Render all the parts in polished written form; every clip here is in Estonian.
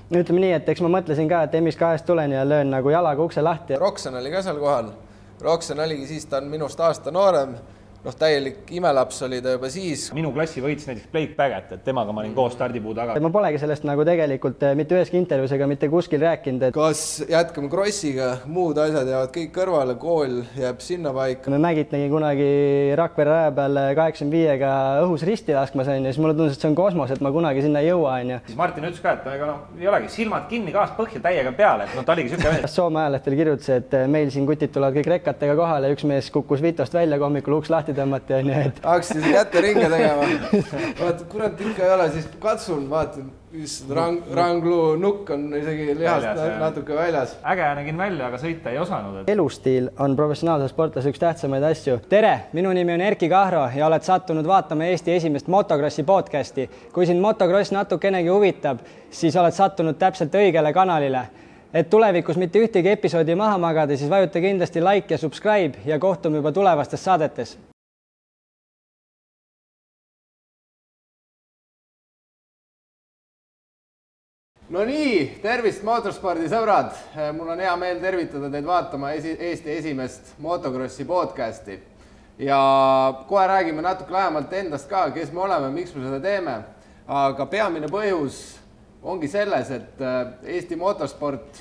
Ütleme nii, et eks ma mõtlesin ka, et MX2-st tulen ja löön nagu jalaga ukse lahti. Roxen oli ka seal kohal. Roxen oligi siis, ta on minust aasta noorem. Täielik imelaps oli ta juba siis. Minu klassi võitis näiteks Blake Baggett, et temaga ma olin koos stardipuu taga. Ma polegi sellest nagu tegelikult mitte üheski intervjuus ega mitte kuskil rääkinud. Kas jätkame crossiga, muud asjad jäävad kõik kõrvale, kool jääb sinna paika. Me Mägit nägin kunagi Rakvere raja peal 85-ga õhus risti laskma sain ja siis mulle tundus, et see on kosmos, et ma kunagi sinna ei jõua. Siis Martin ütles ka, et ei olegi silmad kinni, gaas põhja täiega peale, et ta oligi süke mees. Soome ajalehtel kirjutas, et meil siin kutid tulevad kõik rekkatega kohale ja üks mees kukkus Vitost välja, kui hommikul uks lahti tõmmati. Hakkasin kätte ringe tegema. Vaata, kurat ikka ei ole, siis katsun, vaatan, ranglu nukk on isegi lihast natuke väljas. Äge nägin välja, aga sõita ei osanud. Elustiil on professionaalse sportlase üks tähtsamaid asju. Tere, minu nimi on Erki Kahro ja oled sattunud vaatama Eesti esimest motocrossi podcasti. Kui sind motocross natukenegi huvitab, siis oled sattunud täpselt õigele kanalile. Et tulevikus mitte ühtegi episoodi maha magada, siis vajuta kindlasti like ja subscribe ja kohtume juba tulevastes saadetes. No nii, tervist motorspordi sõbrad! Mul on hea meel tervitada teid vaatama Eesti esimest motocrossi podcasti. Ja kohe räägime natuke lähemalt endast ka, kes me oleme, miks me seda teeme. Aga peamine põhjus ongi selles, et Eesti motorsport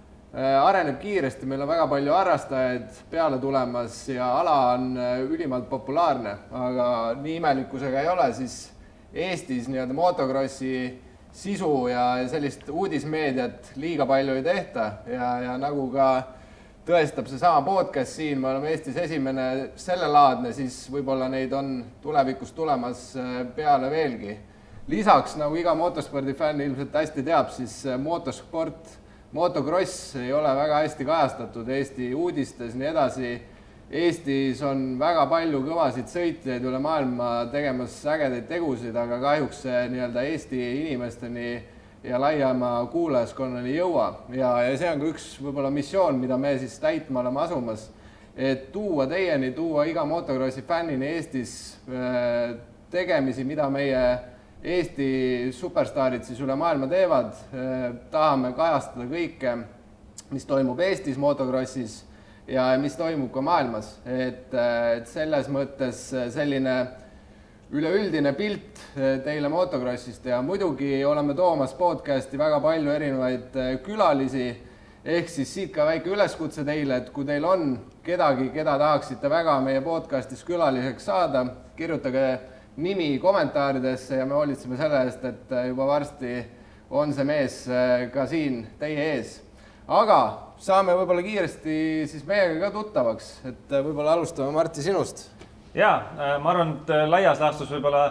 areneb kiiresti, meil on väga palju harrastajaid peale tulemas ja ala on ülimalt populaarne. Aga nii imelikkusega ei ole, siis Eestis motocrossi sisu ja sellist uudismeediat liiga palju ei tehta ja nagu ka tõestab see sama podcast siin, me oleme Eestis esimene sellelaadne, siis võib-olla neid on tulevikus tulemas peale veelgi. Lisaks, nagu iga motospordi fänn ilmselt hästi teab, siis motosport, motocross ei ole väga hästi kajastatud Eesti uudistes, nii edasi. Eestis on väga palju kõvasid sõitjaid üle maailma tegemas ägedaid tegusid, aga kahjuks see Eesti inimesteni ja laiema kuulajaskonnani jõua. Ja see on ka üks võib-olla missioon, mida me siis täitma oleme asumas, et tuua teieni, tuua iga motocrossi fännini Eestis tegemisi, mida meie Eesti superstaarid siis üle maailma teevad. Tahame kajastada kõike, mis toimub Eestis motocrossis ja mis toimub ka maailmas, et selles mõttes selline üleüldine pilt teile motocrossist ja muidugi oleme toomas podcasti väga palju erinevaid külalisi, ehk siis siit ka väike üleskutse teile, et kui teil on kedagi, keda tahaksite väga meie podcastis külaliseks saada, kirjutage nimi kommentaaridesse ja me hoolitseme selle eest, et juba varsti on see mees ka siin teie ees. Aga saame võib-olla kiiresti siis meiega ka tuttavaks, et võib-olla alustame Martti sinust. Jaa, ma arvan, et laias laastus võib-olla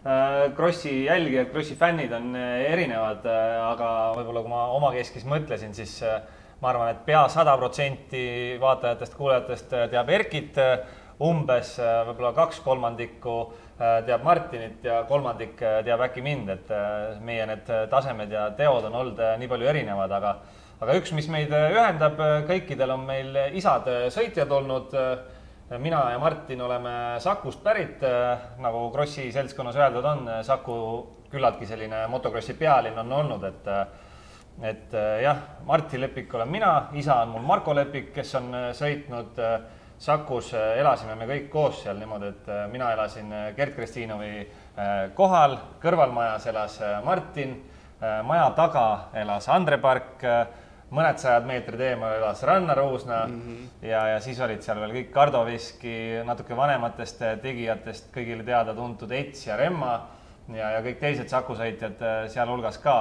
crossi jälgijad, crossi fännid on erinevad, aga võib-olla kui ma omakeskis mõtlesin, siis ma arvan, et pea 100% vaatajatest, kuulajatest teab Erkit, umbes võib-olla 2/3 teab Martinit ja 1/3 teab äkki mind, et meie need tasemed ja teod on olnud nii palju erinevad, aga üks, mis meid ühendab, kõikidel on meil isad sõitjad olnud. Mina ja Martin oleme Sakust pärit, nagu crossi seltskonnas öeldud on. Saku küllaltki selline motocrossi pealinn on olnud, et jah, Martti Lepik olen mina, isa on mul Marko Lepik, kes on sõitnud Sakus. Elasime me kõik koos seal niimoodi, et mina elasin Gert Kristinovi kohal, kõrvalmajas elas Martin, maja taga elas Andre Park, mõned sajad meetrid eemal elas Ranna Ruusna ja siis olid seal veel kõik Kardoviski, natuke vanematest tegijatest, kõigile teada tuntud Ets ja Remma ja kõik teised sakusõitjad seal hulgas ka,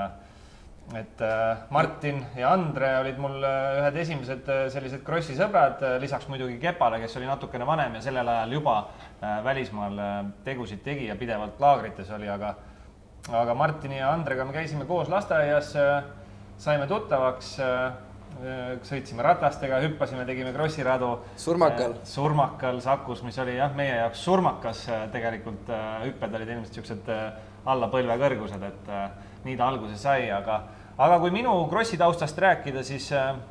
et Martin ja Andre olid mul ühed esimesed sellised crossi sõbrad, lisaks muidugi Kepale, kes oli natukene vanem ja sellel ajal juba välismaal tegusid tegi ja pidevalt laagrites oli, aga Martini ja Andrega me käisime koos lasteaias, saime tuttavaks, sõitsime ratastega, hüppasime, tegime crossiradu. Surmakal Sakus, mis oli jah, meie jaoks surmakas tegelikult. Hüpped olid ilmselt siuksed alla põlve kõrgused, et nii ta alguse sai. Aga kui minu crossi taustast rääkida, siis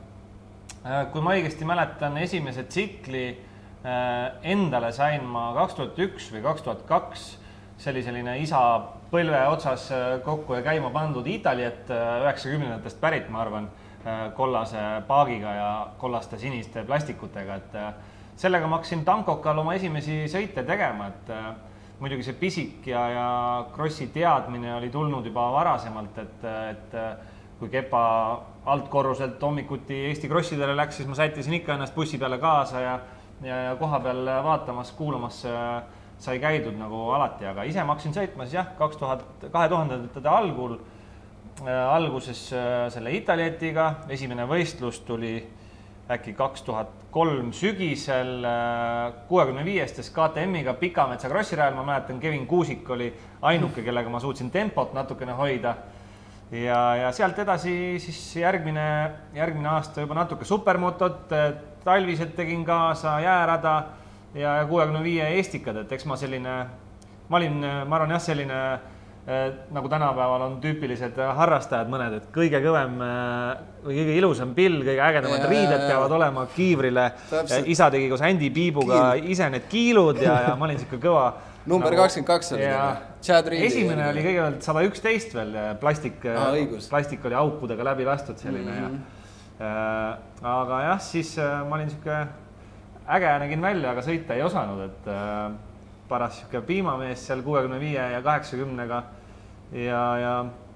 kui ma õigesti mäletan, esimese tsikli endale sain ma 2001 või 2002. See oli selline isa põlve otsas kokku ja käima pandud Italiat 90-ndatest pärit, ma arvan, kollase paagiga ja kollaste siniste plastikutega, et sellega ma hakkasin tankokal oma esimesi sõite tegema, et muidugi see pisik ja krossi teadmine oli tulnud juba varasemalt, et kui Kepa altkorruselt hommikuti Eesti krossidele läks, siis ma sättisin ikka ennast bussi peale kaasa ja koha peal vaatamas, kuulamas sai käidud nagu alati, aga ise ma hakkasin sõitma siis jah, 2000-ndate alguses selle Italietiga, esimene võistlus tuli äkki 2003 sügisel 65-stes KTM-iga Pikametsa krossirajal, ma mäletan, Kevin Kuusik oli ainuke, kellega ma suutsin tempot natukene hoida. Ja sealt edasi siis järgmine aasta juba natuke supermotot, talviselt tegin kaasa jäärada ja 65 Eestikad, et eks ma arvan jah, selline nagu tänapäeval on tüüpilised harrastajad mõned, et kõige kõvem või kõige ilusam pill, kõige ägedamad riided peavad olema kiivrile. Isa tegi koos Andy Piibuga ise need kiilud ja ma olin siuke kõva. Number 22 oli esimene oli kõigepealt 111 veel, plastik oli aukudega läbi lastud selline. Aga jah, siis ma olin siuke äge, nägin välja, aga sõita ei osanud, et paras siuke piimamees seal 65 ja 80-ga ja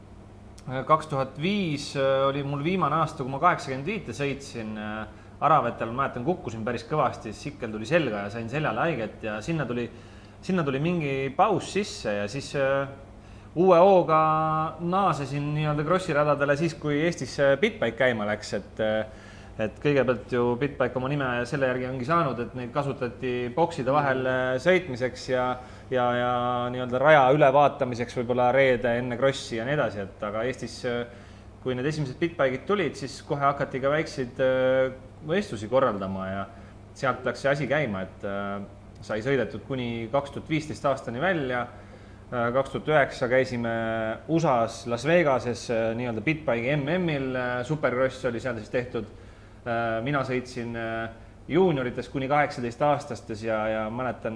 2005 oli mul viimane aasta, kui ma 85 sõitsin Aravetel, mäletan, kukkusin päris kõvasti, sikkel tuli selga ja sain seljale haiget ja sinna tuli mingi paus sisse ja siis uue hooga naasesin nii-öelda krossiradadele siis, kui Eestis Bitbike käima läks, et kõigepealt ju Bitbike oma nime selle järgi ongi saanud, et neid kasutati bokside vahel sõitmiseks ja nii-öelda raja ülevaatamiseks võib-olla reede enne krossi ja nii edasi, et aga Eestis, kui need esimesed Bitbike'id tulid, siis kohe hakati ka väikseid võistlusi korraldama ja sealt läks see asi käima, et sai sõidetud kuni 2015 aastani välja. 2009 käisime USA-s Las Vegases nii-öelda Bitbike'i MM-il, Supercross oli seal siis tehtud. Mina sõitsin juuniorites kuni 18-aastastes ja mäletan,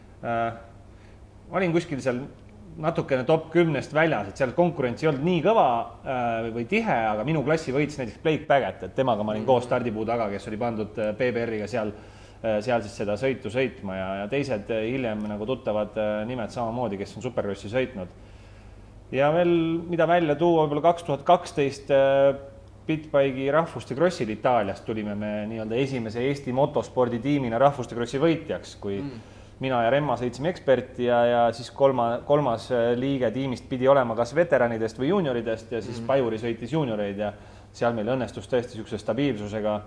olin kuskil seal natukene top 10-st väljas, et seal konkurents ei olnud nii kõva või tihe, aga minu klassi võitis näiteks Blake Baggett, et temaga ma olin koos stardipuu taga, kes oli pandud PBR-iga seal siis seda sõitu sõitma ja teised hiljem nagu tuttavad nimed samamoodi, kes on Supercrossi sõitnud. Ja veel, mida välja tuua, võib-olla 2012 Bitbike'i rahvuste krossil Itaaliast tulime me nii-öelda esimese Eesti motosporditiimina rahvuste krossi võitjaks, kui mina ja Remma sõitsime eksperti ja siis kolmas liige tiimist pidi olema kas veteranidest või juunioridest ja siis Pajuri sõitis juunioreid ja seal meil õnnestus tõesti niisuguse stabiilsusega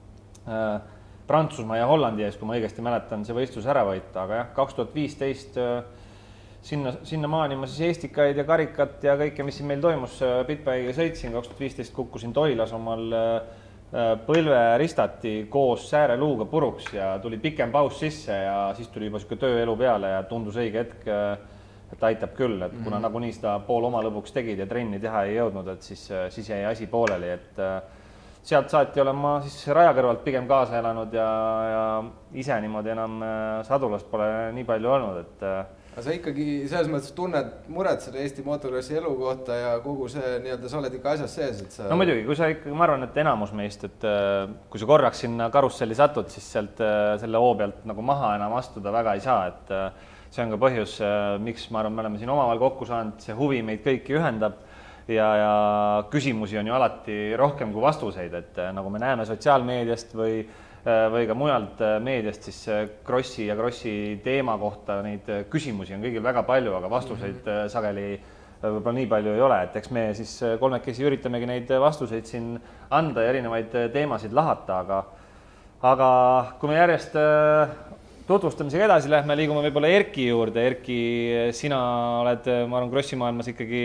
Prantsusmaa ja Hollandi ees, kui ma õigesti mäletan, see võistlus ära võita, aga jah, 2015 sinna maani ma siis Eestikaid ja karikat ja kõike, mis siin meil toimus, Bitbike'iga sõitsin, 2015 kukkusin Toilas omal põlve ristati koos sääreluuga puruks ja tuli pikem paus sisse ja siis tuli juba siuke tööelu peale ja tundus õige hetk, et aitab küll, et kuna nagunii seda pool oma lõbuks tegid ja trenni teha ei jõudnud, et siis jäi asi pooleli, et sealt saati olen ma siis raja kõrvalt pigem kaasa elanud ja ise niimoodi enam sadulast pole nii palju olnud, et aga sa ikkagi selles mõttes tunned muret selle Eesti motocrossi elu kohta ja kogu see nii-öelda sa oled ikka asjas sees, et sa... No muidugi, kui sa ikka, ma arvan, et enamus meist, et kui sa korraks sinna karusselli satud, siis sealt selle hoo pealt nagu maha enam astuda väga ei saa, et see on ka põhjus, miks ma arvan, me oleme siin omavahel kokku saanud, see huvi meid kõiki ühendab ja küsimusi on ju alati rohkem kui vastuseid, et nagu me näeme sotsiaalmeediast või ka mujalt meediast, siis krossi ja krossi teema kohta neid küsimusi on kõigil väga palju, aga vastuseid sageli võib-olla nii palju ei ole, et eks me siis kolmekesi üritamegi neid vastuseid siin anda ja erinevaid teemasid lahata, aga kui me järjest tutvustamisega edasi lähme, liigume võib-olla Erki juurde. Erki, sina oled, ma arvan, krossimaailmas ikkagi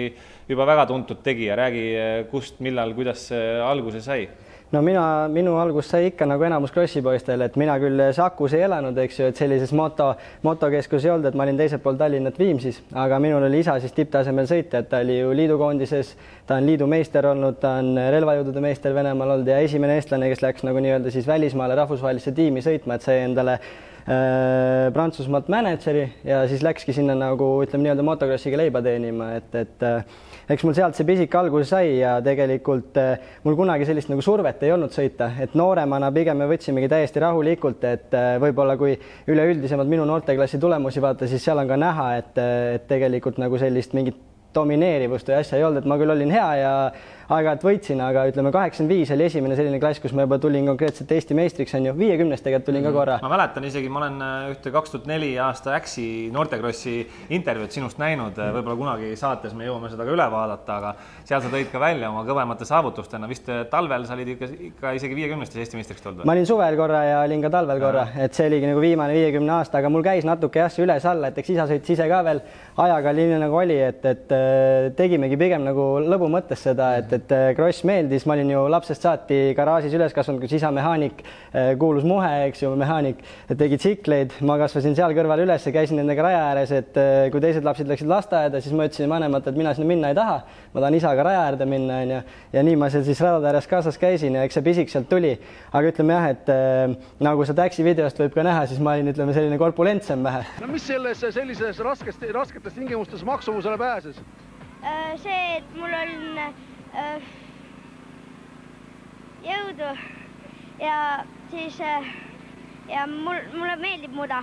juba väga tuntud tegija, räägi kust, millal, kuidas see alguse sai? No minu algus sai ikka nagu enamus krossipoistel, et mina küll Sakus ei elanud, eks ju, et sellises motokeskus ei olnud, et ma olin teisel pool Tallinnat Viimsis, aga minul oli isa siis tipptasemel sõitja, et ta oli ju liidukoondises, ta on liidu meister olnud, ta on relvajõudude meister Venemaal olnud ja esimene eestlane, kes läks nagu nii-öelda siis välismaale rahvusvahelisse tiimi sõitma, et sai endale Prantsusmaalt mänedžeri ja siis läkski sinna nagu ütleme nii-öelda motokrossiga leiba teenima, et eks mul sealt see pisik alguse sai ja tegelikult mul kunagi sellist nagu survet ei olnud sõita, et nooremana pigem me võtsimegi täiesti rahulikult, et võib-olla kui üleüldisemalt minu noorteklassi tulemusi vaata, siis seal on ka näha, et tegelikult nagu sellist mingit domineerivust või asja ei olnud, et ma küll olin hea ja aeg-ajalt võitsin, aga ütleme 85 oli esimene selline klass, kus ma juba tulin konkreetselt Eesti meistriks, on ju, 50 tegelikult tulin ka korra. Ma mäletan isegi, ma olen ühte 2004 aasta Äksi noortekrossi intervjuud sinust näinud, võib-olla kunagi saates me jõuame seda ka üle vaadata, aga seal sa tõid ka välja oma kõvemate saavutustena, vist talvel sa olid ikka isegi 50-stes Eesti meistriks tulnud. Ma olin suvel korra ja olin ka talvel korra, et see oligi nagu viimane 50 aasta, aga mul käis natuke jah üles-alla, et eks isa sõitis ise ka veel ajaga linna nagu oli, et tegimegi pigem nagu lõbu mõttes seda, et kross meeldis, ma olin ju lapsest saati garaažis üles kasvanud, kus isa mehaanik, kuulus Muhe, eks ju, mehaanik, tegi tsikleid, ma kasvasin seal kõrval üles ja käisin nendega raja ääres, et kui teised lapsed läksid lasteaeda, siis ma ütlesin vanemalt, et mina sinna minna ei taha, ma tahan isaga raja äärde minna, ja nii ma seal siis radade ääres kaasas käisin ja eks see pisik sealt tuli, aga ütleme jah, et nagu sa Äksi videost võib ka näha, siis ma olin, ütleme, selline korpulentsem vähe. No mis sellises rasketes tingimustes maksumusele pääses? See, et mul on jõudu ja siis ja mulle meeldib muda.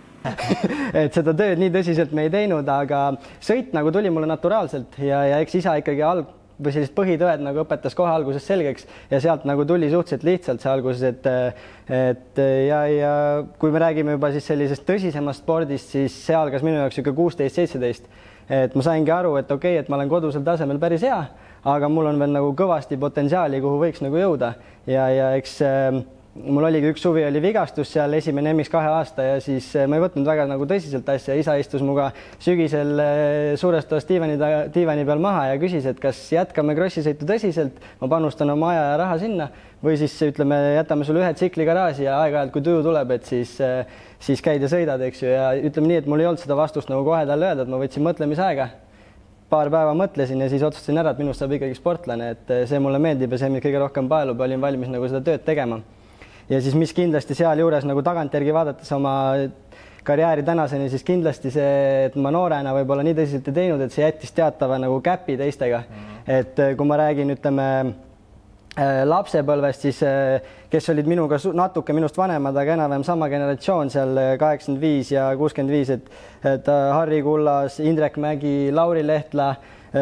Et seda tööd nii tõsiselt me ei teinud, aga sõit nagu tuli mulle naturaalselt ja eks isa ikkagi või sellist põhitõed nagu õpetas kohe alguses selgeks ja sealt nagu tuli suhteliselt lihtsalt see alguses, et ja kui me räägime juba siis sellisest tõsisemast spordist, siis see algas minu jaoks ikka 16-17, et ma saingi aru, et okei, et ma olen kodusel tasemel päris hea, aga mul on veel nagu kõvasti potentsiaali, kuhu võiks nagu jõuda ja eks mul oligi üks suvi oli vigastus seal esimene MX2 aasta ja siis ma ei võtnud väga nagu tõsiselt asja, isa istus muga sügisel suures toas diivani peal maha ja küsis, et kas jätkame krossisõitu tõsiselt, ma panustan oma aja ja raha sinna või siis ütleme, jätame sulle ühe tsikli garaaži ja aeg-ajalt, kui tuju tuleb, et siis käid ja sõidad, eks ju, ja ütleme nii, et mul ei olnud seda vastust nagu kohe talle öelda, et ma võtsin mõtlemisaega. Paar päeva mõtlesin ja siis otsustasin ära, et minust saab ikkagi sportlane, et see mulle meeldib ja see mind kõige rohkem paelub ja olin valmis nagu seda tööd tegema. Ja siis mis kindlasti seal juures nagu tagantjärgi vaadates oma karjääri tänaseni, siis kindlasti see, et ma noorena võib-olla nii tõsiselt ei teinud, et see jättis teatava nagu käpi teistega. Et kui ma räägin, ütleme, lapsepõlvest, siis kes olid minuga natuke minust vanemad, aga enam-vähem sama generatsioon seal 85 ja 65, et Harri Kullas, Indrek Mägi, Lauri Lehtla,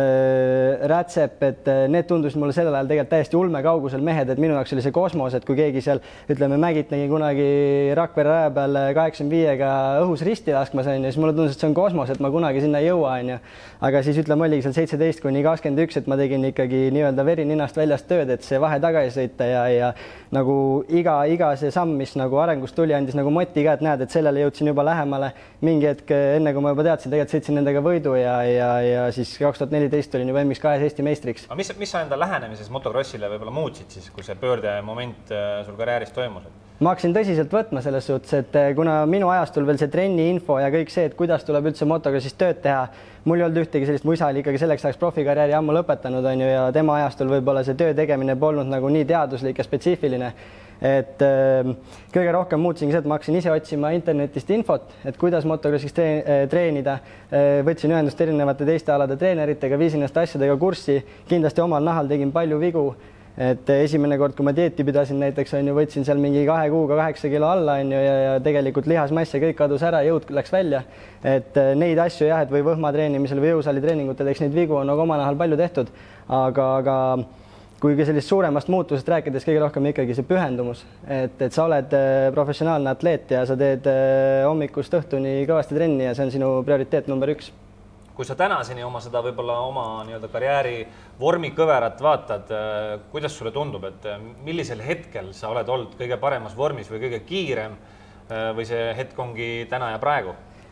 Rätsep, et need tundusid mulle sellel ajal tegelikult täiesti ulme kaugusel mehed, et minu jaoks oli see kosmos, et kui keegi seal, ütleme, Mägit nägi kunagi Rakvere raja peal 85-ga õhus risti laskmas, siis mulle tundus, et see on kosmos, et ma kunagi sinna ei jõua, aga siis ütleme, oligi seal 17 kuni 21, et ma tegin ikkagi nii-öelda veri ninast väljast tööd, et see vahe tagasi sõita ja nagu iga see samm, mis nagu arengust tuli, andis nagu moti ka, et näed, et sellele jõudsin juba lähemale mingi hetk, enne kui ma juba teadsin, tegelikult sõitsin nendega võidu ja siis 2014 olin juba MX2 Eesti meistriks. Aga mis sa enda lähenemises motokrossile võib-olla muutsid siis, kui see pöördemoment sul karjääris toimus? Ma hakkasin tõsiselt võtma selles suhtes, et kuna minu ajastul veel see trenni info ja kõik see, et kuidas tuleb üldse motokrossis tööd teha, mul ei olnud ühtegi sellist, mu isa oli ikkagi selleks ajaks profikarjääri ammu lõpetanud, on ju, ja tema ajastul võib-olla see töö tegemine polnud nagu nii teaduslik ja spetsiifiline. Et kõige rohkem muutsingi see, et ma hakkasin ise otsima internetist infot, et kuidas motokrossis treenida. Võtsin ühendust erinevate teiste alade treeneritega, viisin ennast asjadega kurssi, kindlasti omal nahal tegin palju vigu. Et esimene kord, kui ma dieeti pidasin näiteks, on ju, võtsin seal mingi 2 kuuga 8 kilo alla, on ju, ja tegelikult lihasmass ja kõik kadus ära, jõud läks välja. Et neid asju jah, et või võhma treenimisel või jõusaali treeningutel, eks neid vigu on nagu oma nahal palju tehtud, aga kuigi sellist suuremast muutusest rääkides kõige rohkem ikkagi see pühendumus, et sa oled professionaalne atleet ja sa teed hommikust õhtuni kõvasti trenni ja see on sinu prioriteet number 1. Kui sa tänaseni seda võib-olla oma nii-öelda karjääri vormikõverat vaatad, kuidas sulle tundub, et millisel hetkel sa oled olnud kõige paremas vormis või kõige kiirem või see hetk ongi täna ja praegu?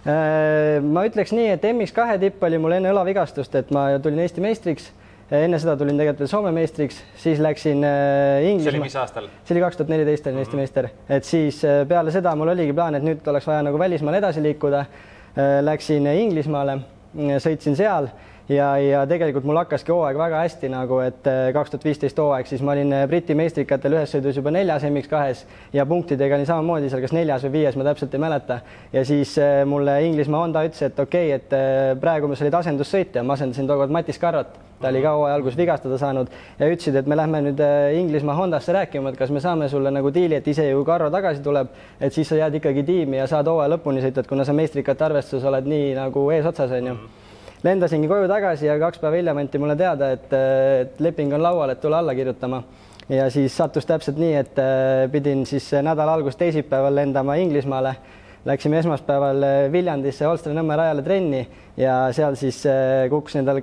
Ma ütleks nii, et MX2 tipp oli mul enne õlavigastust, et ma tulin Eesti meistriks. Enne seda tulin tegelikult veel Soome meistriks, siis läksin Inglismaa. See oli mis aastal? See oli 2014 olin Eesti meister. Et siis peale seda mul oligi plaan, et nüüd oleks vaja nagu välismaal edasi liikuda. Läksin Inglismaale, sõitsin seal. Ja tegelikult mul hakkaski hooaeg väga hästi nagu, et 2015 hooaeg, siis ma olin Briti meistrikatel ühes sõidus juba 4. MX2-s ja punktidega oli samamoodi seal kas 4. või 5. ma täpselt ei mäleta. Ja siis mulle Inglismaa Honda ütles, et okei, et praegu me olid asendussõitja, ma asendasin tookord Matis Karrot, ta oli ka hooaja algus vigastada saanud ja ütlesid, et me lähme nüüd Inglismaa Hondasse rääkima, et kas me saame sulle nagu diili, et ise ju Karro tagasi tuleb, et siis sa jääd ikkagi tiimi ja saad hooaja lõpuni sõita, kuna sa meistrikate arvestuses oled nii nagu eesotsas, on ju. Lendasingi koju tagasi ja 2 päeva hiljem anti mulle teada, et leping on laual, et tule alla kirjutama. Ja siis sattus täpselt nii, et pidin siis nädala algus teisipäeval lendama Inglismaale. Läksime esmaspäeval Viljandisse Olstri-Nõmme rajale trenni ja seal siis kukkus endal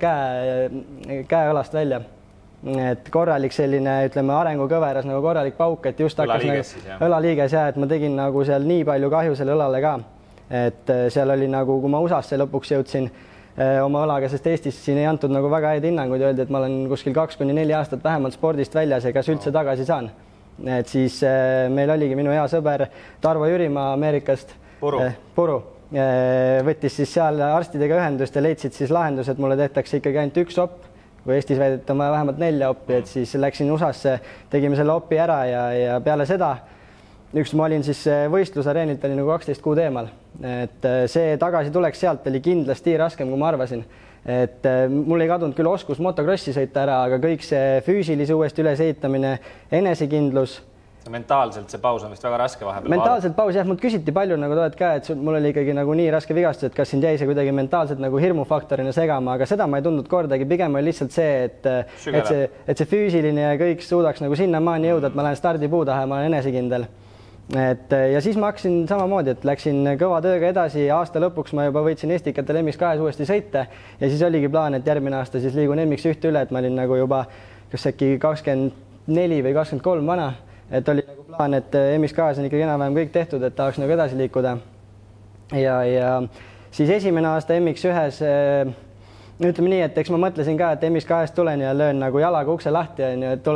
käe õlast välja. Et korralik selline, ütleme, arengukõveras nagu korralik pauk, et just hakkas õlaliiges ja et ma tegin nagu seal nii palju kahju selle õlale ka. Et seal oli nagu, kui ma USA-sse lõpuks jõudsin oma õlaga, sest Eestis siin ei antud nagu väga häid hinnanguid, öeldi, et ma olen kuskil 2-4 aastat vähemalt spordist väljas ja kas üldse tagasi saan. Et siis meil oligi minu hea sõber Tarvo Jürimaa Ameerikast. Puru. Võttis siis seal arstidega ühendust ja leidsid siis lahendus, et mulle tehtakse ikkagi ainult 1 op, kui Eestis väideti, on vaja vähemalt 4 oppi, et siis läksin USA-sse, tegime selle opi ära ja peale seda ma olin siis võistlusareenilt oli nagu 12 kuud eemal, et see tagasi tuleks sealt oli kindlasti raskem, kui ma arvasin. Et mul ei kadunud küll oskus motokrossi sõita ära, aga kõik see füüsilise uuesti ülesehitamine, enesekindlus. Mentaalselt see paus on vist väga raske vahepeal. Mentaalselt paus, jah, mult küsiti palju nagu toed ka, et mul oli ikkagi nagu nii raske vigastus, et kas sind jäi see kuidagi mentaalselt nagu hirmufaktorina segama, aga seda ma ei tundnud kordagi, pigem oli lihtsalt see, et see füüsiline ja kõik suudaks nagu sinna maani jõuda, et ma lähen stardipuu taha ja ma olen enesekindel. Ja siis ma hakkasin samamoodi, et läksin kõva tööga edasi ja aasta lõpuks ma juba võitsin Estikatel MX2 uuesti sõite ja siis oligi plaan, et järgmine aasta siis liigun MX1 üle, et ma olin nagu juba kas äkki 24 või 23 vana, et oli nagu plaan, et MX2 on ikkagi enam-vähem kõik tehtud, et tahaks nagu edasi liikuda. Ja siis esimene aasta MX1-s ütleme nii, et eks ma mõtlesin ka, et MX2-st tulen ja löön nagu jalaga ukse lahti, et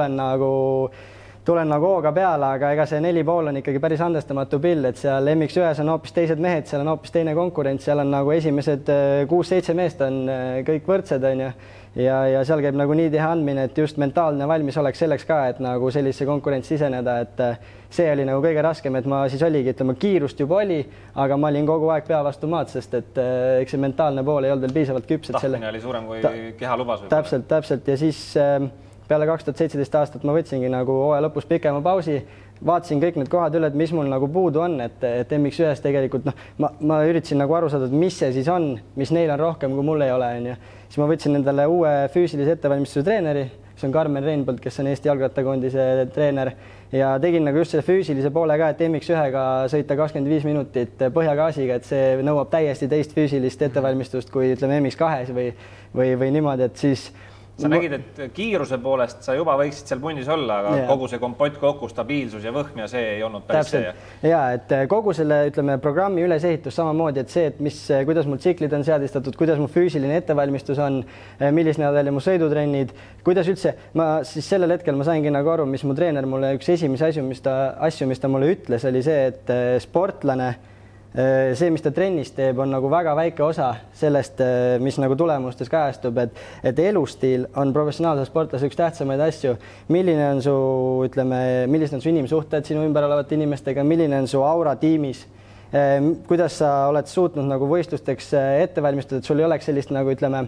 tulen nagu hooga peale, aga ega see 4,5 on ikkagi päris andestamatu pill, et seal MX1-s on hoopis teised mehed, seal on hoopis teine konkurents, seal on nagu esimesed 6-7 meest on kõik võrdsed, on ju. Ja seal käib nagu nii tihe andmine, et just mentaalne valmis oleks selleks ka, et nagu sellise konkurentsi siseneda, et see oli nagu kõige raskem, et ma siis oligi, ütleme, kiirust juba oli, aga ma olin kogu aeg pea vastu maad, sest et eks see mentaalne pool ei olnud veel piisavalt küps. Tahtmine oli suurem kui keha lubas. Täpselt ja siis peale 2017 aastat ma võtsingi nagu hooaja lõpus pikema pausi, vaatasin kõik need kohad üle, et mis mul nagu puudu on, et MX1-s tegelikult ma üritasin nagu aru saada, et mis see siis on, mis neil on rohkem, kui mul ei ole, on ju. Siis ma võtsin endale uue füüsilise ettevalmistuse treeneri, kes on Karmen Reinbold, kes on Eesti jalgrattakondise treener ja tegin nagu just selle füüsilise poole ka, et MX1-ga sõita 25 minutit põhjagaasiga, et see nõuab täiesti teist füüsilist ettevalmistust kui ütleme MX2-s või niimoodi, et siis sa nägid, et kiiruse poolest sa juba võiksid seal pundis olla, aga kogu see kompott kokku, stabiilsus ja võhm ja see ei olnud päris see. Ja, et kogu selle, ütleme, programmi ülesehitus samamoodi, et see, et kuidas mul tsiklid on seadistatud, kuidas mu füüsiline ettevalmistus on, millised need oli mu sõidutrennid, kuidas üldse, siis sellel hetkel ma saingi nagu aru, mis mu treener mulle üks esimese asju, mis ta mulle ütles, oli see, et sportlane see, mis ta trennis teeb, on nagu väga väike osa sellest, mis nagu tulemustes kajastub, et elustiil on professionaalse sportlase üks tähtsamaid asju. Milline on su, ütleme, millised on su inimsuhted sinu ümber olevate inimestega, milline on su aura tiimis, kuidas sa oled suutnud nagu võistlusteks ettevalmistada, et sul ei oleks sellist nagu, ütleme,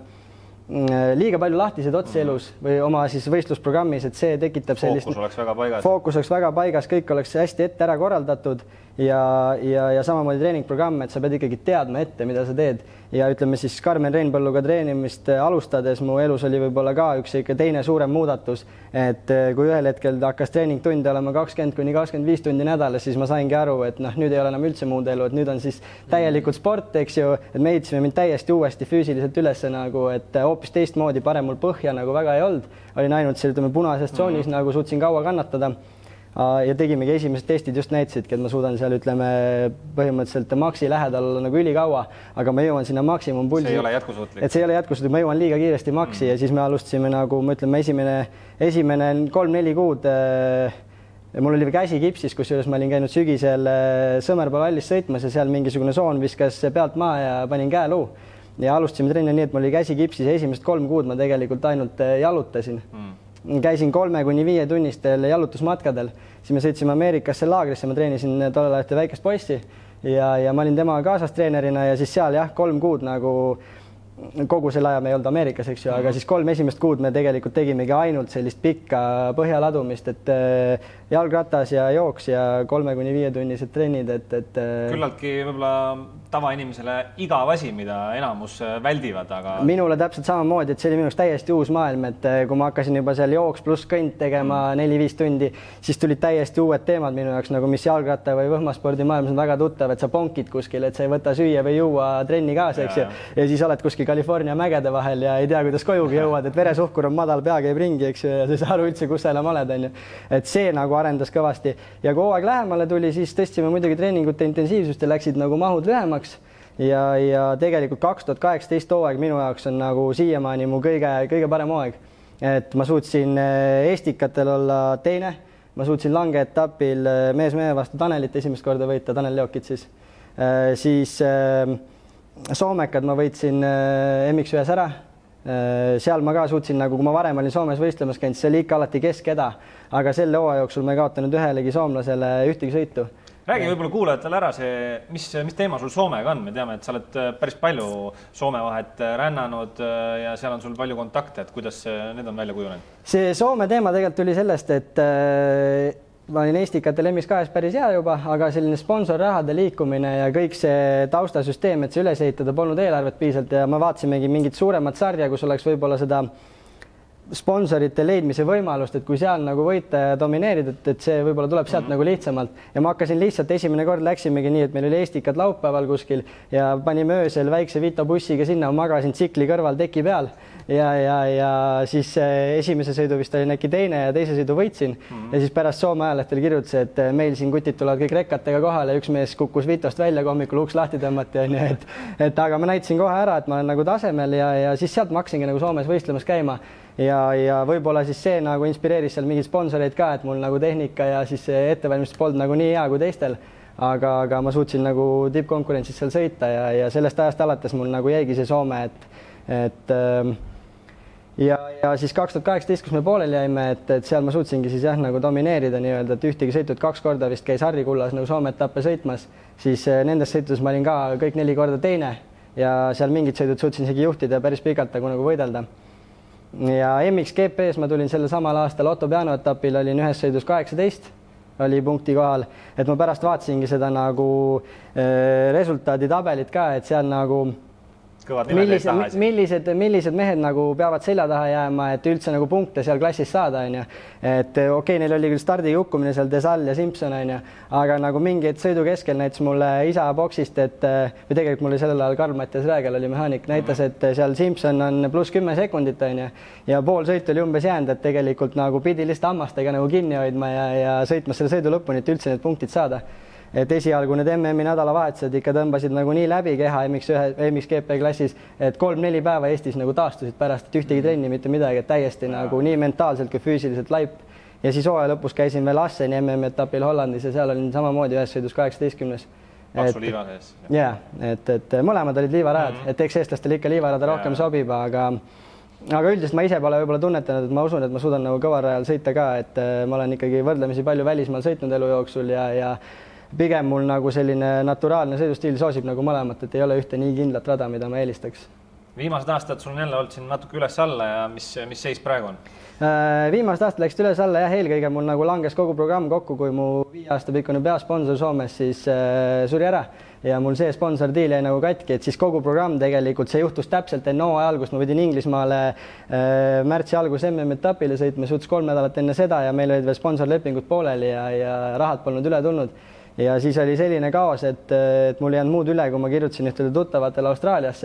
liiga palju lahtised otsi elus või oma siis võistlusprogrammis, et see tekitab sellist fookus oleks väga paigas, kõik oleks hästi ette ära korraldatud ja samamoodi treeningprogramm, et sa pead ikkagi teadma ette, mida sa teed ja ütleme siis Karmen Reinpõlluga treenimist alustades mu elus oli võib-olla ka üks ikka teine suurem muudatus, et kui ühel hetkel hakkas treeningtunde olema 20-25 tundi nädalas, siis ma saingi aru, et nüüd ei ole enam üldse muud elu, et nüüd on siis täielikult sport, eks ju, et me ehitasime mind täiesti uuesti füüsiliselt üles nagu, et hoopis teistmoodi, parem mul põhja nagu väga ei olnud, olin ainult seal, ütleme, punases tsoonis nagu suutsin kaua kannatada. ja tegimegi esimesed testid just näitasidki, et ma suudan seal ütleme põhimõtteliselt maksi lähedal olla nagu ülikaua, aga ma jõuan sinna maksimumpulsi. See ei ole jätkusuutlik. Et see ei ole jätkusuutlik, ma jõuan liiga kiiresti maksi ja siis me alustasime nagu ma ütleme esimene 3-4 kuud mul oli käsi kipsis, kusjuures ma olin käinud sügisel Sõmerpalu hallis sõitmas ja seal mingisugune soon viskas pealt maa ja panin käeluu ja alustasime trenni nii, et mul oli käsi kipsis ja esimesed 3 kuud ma tegelikult ainult jalutasin. Käisin 3-5 tunnistel jalutusmatkadel, siis me sõitsime Ameerikasse laagrisse, ma treenisin tollel ajal väikest poissi ja ma olin tema kaasas treenerina ja siis seal 3 kuud nagu kogu selle aja me ei olnud Ameerikas, eks ju, aga siis 3 esimest kuud me tegelikult tegimegi ainult sellist pikka põhjaladumist, et jalgratas ja jooks ja 3-5 tunnised trennid, et küllaltki võib-olla tavainimesele igav asi, mida enamus väldivad, aga minule täpselt samamoodi, et see oli minu jaoks täiesti uus maailm, et kui ma hakkasin juba seal jooks pluss kõnd tegema 4-5 tundi, siis tulid täiesti uued teemad minu jaoks, nagu mis jalgratta või võhmaspordi maailmas on väga tuttav, et sa ponkid kuskil, et sa ei võta süüa või juua trenni kaasa, eks ju, ja siis oled kuskil California mägede vahel ja ei tea, kuidas kojugi jõuad, et veresuhkur on madal, pea käib ringi, eks ju, ja sa ei saa aru üldse, kus sa enam oled, on ju. Et see nagu arendas kõvasti ja kui hooaeg lähemale tuli, siis tõstsime muidugi treeningute intensiivsust ja läksid nagu mahud lühemaks ja tegelikult 2018 hooaeg minu jaoks on nagu siiamaani mu kõige parem hooaeg. Et ma suutsin Estikatel olla teine, ma suutsin langeetapil mees-mehe vastu Tanelit esimest korda võita, Tanel Leokit siis Soomekad ma võitsin MX1-s ära. Seal ma ka suutsin, nagu kui ma varem olin Soomes võistlemas käinud, see oli ikka alati keskeda, aga selle hooaja jooksul ma ei kaotanud ühelegi soomlasele ühtegi sõitu. Räägi võib-olla kuulajatele ära see, mis teema sul Soomega on? Me teame, et sa oled päris palju Soome vahet rännanud ja seal on sul palju kontakte, et kuidas need on välja kujunenud? See Soome teema tegelikult tuli sellest, et ma olin Estikatel MX2-s päris hea juba, aga selline sponsorrahade liikumine ja kõik see taustasüsteem, et see üles ehitada polnud eelarvet piisalt ja ma vaatasimegi mingit suuremat sarja, kus oleks võib-olla seda sponsorite leidmise võimalust, et kui seal nagu võita ja domineerida, et see võib-olla tuleb sealt nagu lihtsamalt ja ma hakkasin lihtsalt esimene kord läksimegi nii, et meil oli Estikad laupäeval kuskil ja panime öösel väikse Vito bussiga sinna, magasin tsikli kõrval teki peal ja siis esimese sõidu vist olin äkki teine ja teise sõidu võitsin ja siis pärast Soome ajalehtel kirjutas, et meil siin kutid tulevad kõik rekkatega kohale ja üks mees kukkus Vitost välja, kui hommikul uks lahti tõmmati, et aga ma näitasin kohe ära, et ma olen nagu tasemel ja siis sealt ma hakkasingi nagu Soomes võistlemas käima ja võib-olla siis see nagu inspireeris seal mingeid sponsoreid ka, et mul nagu tehnika ja siis ettevalmistus polnud nagu nii hea kui teistel, aga ma suutsin nagu tippkonkurentsis seal sõita ja sellest ajast alates mul nagu jäigi see Soome, et ja siis 2018, kus me pooleli jäime, et seal ma suutsingi siis nagu domineerida nii-öelda, et ühtegi sõitud 2 korda vist käis Harri Kullas nagu Soome etappe sõitmas, siis nendes sõitudes ma olin ka kõik 4 korda teine ja seal mingid sõidud suutsin isegi juhtida päris pikalt nagu võidelda. Ja MXGP-s ma tulin selle samal aastal Otto Piano etapil, olin ühes sõidus 18, oli punkti kohal, et ma pärast vaatasingi seda nagu resultaaditabelit ka, et seal nagu millised mehed nagu peavad selja taha jääma, et üldse nagu punkte seal klassis saada, on ju. Et okei, neil oli küll stardi hukkumine seal Desal ja Simpson, on ju, aga nagu mingi sõidu keskel näitas mulle isa boksist, et või tegelikult mul oli sellel ajal Karl-Mattias Räägel oli mehaanik, näitas, et seal Simpson on pluss 10 sekundit, on ju, ja pool sõitu oli umbes jäänud, et tegelikult nagu pidi lihtsalt hammastega nagu kinni hoidma ja sõitma selle sõidu lõpuni, et üldse need punktid saada. Et esialgu need MM-i nädalavahetused ikka tõmbasid nagu nii läbi keha MXGP klassis, et 3-4 päeva Eestis nagu taastusid pärast, et ühtegi trenni, mitte midagi, et täiesti nagu nii mentaalselt kui füüsiliselt laip. Ja siis hooaja lõpus käisin veel Asseni MM etapil Hollandis ja seal olin samamoodi ühes sõidus 18. Paksu liiva sees. Jaa, et mõlemad olid liivarajad, et eks eestlastele ikka liivarada rohkem sobib, aga üldiselt ma ise pole võib-olla tunnetanud, et ma usun, et ma suudan nagu kõvarajal sõita ka, et ma olen ikkagi võrdlemisi palju välismaal sõitnud elu jooksul ja pigem mul nagu selline naturaalne sõidustiil soosib nagu mõlemat, et ei ole ühte nii kindlat rada, mida ma eelistaks. Viimased aastad sul on jälle olnud siin natuke üles-alla ja mis seis praegu on? Viimased aastad läksid üles-alla ja eelkõige mul nagu langes kogu programm kokku, kui mu 5 aasta pikkune peasponsor Soomes siis suri ära ja mul see sponsordiil jäi nagu katki, et siis kogu programm tegelikult see juhtus täpselt enne hooaja algust, ma pidin Inglismaale märtsi algus MM-etapile sõitma, suuts 3 nädalat enne seda ja meil olid veel sponsorlepingud pooleli ja rahad polnud üle tulnud. Ja siis oli selline kaos, et mul ei jäänud muud üle, kui ma kirjutasin ühtede tuttavatele Austraaliasse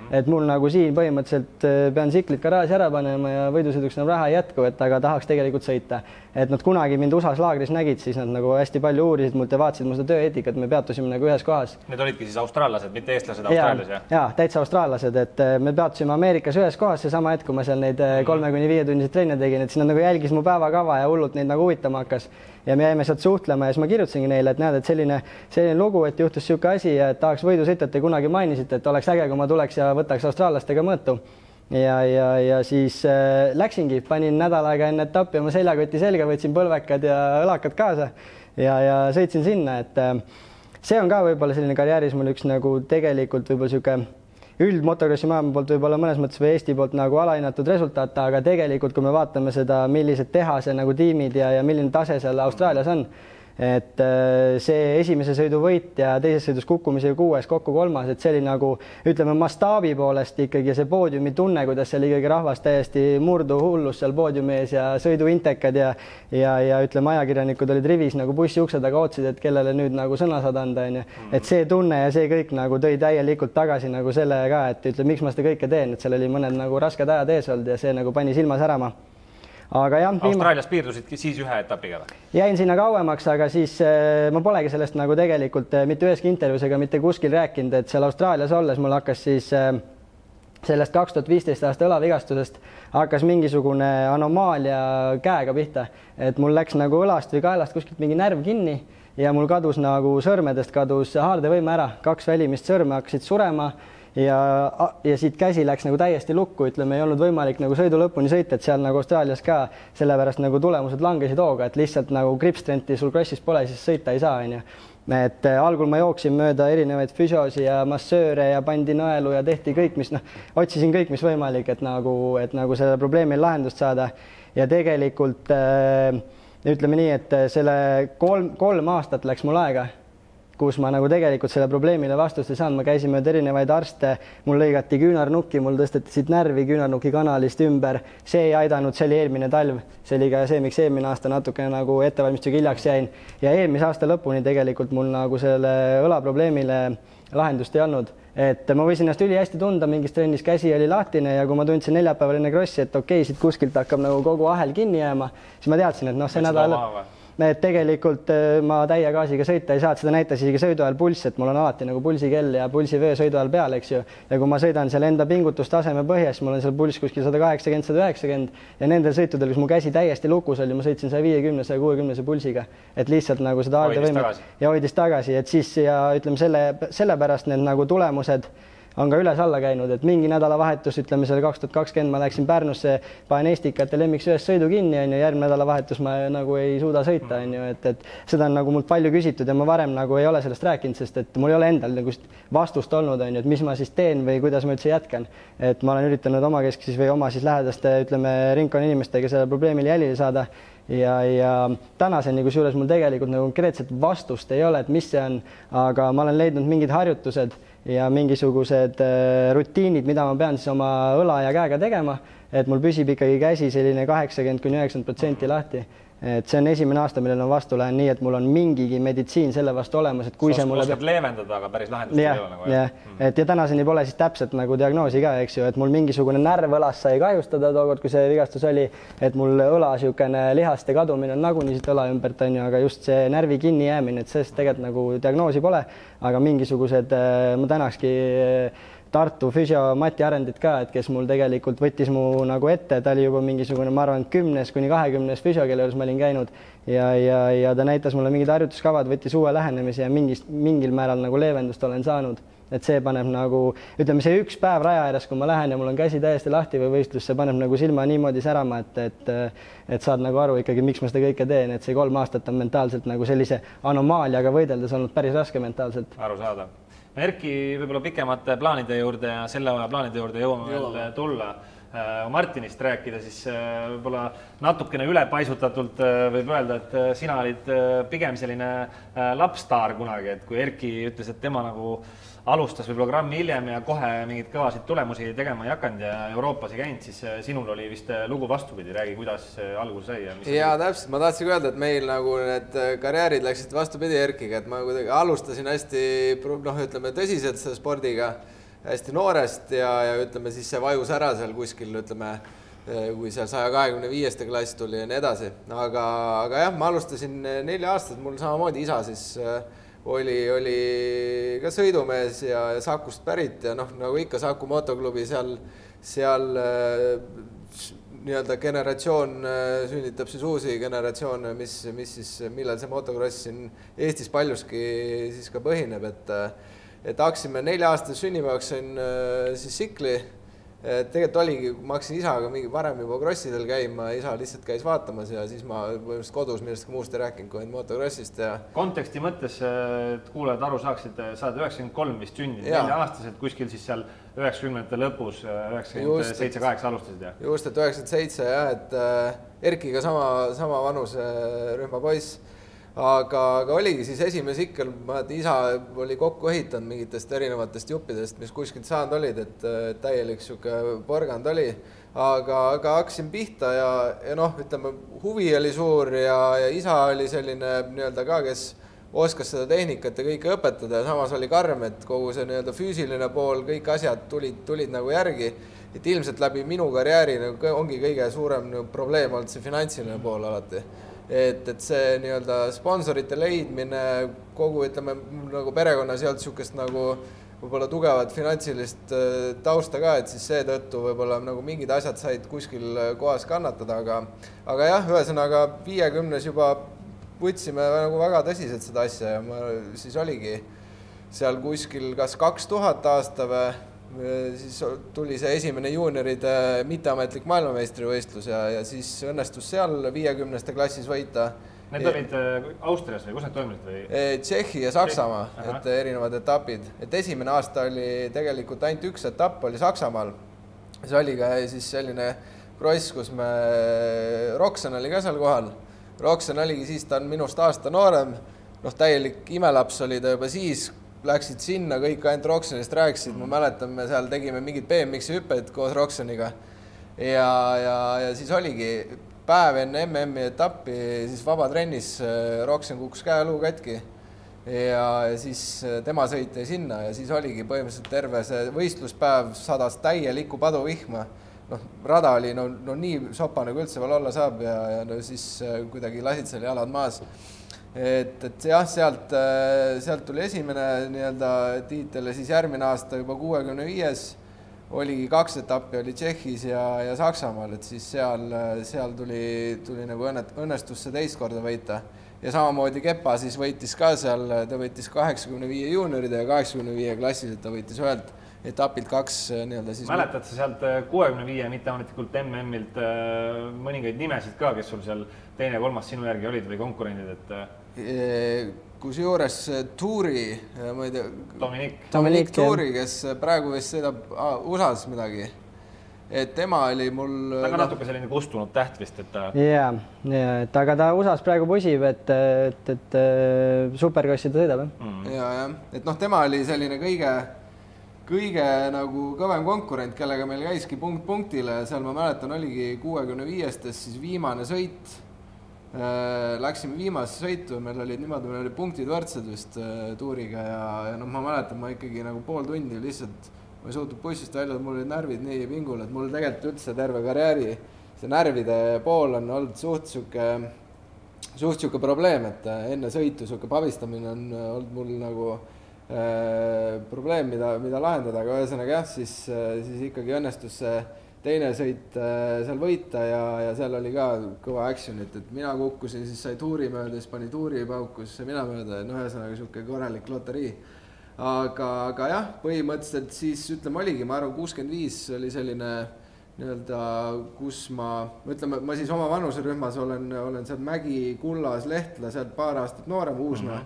et mul nagu siin põhimõtteliselt pean tsiklid garaaži ära panema ja võidusõiduks enam raha ei jätku, et aga tahaks tegelikult sõita. Et nad kunagi mind USA-s laagris nägid, siis nad nagu hästi palju uurisid mult ja vaatasid mu seda tööeetikat, me peatusime nagu ühes kohas. Need olidki siis austraallased, mitte eestlased Austraalias, jah? Jaa, täitsa austraallased, et me peatusime Ameerikas ühes kohas ja sama hetk, kui ma seal neid 3-5 tunniseid treene tegin, et siis nad nagu jälgis mu päevakava ja hullult neid nagu huvitama hakkas. Ja me jäime sealt suhtlema ja siis ma kirjutasingi neile, et näed, et selline lugu, et juhtus siuke asi ja et tahaks võidusõita, te kunagi mainisite, et oleks äge, kui ma tuleks ja võtaks austraallastega mõõtu. Ja siis läksingi, panin nädal aega enne etappi oma seljakoti selga, võtsin põlvekad ja õlakad kaasa ja sõitsin sinna, et see on ka võib-olla selline karjääris mul üks nagu tegelikult võib-olla siuke üldmotokrossi maailma poolt võib-olla mõnes mõttes või Eesti poolt nagu alahinnatud resultaat, aga tegelikult kui me vaatame seda, millised tehase nagu tiimid ja milline tase seal Austraalias on, et see esimese sõidu võit ja teises sõidus kukkumise 6, kokku 3, et see oli nagu ütleme mastaabi poolest ikkagi see poodiumi tunne, kuidas seal ikkagi rahvas täiesti murdu hullus seal poodiumi ees ja sõiduintekad ja ütleme ajakirjanikud olid rivis nagu bussi ukse taga ootsid, et kellele nüüd nagu sõna saad anda, et see tunne ja see kõik nagu tõi täielikult tagasi nagu selle ka, et ütleme, miks ma seda kõike teen, et seal oli mõned nagu rasked ajad ees olnud ja see nagu pani silma särama. Aga jah, Austraalias piirdusidki siis ühe etapiga või? Jäin sinna kauemaks, aga siis ma polegi sellest nagu tegelikult mitte üheski intervjuus ega mitte kuskil rääkinud, et seal Austraalias olles mul hakkas siis sellest 2015 aasta õlavigastusest hakkas mingisugune anomaalia käega pihta, et mul läks nagu õlast või kaelast kuskilt mingi närv kinni ja mul kadus nagu sõrmedest kadus haardevõime ära, 2 välimist sõrme hakkasid surema ja siit käsi läks nagu täiesti lukku, ütleme, ei olnud võimalik nagu sõidu lõpuni sõita, et seal nagu Austraalias ka sellepärast nagu tulemused langesid hooga, et lihtsalt nagu gripstrenti sul krossis pole, siis sõita ei saa, onju. Et algul ma jooksin mööda erinevaid füsiosi ja massööre ja pandi nõelu ja tehti kõik, mis otsisin kõik, mis võimalik, et nagu selle probleemil lahendust saada ja tegelikult ütleme nii, et selle 3 aastat läks mul aega, kus ma nagu tegelikult selle probleemile vastust ei saanud, ma käisin mööda erinevaid arste, mul lõigati küünarnukki, mul tõsteti siit närvi küünarnuki kanalist ümber, see ei aidanud, see oli eelmine talv, see oli ka see, miks eelmine aasta natuke nagu ettevalmistusega hiljaks jäin ja eelmise aasta lõpuni tegelikult mul nagu selle õlaprobleemile lahendust ei olnud, et ma võisin ennast ülihästi tunda, mingis trennis käsi oli lahtine ja kui ma tundsin neljapäeval enne krossi, et okei, siit kuskilt hakkab nagu kogu ahel kinni jääma, siis ma teadsin, et see nädal et tegelikult ma täie gaasiga sõita ei saa, et seda näitas isegi sõidu ajal pulss, et mul on alati nagu pulsikell ja pulsivöö sõidu ajal peal, eks ju. Ja kui ma sõidan seal enda pingutustaseme põhjas, mul on seal pulss kuskil 180-190 ja nendel sõitudel, kus mu käsi täiesti lukus oli, ma sõitsin 150-160 pulsiga, et lihtsalt nagu seda haardevõimet ja hoidis tagasi, et siis ja ütleme sellepärast need nagu tulemused on ka üles-alla käinud, et mingi nädalavahetus, ütleme selle 2020 ma läksin Pärnusse, panen Estikate lemmiks ühes sõidu kinni, järgmine nädalavahetus ma nagu ei suuda sõita, et seda on nagu mult palju küsitud ja ma varem nagu ei ole sellest rääkinud, sest et mul ei ole endal nagu vastust olnud, et mis ma siis teen või kuidas ma üldse jätkan. Et ma olen üritanud oma keskis või oma siis lähedaste, ütleme, ringkonna inimestega selle probleemile jälile saada ja tänaseni, kusjuures mul tegelikult nagu konkreetset vastust ei ole, et mis see on, aga ma olen leidnud mingid harjutused ja mingisugused rutiinid, mida ma pean siis oma õla ja käega tegema, et mul püsib ikkagi käsi selline 80-90% lahti. Et see on esimene aasta, millel on vastu lähen nii, et mul on mingigi meditsiin selle vastu olemas, et kui see mulle oskad leevendada, aga päris lahendust ei ole nagu. Et ja tänaseni pole siis täpselt nagu diagnoosi ka, eks ju, et mul mingisugune närv õlas sai kahjustada tookord, kui see vigastus oli, et mul õla siukene lihaste kadumine on nagunii siit õla ümbert, aga just see närvi kinni jäämine, et sellest tegelikult nagu diagnoosi pole, aga mingisugused, ma tänakski Tartu füsio Mati Arendit ka, et kes mul tegelikult võttis mu nagu ette, ta oli juba mingisugune, ma arvan, 10-20 füsio, kelle juures ma olin käinud ja ta näitas mulle mingid harjutuskavad, võttis uue lähenemise ja mingil määral nagu leevendust olen saanud. Et see paneb nagu, ütleme see üks päev raja ääres, kui ma lähen ja mul on käsi täiesti lahti või võistlus, see paneb nagu silma niimoodi särama, et saad nagu aru ikkagi, miks ma seda kõike teen, et see 3 aastat on mentaalselt nagu sellise anomaaliaga võideldes olnud päris raske mentaalselt. Aru saada. Erki võib-olla pikemate plaanide juurde ja selle aja plaanide juurde jõuame veel tulla. Martinist rääkida, siis võib-olla natukene ülepaisutatult võib öelda, et sina olid pigem selline lapsstaar kunagi, et kui Erki ütles, et tema nagu alustas võib-olla grammi hiljem ja kohe mingid kõvasid tulemusi tegema ei hakanud ja Euroopas ei käinud, siis sinul oli vist lugu vastupidi, räägi, kuidas alguse sai ja mis ja täpselt, ma tahtsin öelda, et meil nagu need karjäärid läksid vastupidi Erkiga, et ma kuidagi alustasin hästi ütleme tõsiselt selle spordiga. hästi noorest ja ütleme siis see vajus ära seal kuskil, ütleme, kui seal 125. klass tuli ja nii edasi. Aga jah, ma alustasin 4 aastat, mul samamoodi isa siis oli ka sõidumees ja Sakust pärit ja nagu ikka Saku motoklubi seal nii-öelda generatsioon sünnitab siis uusi generatsioone, millal see motocross siin Eestis paljuski siis ka põhineb, et hakkasime 4-aastase sünnipäevaks sain siis sikli. Tegelikult oligi, ma hakkasin isaga mingi varem juba crossidel käima, isa lihtsalt käis vaatamas ja siis ma põhimõtteliselt kodus millestki muust ei rääkinud kui Motocrossist. Konteksti mõttes, et kuulajad aru saaksid, sa oled 93 vist sündinud, 4-aastaselt kuskil siis seal 90-ndate lõpus, 97-8 alustasid, jah? Just, et 97, jah, et Erkiga sama vanuse rühma poiss. Aga oligi siis esimene sikkel, isa oli kokku ehitanud mingitest erinevatest juppidest, mis kuskilt saanud olid, et täielik siuke porgand oli. Aga hakkasin pihta ja ütleme, huvi oli suur ja isa oli selline nii-öelda ka, kes oskas seda tehnikat ja kõike õpetada ja samas oli karm, et kogu see nii-öelda füüsiline pool, kõik asjad tulid nagu järgi. Et ilmselt läbi minu karjääri ongi kõige suurem probleem olnud see finantsiline pool alati. Et see nii-öelda sponsorite leidmine, kogu ütleme nagu perekonnas ei olnud siukest nagu võib-olla tugevat finantsilist tausta ka, et siis seetõttu võib-olla nagu mingid asjad said kuskil kohas kannatada, aga jah, ühesõnaga 50-s juba võtsime nagu väga tõsiselt seda asja ja ma siis oligi seal kuskil kas 2000 aasta või siis tuli see esimene juunioride mitteametlik maailmameistrivõistlus ja siis õnnestus seal 50. klassis võita. Need olid Austrias või kus need toimusid või? Tšehhi ja Saksamaa, et erinevad etapid. Et esimene aasta oli tegelikult ainult üks etapp, oli Saksamaal. See oli ka siis selline cross, kus me Roxen oli ka seal kohal. Roxen oligi siis, ta on minust aasta noorem. Täielik imelaps oli ta juba siis, läksid sinna, kõik ainult Roxenist rääkisid, ma mäletan, me seal tegime mingid BMX-i hüpped koos Roxeniga ja siis oligi päev enne MM-i etappi, siis vabatrennis Roxen kukkus käeluu katki ja siis tema sõiti sinna ja siis oligi põhimõtteliselt terve see võistluspäev sadas täielikku paduvihma. Rada oli nii sopane, kui üldse veel olla saab ja siis kuidagi lasid seal jalad maas. Et jah, sealt tuli esimene nii-öelda tiitel ja siis järgmine aasta juba 65 oligi 2 etappi, oli Tšehhis ja Saksamaal, et siis seal tuli nagu õnnestus see teist korda võita. Ja samamoodi Kepa siis võitis ka seal, ta võitis 85 juunioride ja 85 klassis, et ta võitis ühelt etapilt 2 nii-öelda siis... Mäletad sa sealt 65 mitteametlikult MM-ilt mõningaid nimesid ka, kes sul seal teine ja kolmas sinu järgi olid või konkurendid, et... Kus juures Tuuri, ma ei tea... Dominic Tuuri, kes praegu vist sõidab USA-s midagi. Et tema oli mul... Ta ka natuke selline kustunud täht vist, et ta... Jaa, aga ta USA-s praegu pusib, et superkrossi ta sõidab. Jaa, et tema oli selline kõige nagu kõvem konkurent, kellega meil käiski punkt punktile. Seal ma mäletan, oligi 65-stes siis viimane sõit. Läksime viimase sõitu, meil olid punktid võrdsed vist Tuuriga ja ma mäletan, ma ikkagi nagu pool tundi lihtsalt ma ei suutnud bussist välja, mul olid närvid nii pingul, et mul tegelikult üldse terve karjääri see närvide pool on olnud suht siuke probleem, et enne sõitu siuke pavistamine on olnud mul nagu probleem, mida lahendada, aga ühesõnaga jah, siis ikkagi õnnestus see teine sõit seal võita ja seal oli ka kõva actionit, et mina kukkusin, siis sai Tuuri mööda, siis pani Tuuri paukus mina mööda, ühesõnaga siuke korralik loterii. Aga jah, põhimõtteliselt siis ütleme oligi, ma arvan 65 oli selline nii-öelda, kus ma siis oma vanuserühmas olen seal Mägi, Kullas, Lehtla, sealt paar aastat noorem uusna.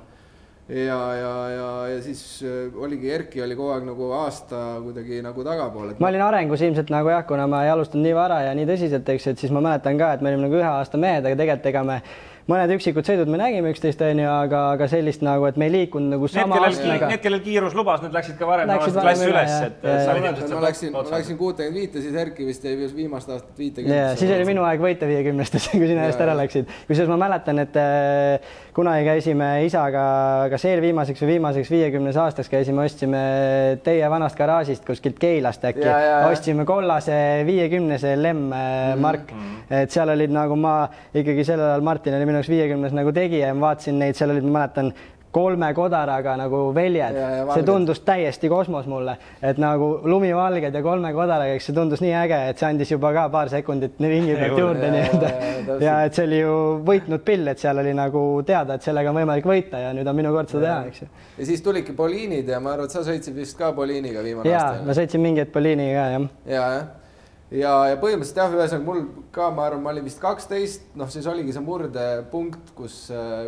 Ja siis oligi, Erki oli kogu aeg nagu aasta kuidagi nagu tagapool. Ma olin arengus ilmselt nagu kuna ma ei alustanud nii vara ja nii tõsiselt, et siis ma mäletan ka, et me olime nagu 1 aasta mehed, aga tegelikult ega me mõned üksikud sõidud me nägime üksteist, aga sellist nagu, et me ei liikunud nagu sama astmega. Need, kellel kiirus lubas, need läksid ka varem klass üles, et ma läksin 65, siis Erki vist jäi viimast aastat 50. Siis oli minu aeg võita 50-stes, kui sina eest ära läksid. Kusjuures ma mäletan, et kunagi käisime isaga kas eelviimaseks või viimaseks 50 aastaks käisime, ostsime teie vanast garaažist kuskilt Keilast äkki, ostsime kollase 50-se Mark, et seal olid nagu ma ikkagi sellel ajal Martin oli minu 50 nagu tegija ja ma vaatasin neid, seal olid, ma mäletan, 3 kodaraga nagu väljad, see tundus täiesti kosmos mulle, et nagu lumivalged ja 3 kodaraga, eks see tundus nii äge, et see andis juba ka paar sekundit ringi pealt juurde ja et see oli ju võitnud pill, et seal oli nagu teada, et sellega on võimalik võita ja nüüd on minu kord seda teha, eks ju. Ja siis tulidki Poliinid ja ma arvan, et sa sõitsid vist ka Poliiniga viimane aasta. Jaa, ma sõitsin mingi hetk Poliiniga ka, jah. Ja põhimõtteliselt jah, ühesõnaga mul ka, ma arvan, ma olin vist 12, siis oligi see murdepunkt, kus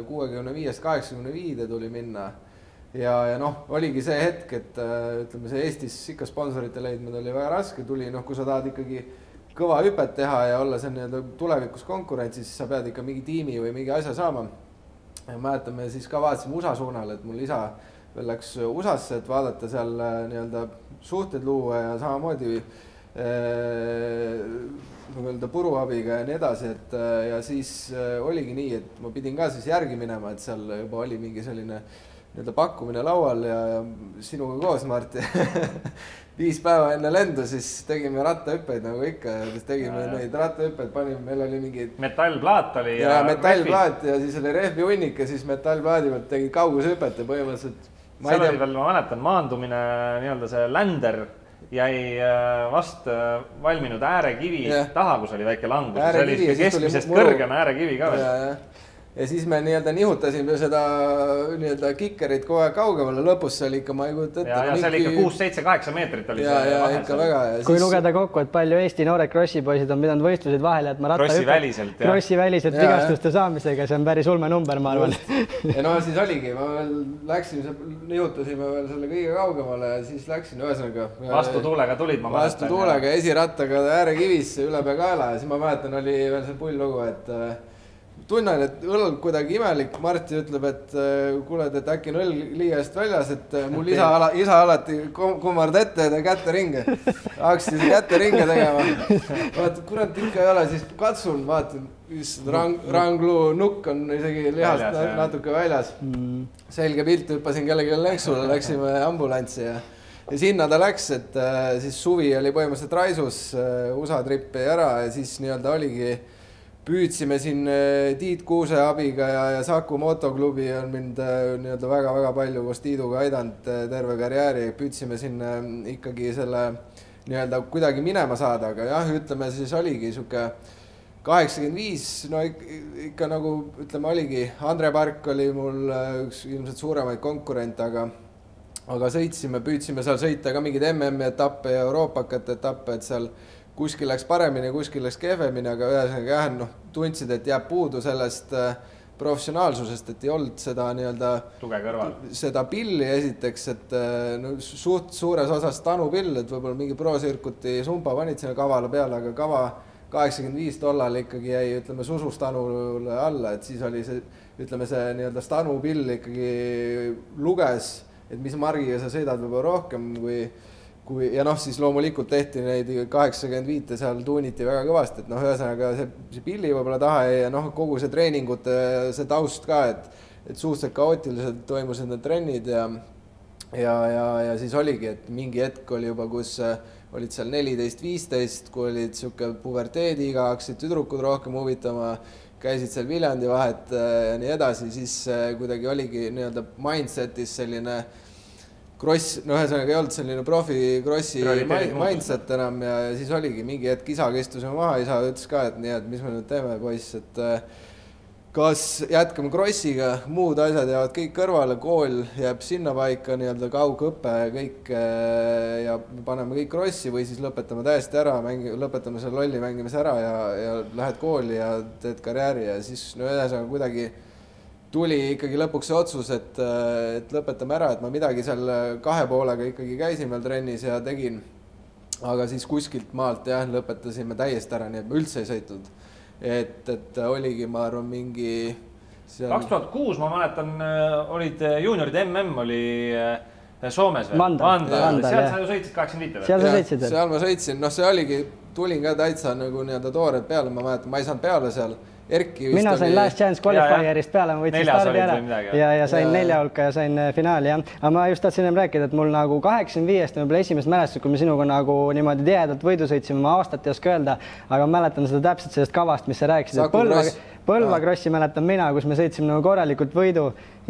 65-85 tuli minna. Ja oligi see hetk, et ütleme, see Eestis ikka sponsorite leidmine oli väga raske, tuli, kui sa tahad ikkagi kõva hüpet teha ja olla see tulevikus konkurentsis, siis sa pead ikka mingi tiimi või mingi asja saama. Ja mäletame, siis ka vaatasime USA suunal, et mul isa veel läks USAsse, et vaadata seal suhted luua ja samamoodi puruabiga ja nii edasi, et ja siis oligi nii, et ma pidin ka siis järgi minema, et seal juba oli mingi selline pakkumine laual ja sinuga koos, Marti 5 päeva enne lendu, siis tegime rattahüppeid nagu ikka ja siis tegime neid rattahüppeid, panime, meil oli mingi metallplaat oli ja metallplaat ja siis oli rehvi hunnik ja siis metallplaadi pealt tegid kaugushüpet ja põhimõtteliselt seal oli veel, ma mäletan, maandumine see länder jäi vast valminud äärekivi taha, kus oli väike langus. See oli keskmisest kõrgem äärekivi ka veel. Ja siis me nihutasime seda kikerit kogu aeg kaugemale, lõpus see oli ikka, ma ei kujuta ette. Ja see oli ikka 6, 7, 8 meetrit oli see vahe. Ikka väga. Kui lugeda kokku, et palju Eesti noored krossipoisid on pidanud võistlused vahele, et ma krossi väliselt vigastuste saamisega, see on päris ulme number, ma arvan. Ja siis oligi, ma veel läksime, nihutasime veel selle kõige kaugemale ja siis läksin ühesõnaga. Vastu tuulega tulid, ma mäletan. Vastu tuulega esirattaga äärekivisse üle pea kaela ja siis ma mäletan, oli veel see pull lugu, et tunnen, et õlg kuidagi imelik. Marti ütleb, et kuuled, et äkki on õlg liiga eest väljas, et mul isa alati kummard ette ja kätte ringe. Hakkasin kätte ringe tegema. Vaata, kurat ikka ei ole, siis katsun, vaatan, ranglu nukk on isegi lihast natuke väljas. Selge pilt, hüppasin kellegi lenksule, läksime ambulantsi ja sinna ta läks, et siis suvi oli põhimõtteliselt raisus, USA trippi ära ja siis oligi püüdsime siin Tiit Kuuse abiga ja Saku motoklubi on mind väga-väga palju koos Tiiduga aidanud terve karjääri. Püüdsime siin ikkagi selle kuidagi minema saada, aga jah, ütleme siis oligi siuke 85, ikka nagu ütleme oligi. Andre Park oli mul üks ilmselt suuremaid konkurente, aga sõitsime, püüdsime seal sõita ka mingid MM etappe ja Euroopakat etappe, et seal kuskil läks paremini, kuskil läks kehvemini, aga ühesõnaga tundsid, et jääb puudu sellest professionaalsusest, et ei olnud seda tuge kõrval. Seda pilli esiteks, et suht suures osas tanupill, et võib-olla mingi pro-sirkuti sumpa panid sinna kavale peale, aga kava 85 tollal ikkagi jäi, ütleme, susustanule alla, et siis oli see, ütleme, see stanupill ikkagi luges, et mis margiga sa sõidad võib-olla rohkem ja siis loomulikult tehti neid 85 seal tuuniti väga kõvasti, et ühesõnaga see pilli võib-olla taha ja kogu see treeningute, see taust ka, et suhteliselt kaootiliselt toimusid need trennid ja siis oligi, et mingi hetk oli juba, kus olid seal 14-15, kui olid siuke puberteediga, hakkasid tüdrukud rohkem huvitama, käisid seal Viljandi vahet ja nii edasi, siis kuidagi oligi mindsetis selline kross, ühesõnaga ei olnud selline profi-krossi mindset enam ja siis oligi mingi hetk isaga istusime maha, isa ütles ka, et nii, et mis me nüüd teeme, poiss, et kas jätkame krossiga, muud asjad jäävad kõik kõrvale, kool jääb sinna paika, kaugõppe kõik ja paneme kõik krossi või siis lõpetame täiesti ära, lõpetame selle lolli mängimise ära ja lähed kooli ja teed karjääri ja siis ühesõnaga kuidagi tuli ikkagi lõpuks see otsus, et lõpetame ära, et ma midagi seal 2 poolega ikkagi käisin veel trennis ja tegin, aga siis kuskilt maalt lõpetasime täiesti ära, nii et ma üldse ei sõitnud. Et oligi, ma arvan, mingi 2006 ma mäletan, olid juuniorid MM oli Soomes veel. Mandal, seal sa ju sõitsid 85. Seal sa sõitsid? Seal ma sõitsin, noh see oligi, tulin ka täitsa nagu nii-öelda toored peale, ma mäletan, ma ei saanud peale seal. Mina sain Last Chance Qualifierist peale, ma võtsin stardi ära ja sain 4 hulka ja sain finaali, jah. Aga ma just tahtsin rääkida, et mul nagu 85-st võib-olla esimest mälestus, kui me sinuga nagu niimoodi tihedalt võidu sõitsime, ma aastat ei oska öelda, aga mäletan seda täpselt sellest kavast, mis sa rääkisid. Põlva krossi mäletan mina, kus me sõitsime nagu korralikult võidu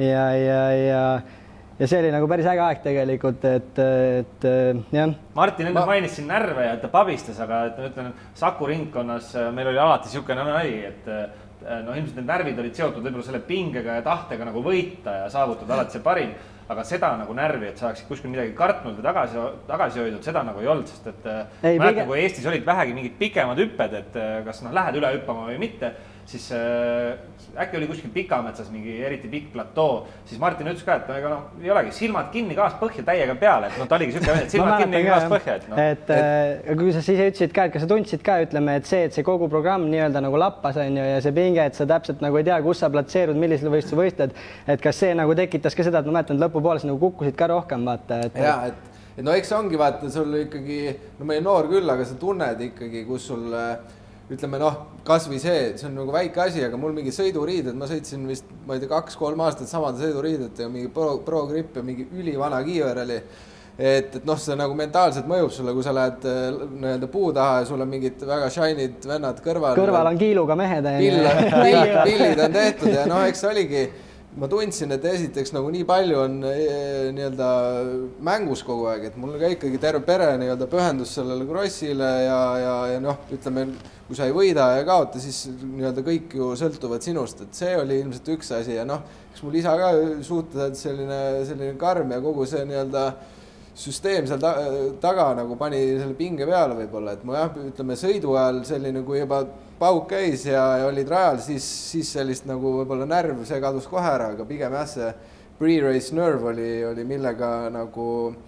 ja see oli nagu päris äge aeg tegelikult, et jah. Martin enda mainis siin närve ja ta pabistas, aga ütlen, Saku ringkonnas meil oli alati siukene nali, et ilmselt need närvid olid seotud võib-olla selle pingega ja tahtega nagu võita ja saavutada alati see parim, aga seda nagu närvi, et sa oleksid kuskil midagi kartnud ja tagasi hoidnud, seda nagu ei olnud, sest et mäletan, kui Eestis olid vähegi mingid pikemad hüpped, et kas lähed üle hüppama või mitte, siis äkki oli kuskil Pikametsas mingi eriti pikk platoo, siis Martin ütles ka, et ei olegi silmad kinni, gaas põhja täiega peale, et ta oligi siuke, et silmad kinni gaas põhja. Et kui sa siis ütlesid ka, et kas sa tundsid ka, ütleme, et see kogu programm nii-öelda nagu lappas on ju ja see pinge, et sa täpselt nagu ei tea, kus sa platseerud, millisele võistluse võistled, et kas see nagu tekitas ka seda, et ma mäletan, et lõpupooles nagu kukkusid ka rohkem, vaata. Ja, et no eks ongi vaata, sul ikkagi, no ma ei noor küll, aga sa tunned ikkagi, kus sul ütleme kas või see on nagu väike asi, aga mul mingi sõiduriided, ma sõitsin vist, ma ei tea, 2-3 aastat samade sõiduriided ja mingi pro grip ja mingi ülivana kiiver oli. Et see nagu mentaalselt mõjub sulle, kui sa lähed nii-öelda puu taha ja sul on mingid väga shinid vennad kõrval. Kõrval on kiiluga mehed. Pillid on tehtud ja eks oligi, ma tundsin, et esiteks nagu nii palju on nii-öelda mängus kogu aeg, et mul ka ikkagi terve pere nii-öelda pühendus sellele crossile ja ütleme, kui sa ei võida ja kaota, siis nii-öelda kõik ju sõltuvad sinust, et see oli ilmselt üks asi ja eks mul isa ka suhteliselt selline karm ja kogu see nii-öelda süsteem seal taga nagu pani selle pinge peale võib-olla, et ma ütleme sõidu ajal selline, kui juba pauk käis ja olid rajal, siis sellist nagu võib-olla närv, see kadus kohe ära, aga pigem see pre-race nerve oli millega nagu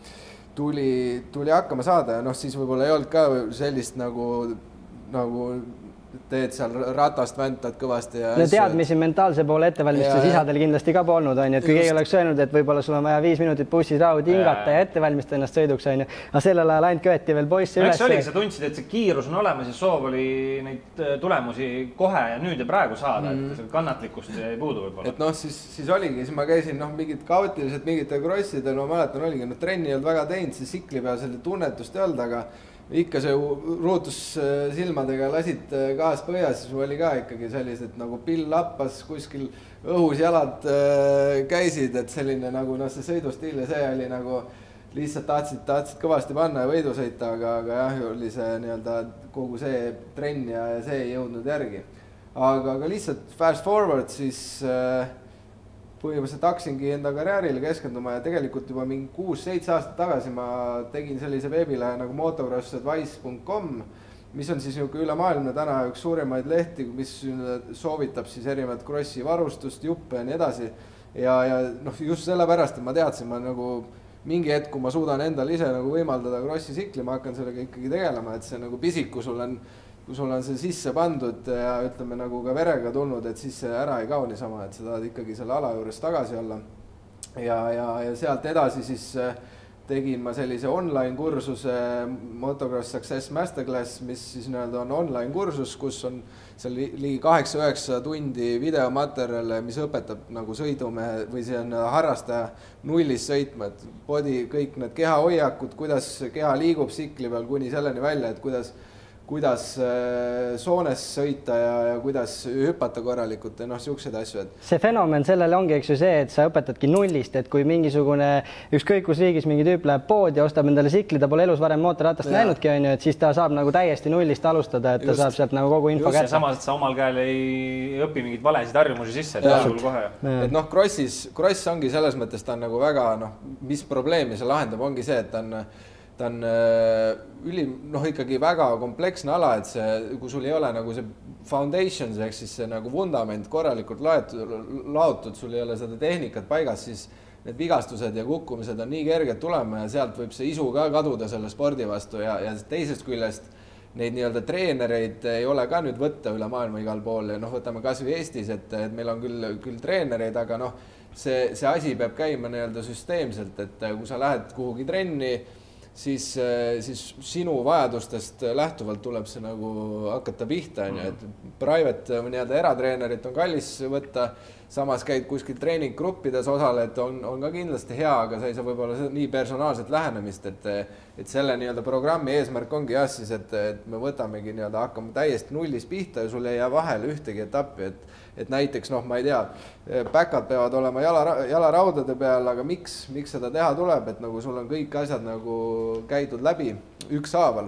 tuli hakkama saada ja siis võib-olla ei olnud ka sellist nagu teed seal ratast väntad kõvasti. No teadmisi mentaalse poole ettevalmistus isadel kindlasti ka polnud, on ju, et kui keegi oleks öelnud, et võib-olla sul on vaja 5 minutit bussis rahu tingata ja ettevalmistada ennast sõiduks, on ju, aga sellel ajal ainult köeti veel poisse üles. Eks oligi, sa tundsid, et see kiirus on olemas ja soov oli neid tulemusi kohe ja nüüd ja praegu saada, et kannatlikkust ei puudu võib-olla. Et siis oligi, siis ma käisin mingid kaootiliselt mingite krosside, mäletan oligi, trenni ei olnud väga teinud, see sikli peal selle tunnetust ei olnud, aga ikka see ruutus silmadega lasid gaas põhjas, siis oli ka ikkagi sellised nagu pill lappas, kuskil õhus jalad käisid, et selline nagu see sõidustiil ja see oli nagu lihtsalt tahtsid kõvasti panna ja võidu sõita, aga jah, oli see nii-öelda kogu see trenn ja see ei jõudnud järgi. Aga lihtsalt fast forward siis põhimõtteliselt hakkasingi enda karjäärile keskenduma ja tegelikult juba mingi 6-7 aastat tagasi ma tegin sellise veebilehe nagu motocrossadvice.com, mis on siis üle maailma täna üks suurimaid lehti, mis soovitab siis erinevat crossi varustust, juppe ja nii edasi. Ja just sellepärast, et ma teadsin, ma nagu mingi hetk, kui ma suudan endale ise nagu võimaldada crossi sikli, ma hakkan sellega ikkagi tegelema, et see nagu pisik, kui sul on see sisse pandud ja ütleme nagu ka verega tulnud, et siis see ära ei kao niisama, et sa tahad ikkagi selle ala juures tagasi olla. Ja sealt edasi siis tegin ma sellise online kursuse Motocross Success Masterclass, mis siis on online kursus, kus on seal ligi 8-9 tundi videomaterjale, mis õpetab nagu sõidumehe või see on harrastaja nullis sõitma, et body, kõik need kehahoiakud, kuidas keha liigub sikli peal kuni selleni välja, et kuidas soones sõita ja kuidas hüpata korralikult ja siukseid asju. See fenomen sellele ongi eks ju see, et sa õpetadki nullist, et kui mingisugune ükskõik kus riigis mingi tüüp läheb poodi ja ostab endale sikli, ta pole elus varem mootorratast näinudki, on ju, et siis ta saab nagu täiesti nullist alustada, et ta saab sealt nagu kogu info kätte. Samas, et sa omal käel ei õpi mingid valesid harjumusi sisse, et kohe. Et cross ongi selles mõttes, ta on nagu väga, mis probleemi see lahendab, ongi see, et ta on ikkagi väga kompleksne ala, et kui sul ei ole nagu see foundations, ehk siis see nagu vundament korralikult laotud, sul ei ole seda tehnikat paigas, siis need vigastused ja kukkumised on nii kerged tulema ja sealt võib see isu ka kaduda selle spordi vastu ja teisest küljest neid nii-öelda treenereid ei ole ka nüüd võtta üle maailma igal pool ja võtame kas või Eestis, et meil on küll treenereid, aga see asi peab käima nii-öelda süsteemselt, et kui sa lähed kuhugi trenni, siis sinu vajadustest lähtuvalt tuleb see nagu hakata pihta, et private nii-öelda eratreenerit on kallis võtta, samas käid kuskil treeninggruppides osaled, on ka kindlasti hea, aga sa ei saa võib-olla nii personaalset lähenemist, et selle nii-öelda programmi eesmärk ongi jah siis, et me võtamegi nii-öelda hakkame täiesti nullist pihta ja sul ei jää vahele ühtegi etappi, et näiteks ma ei tea, back'ad peavad olema jalaraudade peal, aga miks seda teha tuleb, et nagu sul on kõik asjad nagu käidud läbi ükshaaval.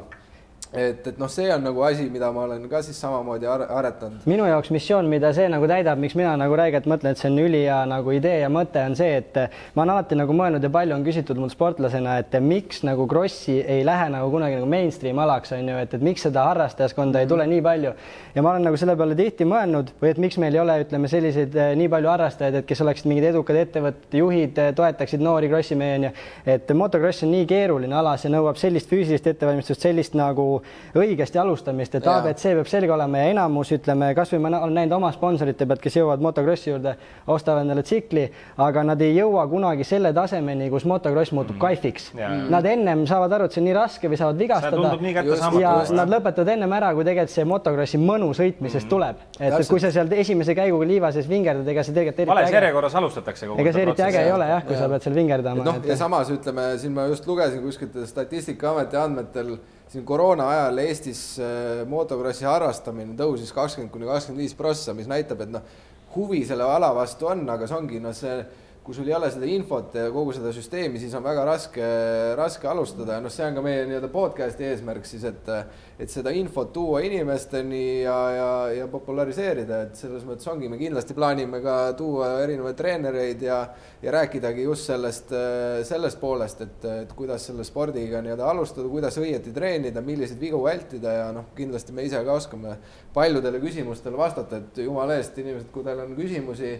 Et see on nagu asi, mida ma olen ka siis samamoodi aretanud. Minu jaoks missioon, mida see nagu täidab, miks mina nagu räigelt mõtlen, et see on ülihea nagu idee ja mõte on see, et ma olen alati nagu mõelnud ja palju on küsitud mul sportlasena, et miks nagu krossi ei lähe nagu kunagi nagu mainstream alaks, on ju, et miks seda harrastajaskonda ei tule nii palju. Ja ma olen nagu selle peale tihti mõelnud, või et miks meil ei ole, ütleme, selliseid nii palju harrastajaid, et kes oleksid mingid edukad ettevõtted, juhid, toetaksid noori krossimehi, et motocross on nii keeruline ala, see nõuab sellist füüsilist ettevalmistust, sellist nagu õigesti alustamist, et ABC peab selge olema ja enamus, ütleme, kas või ma olen näinud oma sponsorite pealt, kes jõuavad motocrossi juurde, ostavad endale tsikli, aga nad ei jõua kunagi selle tasemeni, kus motocross muutub kaifiks. Nad ennem saavad aru, et see on nii raske või saavad vigastada ja nad lõpetavad ennem ära, kui tegelikult see motocrossi mõnu sõitmisest tuleb. Et kui sa sealt esimese käiguga liiva sees vingerdad, ega see tegelikult eriti vales järjekorras alustatakse kogu ega see eriti äge ei ole, jah, kui sa pead seal vingerdama. Ja samas, ütleme, siin ma just lugesin kuskilt Statistikaameti andmetel siin koroona ajal Eestis motocrossi harrastamine tõusis 20–25%, mis näitab, et huvi selle ala vastu on, aga see ongi, kui sul ei ole seda infot ja kogu seda süsteemi, siis on väga raske alustada. Ja see on ka meie nii-öelda podcasti eesmärk siis, et seda infot tuua inimesteni ja populariseerida, et selles mõttes ongi, me kindlasti plaanime ka tuua erinevaid treenereid ja rääkidagi just sellest poolest, et kuidas selle spordiga nii-öelda alustada, kuidas õieti treenida, milliseid vigu vältida ja kindlasti me ise ka oskame paljudele küsimustele vastata, et jumala eest inimesed, kui teil on küsimusi,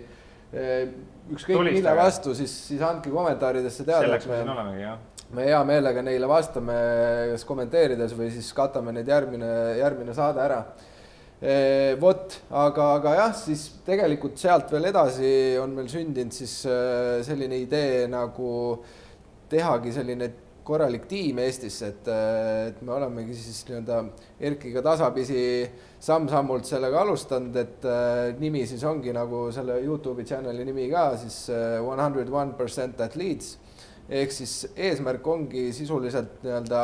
ükskõik mille vastu, siis andke kommentaaridesse teada. Selleks me siin olemegi, jah. Me hea meelega neile vastame, kas kommenteerides või siis katame neid järgmine saade ära. Aga jah, siis tegelikult sealt veel edasi on meil sündinud siis selline idee nagu tehagi selline korralik tiim Eestisse, et me olemegi siis nii-öelda Erkiga tasapisi samm-sammult sellega alustanud, et nimi siis ongi nagu selle YouTube'i channeli nimi ka siis 101% Athletes, ehk siis eesmärk ongi sisuliselt nii-öelda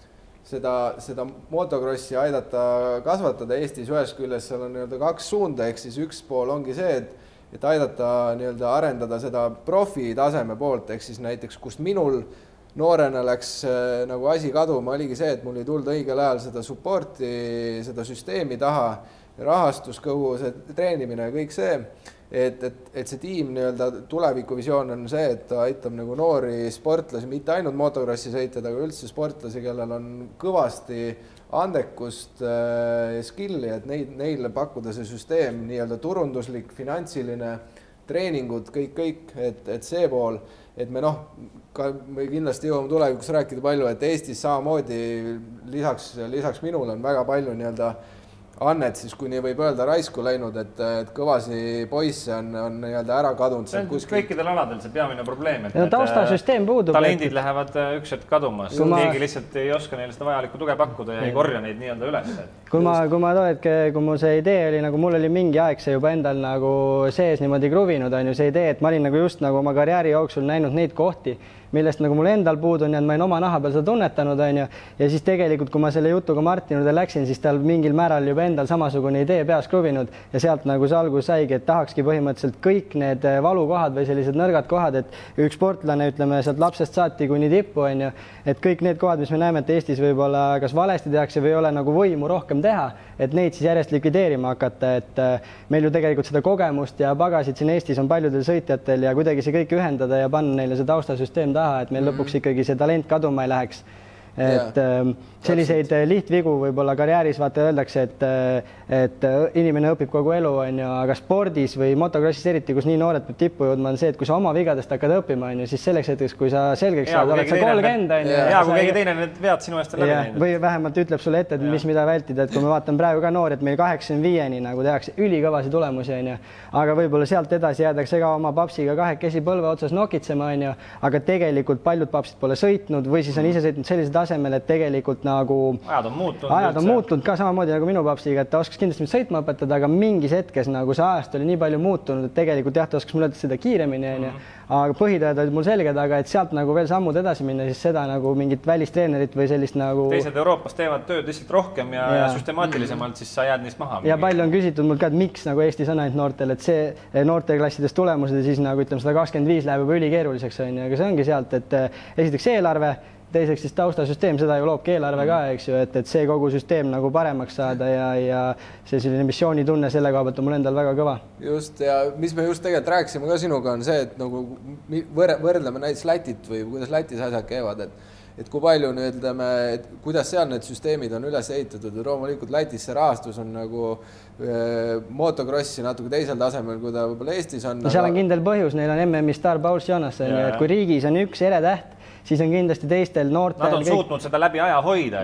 seda motocrossi aidata kasvatada Eestis. Ühest küljest seal on nii-öelda kaks suunda, ehk siis üks pool ongi see, et aidata nii-öelda arendada seda profi taseme poolt, ehk siis näiteks kust minul noorena läks nagu asi kaduma, oligi see, et mul ei tulnud õigel ajal seda supporti, seda süsteemi taha, rahastus, kogu see treenimine ja kõik see, et see tiim nii-öelda tulevikuvisioon on see, et ta aitab nagu noori sportlasi, mitte ainult motocrossi sõitjad, aga üldse sportlasi, kellel on kõvasti andekust ja skilli, et neile pakkuda see süsteem nii-öelda turunduslik, finantsiline, treeningud, kõik, et see pool, et me kindlasti jõuame tulevikus rääkida palju, et Eestis samamoodi lisaks minul on väga palju nii-öelda annet, siis kui nii võib öelda raisku läinud, et kõvasi poisse on nii-öelda ära kadunud. See on kõikidel aladel see peamine probleem, et taustasüsteem puudub. Talendid lähevad üks hetk kaduma, keegi lihtsalt ei oska neile seda vajalikku tuge pakkuda ja ei korja neid nii-öelda üles. Kui mul see idee oli, nagu mul oli mingi aeg see juba endal nagu sees niimoodi kruvinud, on ju see idee, et ma olin nagu just nagu oma karjääri jooksul näinud neid kohti, millest nagu mul endal puudu on ja ma olin oma naha peal seda tunnetanud, on ju. Ja siis tegelikult, kui ma selle jutuga Martin juurde läksin, siis tal mingil määral juba endal samasugune idee peas kruvinud ja sealt nagu see algus saigi, et tahakski põhimõtteliselt kõik need valukohad või sellised nõrgad kohad, et üks sportlane, ütleme, sealt lapsest saati kuni tippu, on ju, et kõik need kohad, mis me näeme, et Eestis võib-olla kas valesti tehakse või ei ole nagu võimu rohkem teha, et neid siis järjest likvideerima hakata, et meil ju tegelikult seda kogemust ja pagasid siin Eestis on paljudel sõitjatel ja kuidagi see kõik ühendada ja panna neile see taustasüsteem taha, et meil lõpuks ikkagi see talent kaduma ei läheks. et selliseid lihtvigu võib-olla karjääris vaata öeldakse, et inimene õpib kogu elu, on ju, aga spordis või motokrossis eriti, kus nii noored peab tippu jõudma, on see, et kui sa oma vigadest hakkad õppima, on ju, siis selleks hetkeks, kui sa selgeks saad, oled sa 30, on ju. Hea, kui keegi teine need vead sinu eest läbi näinud. Või vähemalt ütleb sulle ette, et mis mida vältida, et kui me vaatan praegu ka noori, et meil 85-ni nagu tehakse ülikõvasi tulemusi, on ju, aga võib-olla sealt edasi jäädakse ka oma papsiga kahekesi põlve otsas nokitsema, on ju, aga tegelikult paljud papsid pole sõitnud või siis on ise sõitnud sellise tasemel, et tegelikult nagu ajad on muutunud ka samamoodi nagu minu papsiga, et ta oskas kindlasti mind sõitma õpetada, aga mingis hetkes nagu see ajast oli nii palju muutunud, et tegelikult jah, ta oskas mulle seda kiiremini, on ju, aga põhitõed olid mul selged, aga et sealt nagu veel sammud edasi minna, siis seda nagu mingit välistreenerit või sellist nagu teised Euroopas teevad tööd lihtsalt rohkem ja süstemaatilisemalt, siis sa jääd neist maha. Ja palju on küsitud mul ka, et miks nagu Eestis on ainult noortel, et see noorteklassides tulemused ja siis nagu ütleme 125 läheb juba ülikeeruliseks, on ju, aga see ongi sealt, et esiteks eelarve, teiseks siis taustasüsteem, seda ju loobki eelarve ka, eks ju, et see kogu süsteem nagu paremaks saada ja see selline missioonitunne selle koha pealt on mul endal väga kõva. Just, ja mis me just tegelikult rääkisime ka sinuga on see, et nagu võrdleme näiteks Lätit või kuidas Lätis asjad käivad, et kui palju nüüd ütleme, et kuidas seal need süsteemid on üles ehitatud, et loomulikult Lätis see rahastus on nagu motokrossi natuke teisel tasemel, kui ta võib-olla Eestis on. Seal on kindel põhjus, neil on MM-i staar Pauls Jonas, et kui riigis on üks eretäht, siis on kindlasti teistel noortel. Nad on suutnud seda läbi aja hoida.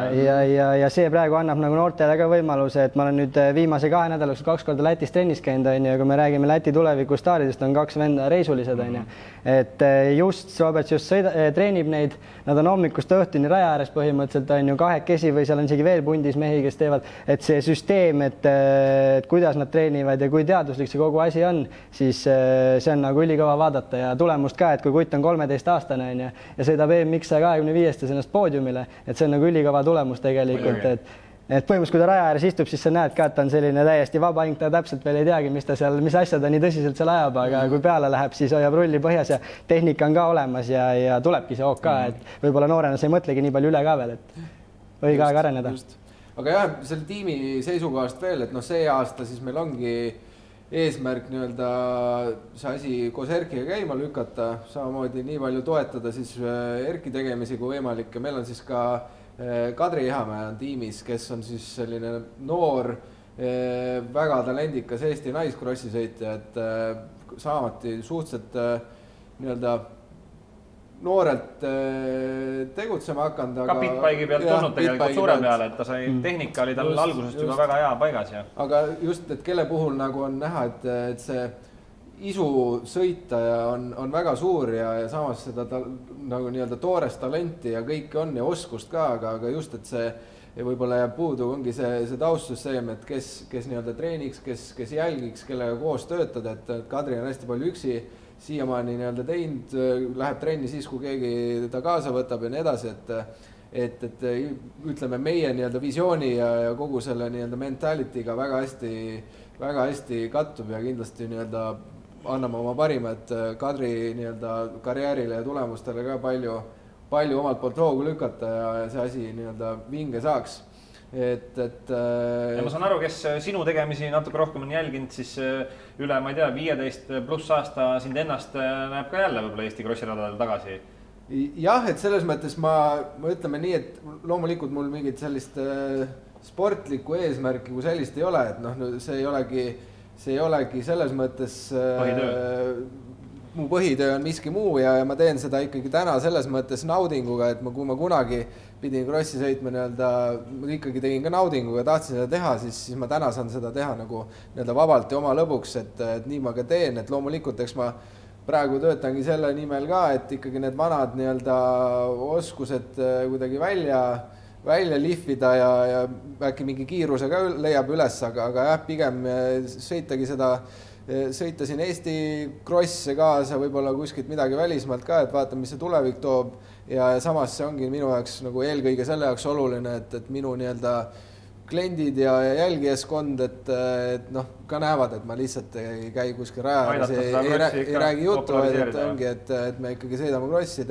Ja see praegu annab nagu noortele ka võimaluse, et ma olen nüüd viimase 2 nädalaks 2 korda Lätis trennis käinud, on ju, kui me räägime Läti tuleviku staaridest, on 2 venda reisulised, on ju. Et just Roberts just treenib neid, nad on hommikust õhtuni raja ääres põhimõtteliselt, on ju, 2 või seal on isegi veel pundis mehi, kes teevad, et see süsteem, et kuidas nad treenivad ja kui teaduslik see kogu asi on, siis see on nagu ülikõva vaadata ja tulemust ka, et kui kutt on 13-aastane, on ju, ja sõidab EMX 125 ennast poodiumile, et see on nagu ülikõva tulemus tegelikult, et põhimõtteliselt, kui ta raja ääres istub, siis sa näed ka, et ta on selline täiesti vaba hing, ta täpselt veel ei teagi, mis asja ta nii tõsiselt seal ajab, aga kui peale läheb, siis hoiab rulli põhjas ja tehnika on ka olemas ja tulebki see OK, et võib-olla noorena sa ei mõtlegi nii palju üle ka veel, et õige aeg areneda. Aga jah, selle tiimi seisukohast veel, et see aasta siis meil ongi eesmärk nii-öelda see asi koos Erkiga käima lükata, samamoodi nii palju toetada siis Erki tegemisi kui võimalik ja meil on siis ka Kadri Ihamäe on tiimis, kes on siis selline noor, väga talendikas Eesti naiskrossi sõitja, et saamati suhteliselt nii-öelda noorelt tegutsema hakanud. Ka pitbike'i pealt tulnud tegelikult suure peale, et ta sai tehnika oli tal algusest juba väga hea paigas. Aga just, et kelle puhul nagu on näha, et see isu sõitaja on väga suur ja samas seda nagu nii-öelda toorest talenti ja kõike on ja oskust ka, aga just, et see võib-olla jääb puudu, ongi see taustsüsteem, et kes nii-öelda treeniks, kes jälgiks, kellega koos töötada, et Kadri on hästi palju üksi siiamaani nii-öelda teinud, läheb trenni siis, kui keegi ta kaasa võtab ja nii edasi, et ütleme meie nii-öelda visiooni ja kogu selle nii-öelda mentality'ga väga hästi kattub ja kindlasti nii-öelda anname oma parimad Kadri nii-öelda karjäärile ja tulemustele ka palju omalt poolt hoogu lükata ja see asi nii-öelda vinge saaks. Ja ma saan aru, kes sinu tegemisi natuke rohkem on jälginud, siis üle, ma ei tea, 15+ aasta sind ennast näeb ka jälle võib-olla Eesti krossiradadel tagasi. Jah, et selles mõttes ma ütleme nii, et loomulikult mul mingit sellist sportlikku eesmärki kui sellist ei ole, et see ei olegi selles mõttes mu põhitöö on miski muu ja ma teen seda ikkagi täna selles mõttes naudinguga, et kui ma kunagi pidin krossi sõitma nii-öelda, ma ikkagi tegin ka naudinguga, tahtsin seda teha, siis ma täna saan seda teha nagu nii-öelda vabalt ja oma lõbuks, et nii ma ka teen, et loomulikult eks ma praegu töötangi selle nimel ka, et ikkagi need vanad nii-öelda oskused kuidagi välja lihvida ja äkki mingi kiiruse ka leiab üles, aga jah, pigem sõita siin Eesti krosse kaasa, võib-olla kuskilt midagi välismaalt ka, et vaata, mis see tulevik toob ja samas see ongi minu jaoks nagu eelkõige selle jaoks oluline, et minu nii-öelda kliendid ja jälgijaskond, et ka näevad, et ma lihtsalt ei käi kuskil raja ääres, ei räägi juttu, et ongi, et me ikkagi sõidame krossi,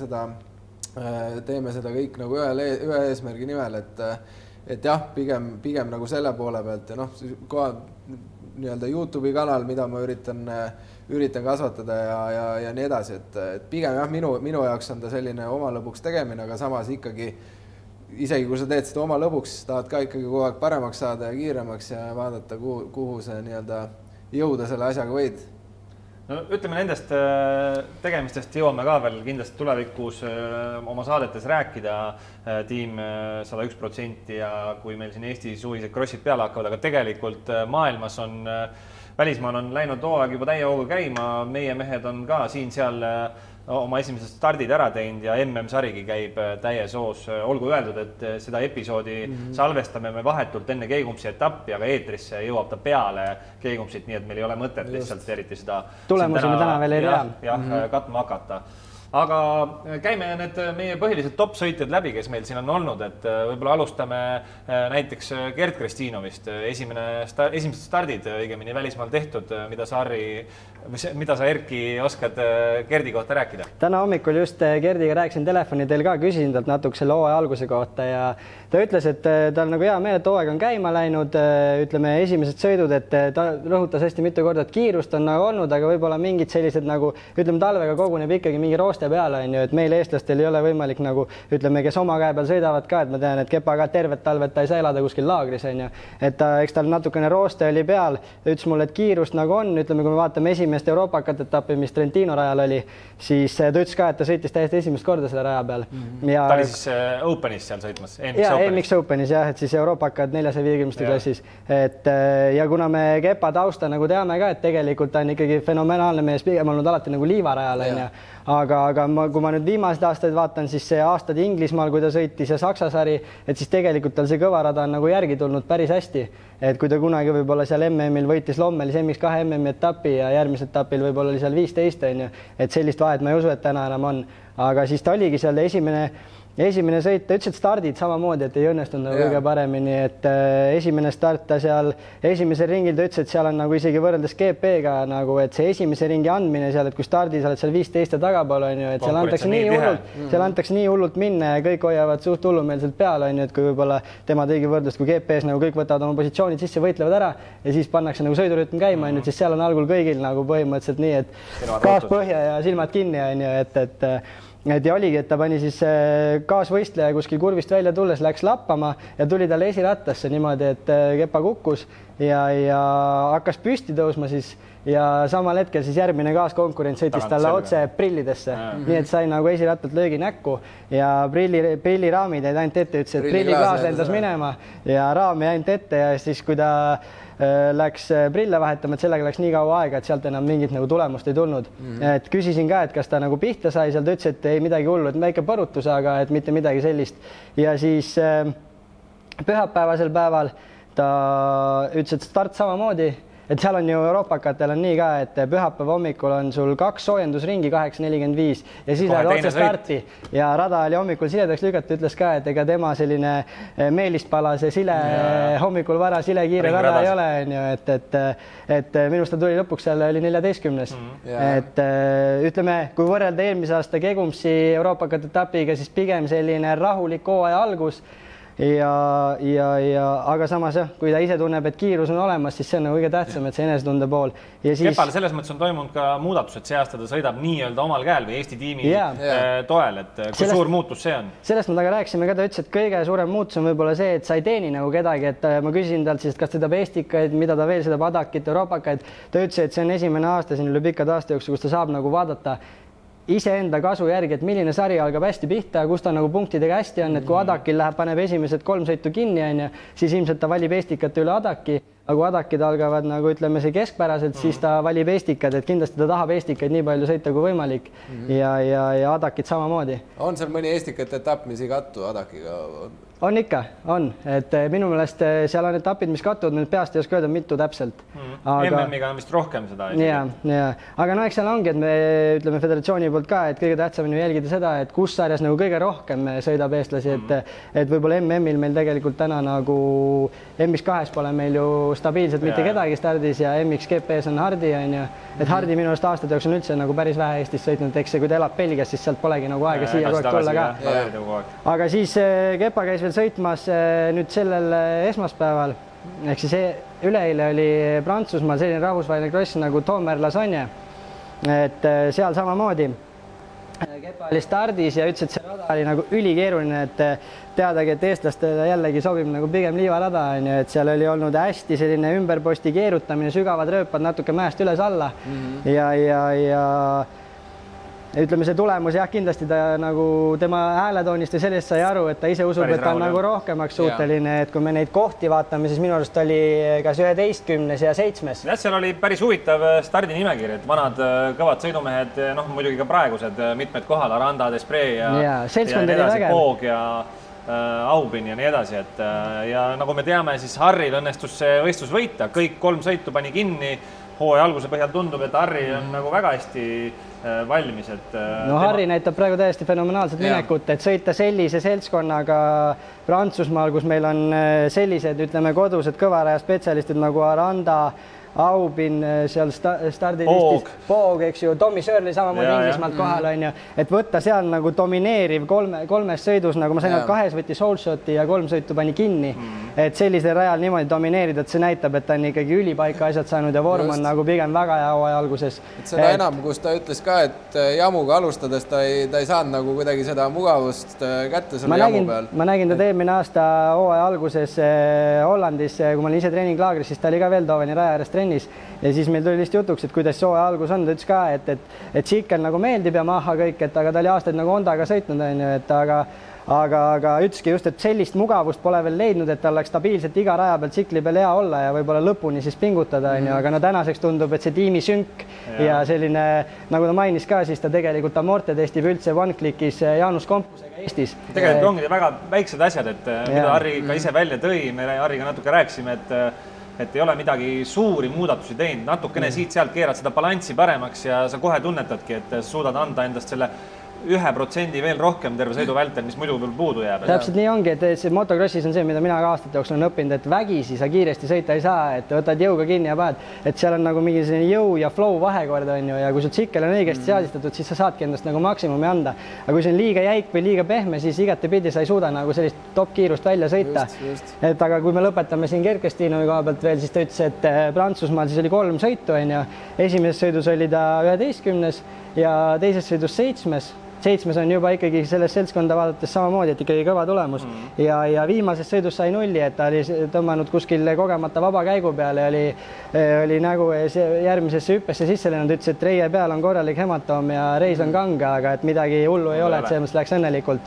teeme seda kõik nagu ühe eesmärgi nimel, et jah, pigem nagu selle poole pealt ja nii-öelda YouTube'i kanal, mida ma üritan kasvatada ja nii edasi, et pigem jah, minu jaoks on ta selline oma lõbuks tegemine, aga samas ikkagi isegi kui sa teed seda oma lõbuks, tahad ka ikkagi kogu aeg paremaks saada ja kiiremaks ja vaadata, kuhu see nii-öelda jõuda selle asjaga võid. No, ütleme nendest tegemistest jõuame ka veel kindlasti tulevikus oma saadetes rääkida tiim 101% ja kui meil siin Eestis suvised crossid peale hakkavad, aga tegelikult maailmas välismaal on läinud hooaeg juba täie hooga käima, meie mehed on ka siin-seal oma esimesed stardid ära teinud ja MM-sarigi käib täies hoos. Olgu öeldud, et seda episoodi salvestame me vahetult enne Keegumpsi etappi, aga eetrisse jõuab ta peale Keegumpsit, nii et meil ei ole mõtet lihtsalt eriti seda tulemusi me täna veel ei tea. Jah, katma hakata. Aga käime need meie põhilised top-sõitjad läbi, kes meil siin on olnud, et võib-olla alustame näiteks Gert Kristiinovist. Esimesed stardid õigemini välismaal tehtud, mida sa Erki oskad Gerdi kohta rääkida? Täna hommikul just Gerdiga rääkisin telefoni, teil ka küsisin talt natuke selle hooaja alguse kohta ja ta ütles, et tal nagu hea meel, et hooaeg on käima läinud, ütleme esimesed sõidud, et ta rõhutas hästi mitu korda, et kiirust on nagu olnud, aga võib-olla mingid sellised nagu, ütleme talvega koguneb ikkagi mingi rooste peale, on ju, et meil eestlastel ei ole võimalik nagu, ütleme, kes oma käe peal sõidavad ka, et ma tean, et Kepa ka tervet talvet ta ei saa elada kuskil laagris, on ju, et eks tal natukene rooste oli peal, ta ütles mulle, et kiirust nagu on, ütleme, kui me vaatame esimest Euroopakat etappi, mis Trentino rajal oli, siis ta ütles ka, et ta sõitis täiesti esimest korda selle raja peal. Ja ta oli siis Openis seal sõitmas? EMX Openis jah, et siis Euroopakad 450 klassis. Ja kuna me Kepa tausta nagu teame ka, et tegelikult ta on ikkagi fenomenaalne mees, pigem olnud alati nagu liivarajal, on ju. Aga kui ma nüüd viimased aastaid vaatan, siis see aastad Inglismaal, kui ta sõitis ja Saksa sari, et siis tegelikult tal see kõvarada on nagu järgi tulnud päris hästi. Et kui ta kunagi võib-olla seal MM-il võitis Lommelis MX2 MM-i etapi ja järgmisel etapil võib-olla oli seal 15, on ju. Et sellist vahet ma ei usu, et täna enam on. Aga siis ta oligi seal esimene sõit, ta ütles, et stardid samamoodi, et ei õnnestunud nagu kõige paremini, et esimene start ta seal esimesel ringil ta ütles, et seal on nagu isegi võrreldes GP-ga nagu, et see esimese ringi andmine seal, et kui stardis oled seal 15 ja tagapool, on ju, et seal antakse nii hullult minna ja kõik hoiavad suht hullumeelselt peale, on ju, et kui võib-olla tema tegi võrdlust, kui GP-s nagu kõik võtavad oma positsioonid sisse, võitlevad ära ja siis pannakse nagu sõidurütm käima, on ju, siis seal on algul kõigil nagu põhimõtteliselt nii, et gaas põhja ja silmad kinni, on ju, et ja oligi, et ta pani siis kaasvõistleja kuskil kurvist välja tulles, läks lappama ja tuli talle esirattasse niimoodi, et Kepa kukkus ja hakkas püsti tõusma siis ja samal hetkel siis järgmine kaaskonkurent sõitis talle otse prillidesse. Nii et sai nagu esirattalt löögi näkku ja prilliraamid jäid ainult ette, ütles, et prilliklaas lendas minema ja raam jäi ainult ette ja siis kui ta läks prille vahetama, et sellega läks nii kaua aega, et sealt enam mingit nagu tulemust ei tulnud. Et küsisin ka, et kas ta nagu pihta sai, seal ta ütles, et ei midagi hullu, et väike põrutus, aga et mitte midagi sellist. Ja siis pühapäevasel päeval ta ütles, et start samamoodi, et seal on ju Euroopakatel on nii ka, et pühapäeva hommikul on sul 2 soojendusringi 8.45 ja siis lähed otse starti ja rada oli hommikul siledaks lükata, ütles ka, et ega tema selline meelispalase sile hommikul vara sile kiire rada ei ole, on ju, et minust ta tuli lõpuks seal oli 14. Et ütleme, kui võrrelda eelmise aasta Keegumpsi Euroopakat etapiga, siis pigem selline rahulik hooaja algus. Aga samas jah, kui ta ise tunneb, et kiirus on olemas, siis see on kõige tähtsam, et see enesetunde pool. Kepal selles mõttes on toimunud ka muudatus, et see aasta ta sõidab nii-öelda omal käel või Eesti tiimi toel, et kui suur muutus see on? Sellest me taga rääkisime ka, ta ütles, et kõige suurem muutus on võib-olla see, et sa ei teeni nagu kedagi, et ma küsisin talt siis, kas ta tahab Estikaid, mida ta veel seda Adakit, Euroopakaid. Ta ütles, et see on esimene aasta siin üle pikad aasta jooksul, kus ta saab nagu vaadata iseenda kasu järgi, et milline sari algab hästi pihta, kus ta nagu punktidega hästi on, et kui Adakil läheb, paneb esimesed 3 sõitu kinni, on ju, siis ilmselt ta valib Estikate üle Adaki, aga kui Adakid algavad nagu ütleme see keskpäraselt, siis ta valib Estikad, et kindlasti ta tahab Estikaid nii palju sõita kui võimalik ja Adakid samamoodi. On seal mõni Estikate etapp, mis ei kattu Adakiga? On ikka, on, et minu meelest seal on etapid, mis kattuvad, meil peast ei oska öelda, mitu täpselt. MM-iga on vist rohkem seda. Aga no eks seal ongi, et me ütleme föderatsiooni poolt ka, et kõige tähtsam on ju jälgida seda, et kus sarjas nagu kõige rohkem sõidab eestlasi, et võib-olla MM-il meil tegelikult täna nagu MX2-s pole meil ju stabiilselt mitte kedagi stardis ja MX-GP-s on Hardi, on ju, et Hardi minu arust aastate jooksul on üldse nagu päris vähe Eestis sõitnud, eks see, kui ta elab Belgias, siis sealt polegi nagu aega siia kogu aeg tulla ka. Aga siis Kepa käis veel sõitmas nüüd sellel esmaspäeval ehk siis üleeile oli Prantsusmaal selline rahvusvaheline kross nagu Tomer-Lasagne, et seal samamoodi Kepa oli stardis ja ütles, et see rada oli nagu ülikeeruline, et teadagi, et eestlastele jällegi sobib nagu pigem liivarada, et seal oli olnud hästi selline ümberposti keerutamine, sügavad rööpad natuke mäest üles-alla ja ütleme, see tulemus jah, kindlasti ta nagu tema hääletoonist ja sellest sai aru, et ta ise usub, et ta on nagu rohkemaks suuteline, et kui me neid kohti vaatame, siis minu arust oli kas 11. ja 7. jah, seal oli päris huvitav stardinimekiri, et vanad kõvad sõidumehed, noh muidugi ka praegused mitmed kohal, Aranda, Desprez ja Poog ja Aubin ja nii edasi, et ja nagu me teame, siis Harril õnnestus see võistlus võita, kõik 3 sõitu pani kinni, hooaja alguse põhjal tundub, et Harri on nagu väga hästi valmis, et no Harri näitab praegu täiesti fenomenaalset minekut, et sõita sellise seltskonnaga Prantsusmaal, kus meil on sellised, ütleme, kodused kõvaraja spetsialistid nagu Aranda, Aubin seal stardilistis, Poog, eks ju, Tommy Shirley samamoodi Inglismaalt kohal on ju, et võtta seal nagu domineeriv kolmes sõidus, nagu ma sain, 2 võttis Holshoti ja 3 sõitu pani kinni, et sellisel rajal niimoodi domineerida, et see näitab, et ta on ikkagi ülipaika asjad saanud ja vorm on nagu pigem väga hea hooaja alguses. Seda enam, kus ta ütles ka, et jamuga alustades ta ei saanud nagu kuidagi seda mugavust kätte selle jamu peal. Ma nägin ta eelmine aasta hooaja alguses Hollandis, kui ma olin ise treeninglaagris, siis ta oli ka Veldhoveni raja ääres ja siis meil tuli lihtsalt jutuks, et kuidas see hooaja algus on, ta ütles ka, et Tšikkel nagu meeldib ja maha kõik, et aga ta oli aastaid nagu Hondaga sõitnud, et aga ütleski just, et sellist mugavust pole veel leidnud, et tal oleks stabiilselt iga raja peal tsikli peal hea olla ja võib-olla lõpuni siis pingutada, aga no tänaseks tundub, et see tiimi sünk ja selline, nagu ta mainis ka, siis ta tegelikult Amorte testib üldse OneClickis Jaanus Kompusega Eestis. Tegelikult ongi väga väiksed asjad, et mida Harri ka ise välja tõi, me Harriga natuke rääkisime, et ei ole midagi suuri muudatusi teinud, natukene siit-sealt keerad seda balanssi paremaks ja sa kohe tunnetadki, et suudad anda endast selle 1% veel rohkem terve sõidu vältel, mis muidu veel puudu jääb. Täpselt nii ongi, et see motocrossis on see, mida mina ka aastate jooksul olen õppinud, et vägisi sa kiiresti sõita ei saa, et võtad jõuga kinni ja paned, et seal on nagu mingi selline jõu ja flow vahekord on ju, ja kui sul tsikkel on õigesti seadistatud, siis sa saadki endast nagu maksimumi anda. Aga kui see on liiga jäik või liiga pehme, siis igatepidi sa ei suuda nagu sellist top kiirust välja sõita. Et aga kui me lõpetame siin Kerkestinovi koha pealt veel, siis ta ütles, et Prantsusmaal siis oli 3 sõitu on ju. Esimeses sõidus oli ta 11. ja teises sõidus 7. 7 on juba ikkagi selles seltskonda vaadates samamoodi, et ikkagi kõva tulemus ja viimases sõidus sai 0, et ta oli tõmmanud kuskil kogemata vaba käigu peale ja oli nagu järgmisesse hüppesse sisse lennanud, ütles, et reie peal on korralik hematoom ja reis on kanga, aga et midagi hullu ei ole, et selles läks õnnelikult.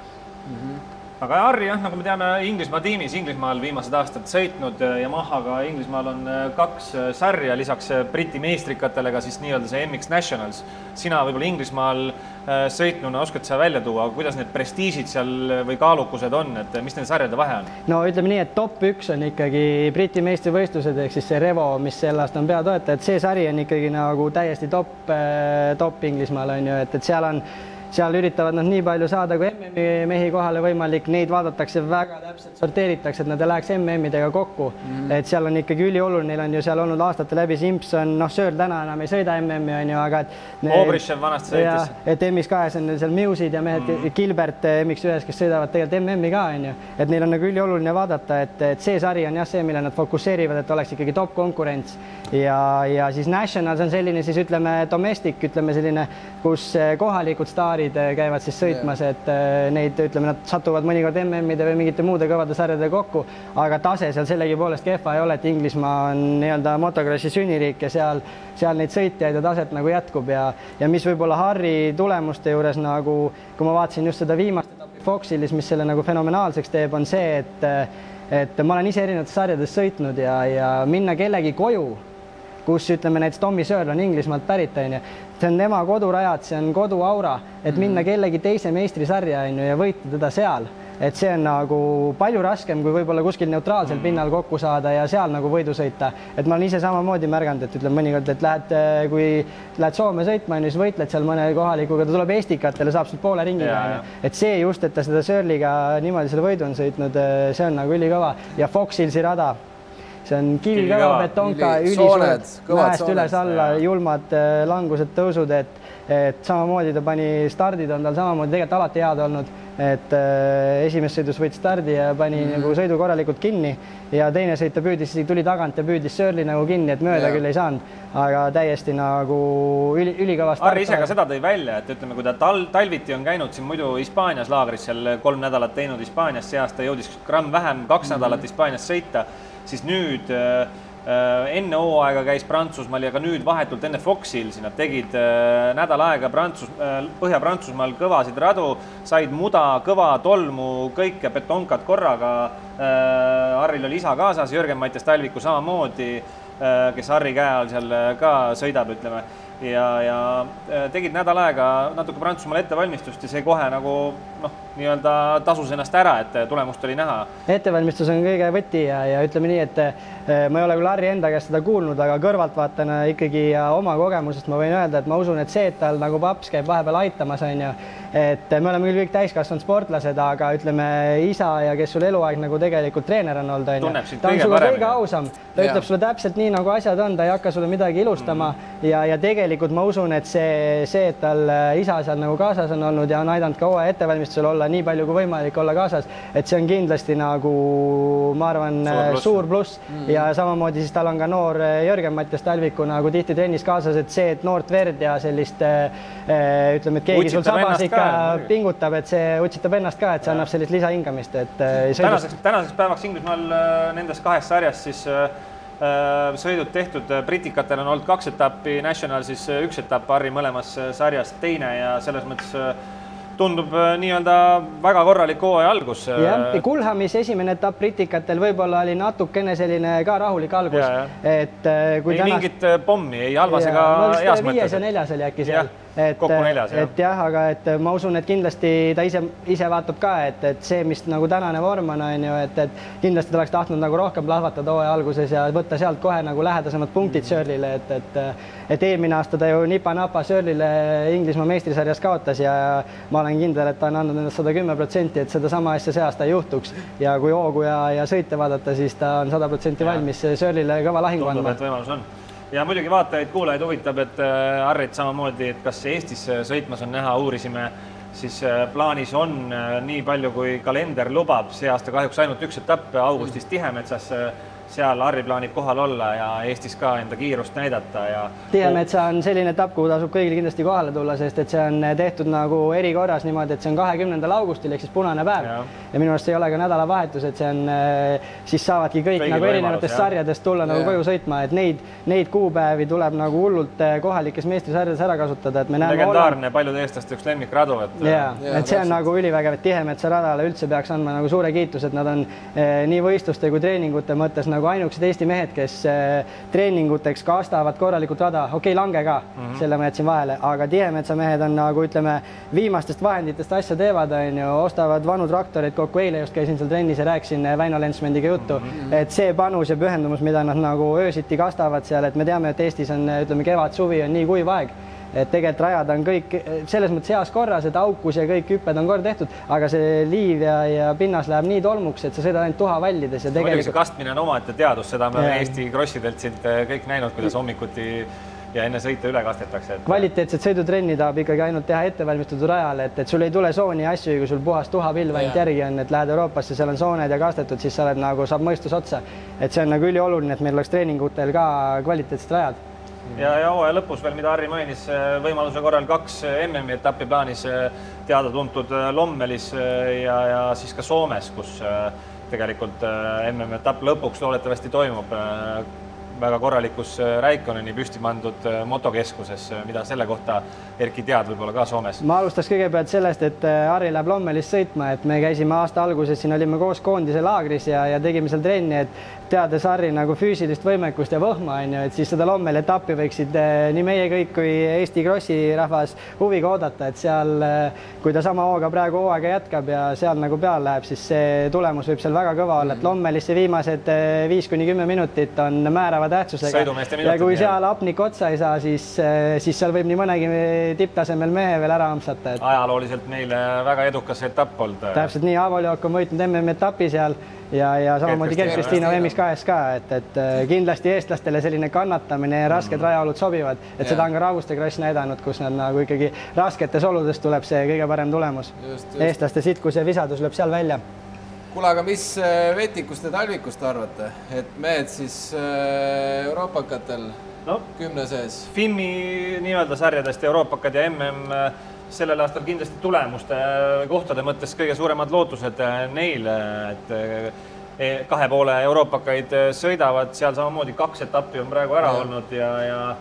Aga Harri, nagu me teame, Inglismaa tiimis, Inglismaal viimased aastad sõitnud Yamahaga, Inglismaal on 2 sarja, lisaks Briti meistrikatele ka siis nii-öelda see MX Nationals. Sina võib-olla Inglismaal sõitnuna oskad sa välja tuua, kuidas need prestiižid seal või kaalukused on, et mis need sarjade vahe on? No ütleme nii, et top 1 on ikkagi Briti meistrivõistlused, ehk siis see Revo, mis sel aasta on peatoetaja, et see sari on ikkagi nagu täiesti top Inglismaal on ju, et seal üritavad nad nii palju saada, kui MM-i mehi kohale võimalik, neid vaadatakse väga täpselt, sorteeritakse, et nad läheks MM-idega kokku. Et seal on ikkagi ülioluline, neil on ju seal olnud aastate läbi Simpson, Söör täna enam ei sõida MM-i on ju, aga Obrishev vanasti sõitis. Et MX2 on seal Musid ja mehed Gilbert MX1, kes sõidavad tegelikult MM-i ka on ju, et neil on nagu ülioluline vaadata, et see sari on jah see, mille nad fokusseerivad, et oleks ikkagi top konkurents ja siis Nationals on selline siis ütleme domestic, ütleme selline, kus kohalikud staarid käivad siis sõitmas, et neid, ütleme, nad satuvad mõnikord MM-ide või mingite muude kõvade sarjade kokku, aga tase seal sellegi poolest kehva ei ole, et Inglismaa on nii-öelda motocrossi sünniriik ja seal neid sõitjaid ja taset nagu jätkub ja mis võib-olla Harri tulemuste juures nagu, kui ma vaatasin just seda viimast etappi Foxilis, mis selle nagu fenomenaalseks teeb, on see, et ma olen ise erinevates sarjades sõitnud ja minna kellegi koju, kus ütleme näiteks Tommy Shirley on Inglismaalt pärit, see on tema kodurajad, see on koduaura, et minna kellegi teise meistrisarja ja võita teda seal. Et see on nagu palju raskem, kui võib-olla kuskil neutraalsel pinnal kokku saada ja seal nagu võidu sõita. Et ma olen ise samamoodi märganud, et ütleme mõnikord, et kui lähed Soome sõitma, siis võitled seal mõne kohalikuga, ta tuleb Estikatele, saab sul poole ringiga. Et see just, et ta seda Shirleyga niimoodi selle võidu on sõitnud, see on nagu ülikõva ja Foxilsi rada. see on kivikõva, betonka, ülisuurt, mäest üles alla, julmad langused, tõusud, et samamoodi ta pani stardid, on tal samamoodi tegelikult alati head olnud, et esimeses sõidus võit stardi ja pani nagu sõidu korralikult kinni ja teine sõit ta püüdis, tuli tagant ja püüdis Sörli nagu kinni, et mööda küll ei saanud, aga täiesti nagu ülikõva start. Harri ise ka seda tõi välja, et ütleme, kui ta talviti on käinud siin muidu Hispaanias laagris, seal 3 nädalat teinud Hispaanias, see aasta jõudis gramm vähem 2 nädalat Hispaanias sõita, siis nüüd enne hooaega käis Prantsusmaal ja ka nüüd vahetult enne Foxhillsi nad tegid nädal aega Põhja-Prantsusmaal kõvasid radu, said muda, kõva tolmu, kõike betonkat korraga. Harril oli isa kaasas, Jürgen-Mattias Talviku samamoodi, kes Harri käe all seal ka sõidab, ütleme. Ja tegid nädal aega natuke Prantsusmaal ettevalmistust ja see kohe nagu nii-öelda tasus ennast ära, et tulemust oli näha. Ettevalmistus on kõige võti ja ütleme nii, et ma ei ole küll Harri enda käest seda kuulnud, aga kõrvaltvaatana ikkagi oma kogemusest ma võin öelda, et ma usun, et see, et tal nagu paps käib vahepeal aitamas, on ju, et me oleme küll kõik täiskasvanud sportlased, aga ütleme isa ja kes sul eluaeg nagu tegelikult treener on olnud, on ju. Ta on sulle kõige ausam, ta ütleb sulle täpselt nii, nagu asjad on, ta ei hakka sulle midagi ilustama ja tegelikult ma usun, et see, et tal isa seal nagu kaasas on olnud ja on aidanud ka hooaja ettevalmistusel olla nii palju kui võimalik olla kaasas, et see on kindlasti nagu, ma arvan, suur pluss ja samamoodi siis tal on ka noor Jürgen-Mattias Talviku nagu tihti trennis kaasas, et see, et noort verd ja sellist ütleme, et keegi sul sabas ikka pingutab, et see utsitab ennast ka, et see annab sellist lisahingamist, et tänaseks päevaks Inglismaal nendes 2 sarjas siis sõidud tehtud, Britikatel on olnud 2 etappi, National siis 1 etapp, Harri mõlemas sarjas teine ja selles mõttes tundub nii-öelda väga korralik hooaja algus. Jah, Kulhamis esimene etapp Britikatel võib-olla oli natukene selline ka rahulik algus. Et kui ei mingit pommi, ei halvas ega heas mõttes. 5 ja 4 oli äkki seal. Kokku 4. Et jah, aga et ma usun, et kindlasti ta ise vaatab ka, et see, mis nagu tänane vorm on ju, et kindlasti ta oleks tahtnud nagu rohkem plahvatada hooaja alguses ja võtta sealt kohe nagu lähedasemad punktid Sörlile, et eelmine aasta ta ju nipa-napa Sörlile Inglismaa meistrisarjas kaotas ja ma olen kindel, et ta on andnud endast 110%, et seda sama asja see aasta ei juhtuks ja kui hoogu ja sõite vaadata, siis ta on 100% valmis Sörlile kõva lahingu andma. Tundub, et võimalus on. Ja muidugi vaatajaid, kuulajaid huvitab, et Harrit samamoodi, et kas Eestis sõitmas on näha, uurisime, siis plaanis on nii palju, kui kalender lubab. See aasta kahjuks ainult 1 etapp augustis Tihemetsas, seal Harri plaanib kohal olla ja Eestis ka enda kiirust näidata. Tihemetsa on selline etapp, kuhu tasub kõigil kindlasti kohale tulla, sest et see on tehtud nagu erikorras niimoodi, et see on 20. augustil ehk siis punane päev ja minu arust see ei ole ka nädalavahetus, et see on, siis saavadki kõik nagu erinevatest sarjadest tulla nagu koju sõitma, et neid kuupäevi tuleb nagu hullult kohalikes meistrisarjades ära kasutada, et me näeme legendaarne paljude eestlaste üks lemmikradu. Et see on nagu ülivägev, et Tihemetsa radale üldse peaks andma nagu suure kiitus, et nad on nii võistluste kui treeningute mõttes nagu ainukesed Eesti mehed, kes treeninguteks kastavad korralikult rada, okei, lange ka, selle ma jätsin vahele, aga Tihemetsa mehed on nagu ütleme viimastest vahenditest asja teevad, on ju, ostavad vanu traktoreid kokku, eile just käisin seal trennis ja rääkisin Väino Lensmendiga juttu, et see panus ja pühendumus, mida nad nagu öösiti kastavad seal, et me teame, et Eestis on, ütleme, kevad, suvi on nii kuiv aeg, et tegelikult rajad on kõik selles mõttes heas korras, et aukus ja kõik hüpped on kord tehtud, aga see liiv ja pinnas läheb nii tolmuks, et sa sõidad ainult tuha vallides ja tegelikult see kastmine on omaette teadus, seda me oleme Eesti krossidelt siit kõik näinud, kuidas hommikuti ja enne sõita üle kastetakse. Kvaliteetset sõidutrenni tahab ikkagi ainult teha ettevalmistatud rajal, et sul ei tule sooni ja asju, kui sul puhas tuhapilv ainult järgi on, et lähed Euroopasse, seal on sooned ja kastetud, siis sa oled nagu, saab mõistus otsa. Et see on nagu ülioluline, et meil oleks treeningutel ka kvaliteetsed rajad. Ja hooaja lõpus veel, mida Harri mainis, võimaluse korral 2 MM-i etappi plaanis teada-tuntud Lommelis ja siis ka Soomes, kus tegelikult MM-i etapp lõpuks loodetavasti toimub väga korralikus Räikoneni püsti pandud motokeskuses, mida selle kohta Erki tead võib-olla ka Soomes. Ma alustaks kõigepealt sellest, et Harri läheb Lommelis sõitma, et me käisime aasta alguses, siin olime koos koondise laagris ja tegime seal trenni, et teades Harri nagu füüsilist võimekust ja võhma, on ju, et siis seda Lommeli etappi võiksid nii meie kõik kui Eesti krossi rahvas huviga oodata, et seal, kui ta sama hooga praegu hooaega jätkab ja seal nagu peal läheb, siis see tulemus võib seal väga kõva olla, et Lommelisse viimased 5-10 minutit on määravad tähtsusega. Sõidumeeste Ja kui minutid, seal hapnik otsa ei saa, siis seal võib nii mõnegi tipptasemel mehe veel ära amsata. Ajalooliselt meile väga edukas etapp olnud. Täpselt nii, Avoljok on võitnud MM-etapi seal ja samamoodi Gert-Kristina MX2-s ka, et kindlasti eestlastele selline kannatamine ja rasked rajaolud sobivad, et seda on ka Raaguste kross näidanud, kus nad nagu ikkagi rasketes oludes tuleb see kõige parem tulemus. Eestlaste sitkus ja visadus lööb seal välja. Kuule, aga mis Vetikust ja Talvikust arvate? Et mehed siis euroopakatel 10 sees? FIM-i nii-öelda sarjadest euroopakad ja MM sellel aastal kindlasti tulemuste kohtade mõttes kõige suuremad lootused neile, et 2,5 euroopakaid sõidavad, seal samamoodi 2 etappi on praegu ära olnud ja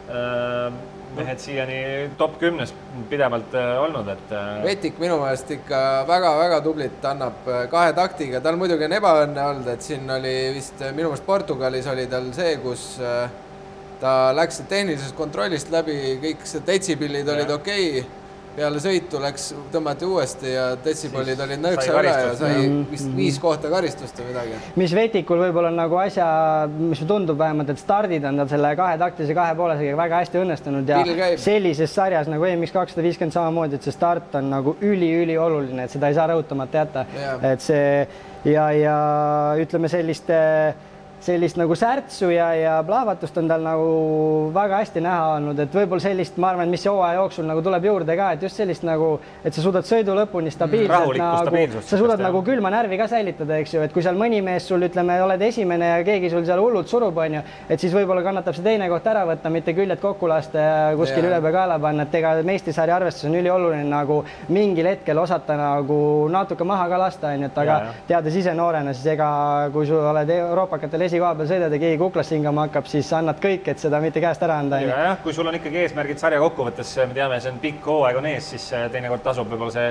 mehed siiani top 10 pidevalt olnud. Vetik minu meelest ikka väga-väga tublit annab 2 taktiga, tal muidugi on ebaõnne olnud, et siin oli vist minu meelest Portugalis oli tal see, kus ta läks tehnilisest kontrollist läbi, kõik detsipillid olid okei. Peale sõitu tõmmati uuesti ja detsipallid olid nõksa üle ja sai vist 5 kohta karistust või midagi. Mis Vetikul võib-olla on nagu asja, mis tundub vähemalt, et stardid on tal selle 2 taktilise 2,5-sega väga hästi õnnestunud ja sellises sarjas nagu MX250 samamoodi, et see start on nagu üli oluline, et seda ei saa rõhutamata jätta. Et see ja ütleme sellist nagu särtsu ja plaavatust on tal nagu väga hästi näha olnud, et võib-olla sellist, ma arvan, mis hooaja jooksul nagu tuleb juurde ka, et just sellist nagu, et sa suudad sõidu lõpuni stabiilselt nagu, sa suudad nagu külma närvi ka säilitada, eks ju, et kui seal mõni mees sul, ütleme, oled esimene ja keegi sul seal hullult surub, on ju, et siis võib-olla kannatab see teine koht ära võtta, mitte küljed kokku lasta ja kuskil üle pea kaela panna, et ega meistrisarja arvestus on ülioluline nagu mingil hetkel osata nagu natuke maha ka lasta, on ju, et aga teades ise noorena, siis ega kui sul oled euroopakatel esikoha peal sõidad ja keegi kuklas hingama hakkab, siis annad kõik, et seda mitte käest ära anda. Ja, kui sul on ikkagi eesmärgid sarja kokkuvõttes, me teame, see on pikk hooaeg on ees, siis teinekord tasub võib-olla see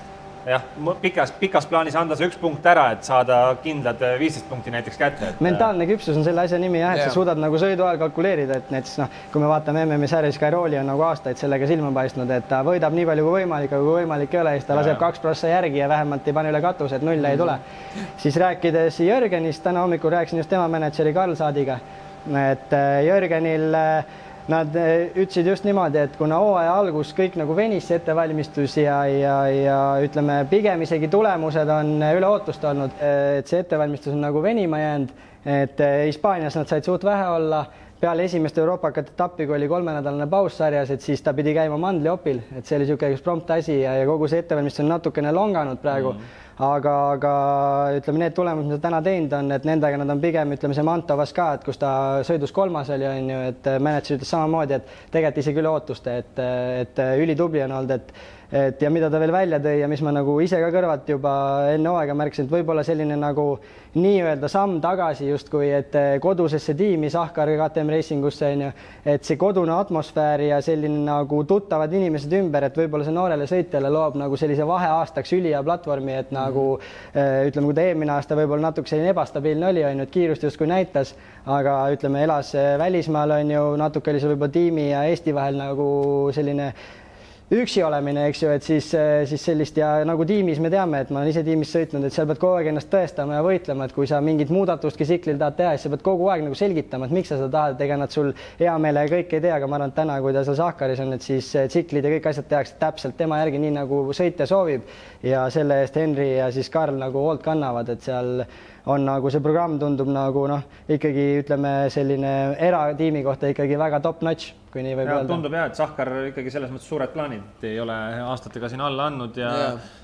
pikas plaanis anda see 1 punkt ära, et saada kindlad 15 punkti näiteks kätte. Mentaalne küpsus on selle asja nimi jah, et sa suudad nagu sõidu ajal kalkuleerida, et näiteks kui me vaatame MM-i sarjas, Cairoli on nagu aastaid sellega silma paistnud, et ta võidab nii palju kui võimalik, aga kui võimalik ei ole, siis ta laseb 2 prossa järgi ja vähemalt ei pane üle katuse, et 0 ei tule. Siis rääkides Jörgenist, täna hommikul rääkisin just tema manager Karl Saadiga, et Jörgenil nad ütlesid just niimoodi, et kuna hooaja algus kõik nagu venis ettevalmistus ja ütleme, pigem isegi tulemused on üle ootust olnud, et see ettevalmistus on nagu venima jäänud, et Hispaanias nad said suht vähe olla, peale esimest euroopakate etappi, kui oli 3-nädalane paus sarjas, et siis ta pidi käima mandliopil, et see oli niisugune prompt asi ja kogu see ettevalmistus on natukene longanud praegu. Aga ütleme, need tulemused, mida täna teinud on, et nendega nad on pigem, ütleme, see Mantovas ka, et kus ta sõidus 3. oli, on ju, et manager ütles samamoodi, et tegelikult isegi üle ootuste, et ülitubli on olnud, et ja mida ta veel välja tõi ja mis ma nagu ise ka kõrvalt juba enne hooaega märkisin, et võib-olla selline nagu nii-öelda samm tagasi justkui, et kodusesse tiimi Sahkar KTM Racingusse, on ju, et see kodune atmosfäär ja selline nagu tuttavad inimesed ümber, et võib-olla see noorele sõitjale loob nagu sellise vaheaastaks ülija platvormi, et nagu ütleme, kui ta eelmine aasta võib-olla natuke selline ebastabiilne oli, on ju, et kiirust justkui näitas, aga ütleme, elas välismaal, on ju, natuke oli see võib-olla tiimi ja Eesti vahel nagu selline üksi olemine, eks ju, et siis sellist ja nagu tiimis me teame, et ma olen ise tiimis sõitnud, et seal pead kogu aeg ennast tõestama ja võitlema, et kui sa mingit muudatustki tsiklil tahad teha, siis sa pead kogu aeg nagu selgitama, et miks sa seda tahad, ega nad sul hea meele kõik ei tea, aga ma arvan, et täna, kui ta seal Sahkaris on, et siis tsiklid ja kõik asjad tehakse täpselt tema järgi, nii nagu sõitja soovib ja selle eest Henri ja siis Karl nagu hoolt kannavad, et seal on nagu see programm tundub nagu ikkagi ütleme selline eratiimi kohta ikkagi väga top notch, kui nii võib öelda. Tundub jah, et Sahkar ikkagi selles mõttes suured plaanid ei ole aastatega siin alla andnud ja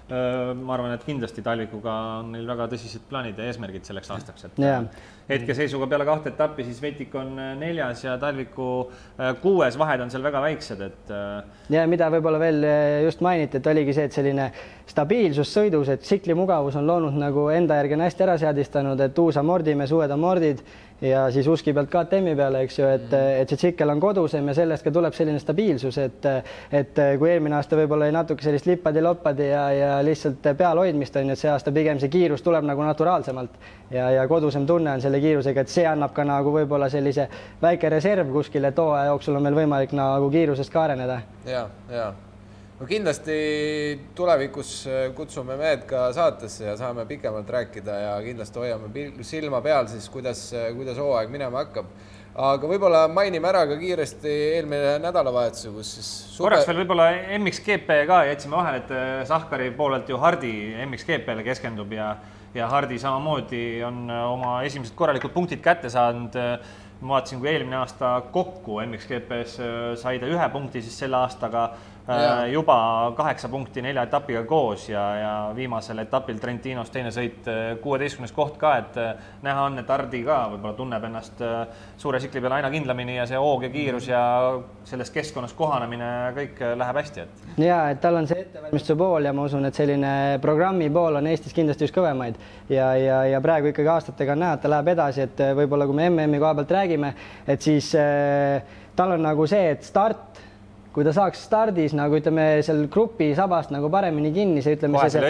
ma arvan, et kindlasti Talvikuga on neil väga tõsised plaanid ja eesmärgid selleks aastaks. Hetkeseisuga peale 2 etappi siis Vetik on 4. ja Talviku 6. vahed on seal väga väiksed. Ja mida võib-olla veel just mainiti, et oligi see, et selline stabiilsus sõidus, et tsikli mugavus on loonud nagu enda järgi on hästi ära seadistanud, et uus amordimees, uued amordid ja siis uski pealt KTM-i peale, eks ju, et see tsikkel on kodusem ja sellest ka tuleb selline stabiilsus, et kui eelmine aasta võib-olla oli natuke sellist lippadi-loppadi ja lihtsalt peal hoidmist on, et see aasta pigem see kiirus tuleb nagu naturaalsemalt ja kodusem tunne on selle kiirusega, et see annab ka nagu võib-olla sellise väike reserv kuskil, et hooaja jooksul on meil võimalik nagu kiirusest ka areneda. Ja. No kindlasti tulevikus kutsume mehed ka saatesse ja saame pikemalt rääkida ja kindlasti hoiame silma peal siis, kuidas hooaeg minema hakkab. aga võib-olla mainime ära ka kiiresti eelmine nädalavahetuse, kus siis korraks veel võib-olla MXGP ka jätsime vahel, et Sahkari poolelt ju Hardi MXGP-le keskendub ja Hardi samamoodi on oma esimesed korralikud punktid kätte saanud. Ma vaatasin, kui eelmine aasta kokku MXGP-s sai ta 1 punkti, siis selle aastaga juba 8 punkti 4 etapiga koos ja viimasel etapil Trentinos teine sõit 16. koht ka, et näha on, et Hardi ka võib-olla tunneb ennast suure sikli peale aina kindlamini ja see hoog ja kiirus ja selles keskkonnas kohanemine kõik läheb hästi. Ja, et tal on see ettevalmistuse pool ja ma usun, et selline programmi pool on Eestis kindlasti üks kõvemaid ja praegu ikkagi aastatega on näha, et ta läheb edasi, et võib-olla kui me MM-i koha pealt räägime, et siis tal on nagu see, et start, kui ta saaks stardis nagu ütleme seal grupi sabast nagu paremini kinni, see ütleme see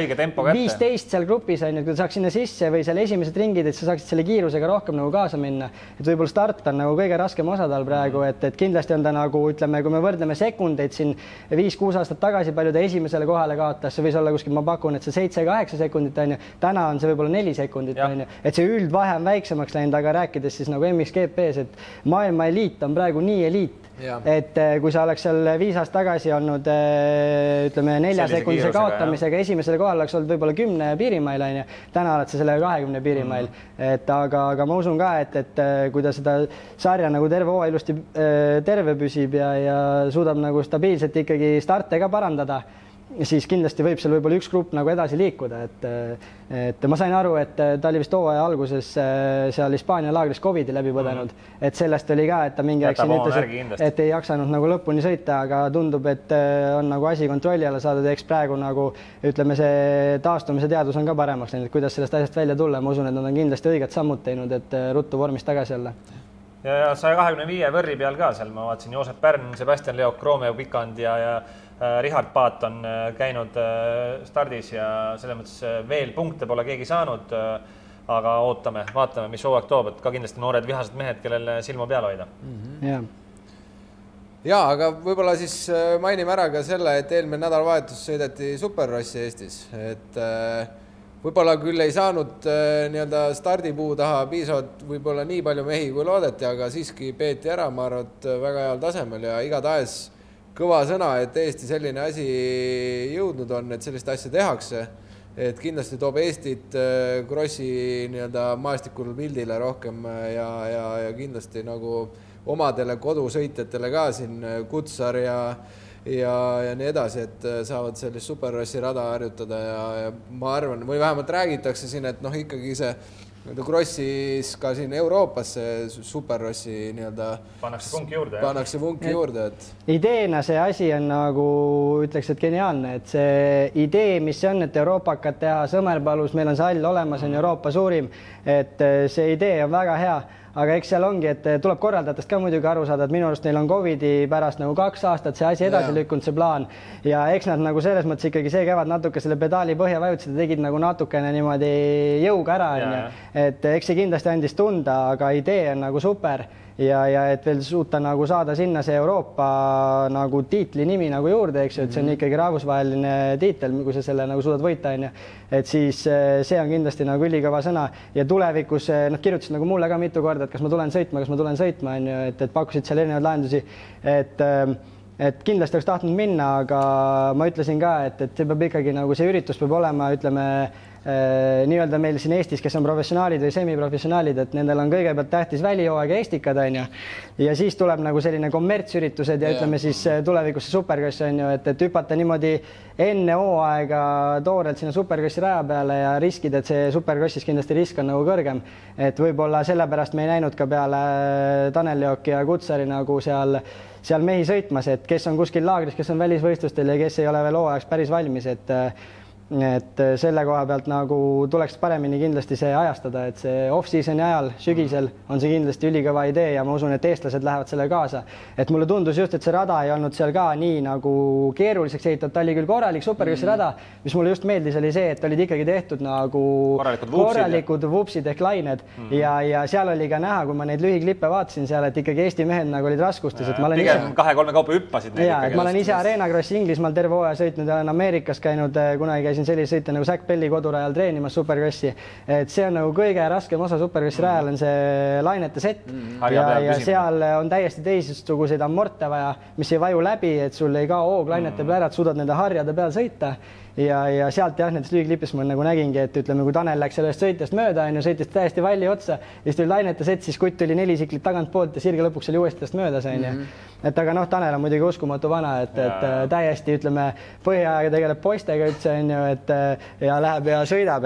15 seal grupis on, et kui ta saaks sinna sisse või seal esimesed ringid, et sa saaksid selle kiirusega rohkem nagu kaasa minna, et võib-olla start on nagu kõige raskem osa tal praegu, et kindlasti on ta nagu ütleme, kui me võrdleme sekundeid siin 5-6 aastat tagasi, palju ta esimesele kohale kaotas, see võis olla kuskil, ma pakun, et see 7-8 sekundit on ju, täna on see võib-olla 4 sekundit on ju, et see üldvahe on väiksemaks läinud, aga rääkides siis nagu MXGP-s, et maailma eliit on praegu nii eliit, et kui sa oleks seal 5 aastat tagasi olnud ütleme 4-sekundise kaotamisega esimesele kohal oleks olnud võib-olla 10 piirimail on ju, täna oled sa selle 20 piirimail, et aga ma usun ka, et kui ta seda sarja nagu terve hooaja ilusti terve püsib ja suudab nagu stabiilselt ikkagi starte ka parandada, siis kindlasti võib seal võib-olla üks grupp nagu edasi liikuda, et ma sain aru, et ta oli vist hooaja alguses seal Hispaania laagris COVID-i läbi põdenud, et sellest oli ka, et ta mingi aeg siin ütles, et ei jaksanud nagu lõpuni sõita, aga tundub, et on nagu asi kontrolli alla saadud, eks praegu nagu ütleme, see taastumise teadus on ka paremaks läinud, kuidas sellest asjast välja tulla, ma usun, et nad on kindlasti õiged sammud teinud, et ruttu vormis tagasi olla. Ja 125 võrri peal ka seal, ma vaatasin Joosep Pärn, Sebastian Leok, Romeo Pikand ja Richard Paat on käinud stardis ja selles mõttes veel punkte pole keegi saanud, aga vaatame, mis hooaeg toob, et ka kindlasti noored vihased mehed, kellel silma peal hoida. Ja, aga võib-olla siis mainime ära ka selle, et eelmine nädalavahetus sõideti Superrossi Eestis, et võib-olla küll ei saanud nii-öelda stardipuu taha piisavalt võib-olla nii palju mehi kui loodeti, aga siiski peeti ära, ma arvan, et väga heal tasemel ja igatahes kõva sõna, et Eesti selline asi jõudnud on, et sellist asja tehakse, et kindlasti toob Eestit krossi nii-öelda maastikul pildile rohkem ja kindlasti nagu omadele kodusõitjatele ka siin Kutsar ja nii edasi, et saavad sellist Superrossi rada harjutada ja ma arvan, või vähemalt räägitakse siin, et noh, ikkagi see krossis ka siin Euroopas see Superrossi nii-öelda pannakse vunki juurde. Ideena see asi on nagu ütleks, et geniaalne, et see idee, mis see on, et Euroopakad teha Sõmerpalus, meil on see hall olemas, on Euroopa suurim, et see idee on väga hea, aga eks seal ongi, et tuleb korraldajatest ka muidugi aru saada, et minu arust neil on COVID-i pärast nagu 2 aastat see asi edasi lükkunud, see plaan ja eks nad nagu selles mõttes ikkagi see kevad natuke selle pedaali põhja vajutasid ja tegid nagu natukene niimoodi jõuga ära, et eks see kindlasti andis tunda, aga idee on nagu super ja et veel suuta nagu saada sinna see Euroopa nagu tiitli nimi nagu juurde, eks ju, et see on ikkagi rahvusvaheline tiitel, kui sa selle nagu suudad võita, on ju, et siis see on kindlasti nagu ülikõva sõna ja tulevikus kirjutasid nagu mulle ka mitu korda, et kas ma tulen sõitma, on ju, et pakkusid seal erinevaid lahendusi, et kindlasti oleks tahtnud minna, aga ma ütlesin ka, et see peab ikkagi nagu see üritus peab olema, ütleme, nii-öelda meil siin Eestis, kes on professionaalid või semiprofessionaalid, et nendel on kõigepealt tähtis välihooaeg ja estikad, on ju, ja siis tuleb nagu selline kommertsüritused ja ütleme siis tulevikus see superkross, on ju, et hüpata niimoodi enne hooaega toorelt sinna superkrossi raja peale ja riskid, et see superkrossis kindlasti risk on nagu kõrgem, et võib-olla sellepärast me ei näinud ka peale Tanel Leok ja Kutsari nagu seal mehi sõitmas, et kes on kuskil laagris, kes on välisvõistlustel ja kes ei ole veel hooajaks päris valmis, et selle koha pealt nagu tuleks paremini kindlasti see ajastada, et see off-seasoni ajal, sügisel on see kindlasti ülikõva idee ja ma usun, et eestlased lähevad selle kaasa. Et mulle tundus just, et see rada ei olnud seal ka nii nagu keeruliseks ehitatud, ta oli küll korralik superkrossi rada, mis mulle just meeldis, oli see, et olid ikkagi tehtud nagu korralikud vupsid ehk lained ja seal oli ka näha, kui ma neid lühiklippe vaatasin seal, et ikkagi Eesti mehed nagu olid raskustes, et ma olen pigem 2-3 kaupa hüppasid. Ja, et ma olen ise Arena Crossi Inglismaal terve hooaja sõitnud ja olen Ameerikas käinud, kunagi käisin käisin sellise sõita nagu Zac Belli kodurajal treenimas superkrossi, et see on nagu kõige raskem osa superkrossi rajal on see lainete sett ja seal on täiesti teissuguseid amorte vaja, mis ei vaju läbi, et sul ei kao hoog lainete peal ära, et suudad nende harjade peal sõita ja sealt jah, nendes lüügiklipis ma nagu nägingi, et ütleme, kui Tanel läks sellest sõitjast mööda, sõitis täiesti valli otsa ja siis tuli lainete sett, siis kutt tuli 4 siklit tagantpoolt ja sirge lõpuks oli uuesti tast möödas, et aga Tanel on muidugi uskumatu vana, et täiesti ütleme põhiajaga tegeleb poistega üldse, et ja läheb ja sõidab,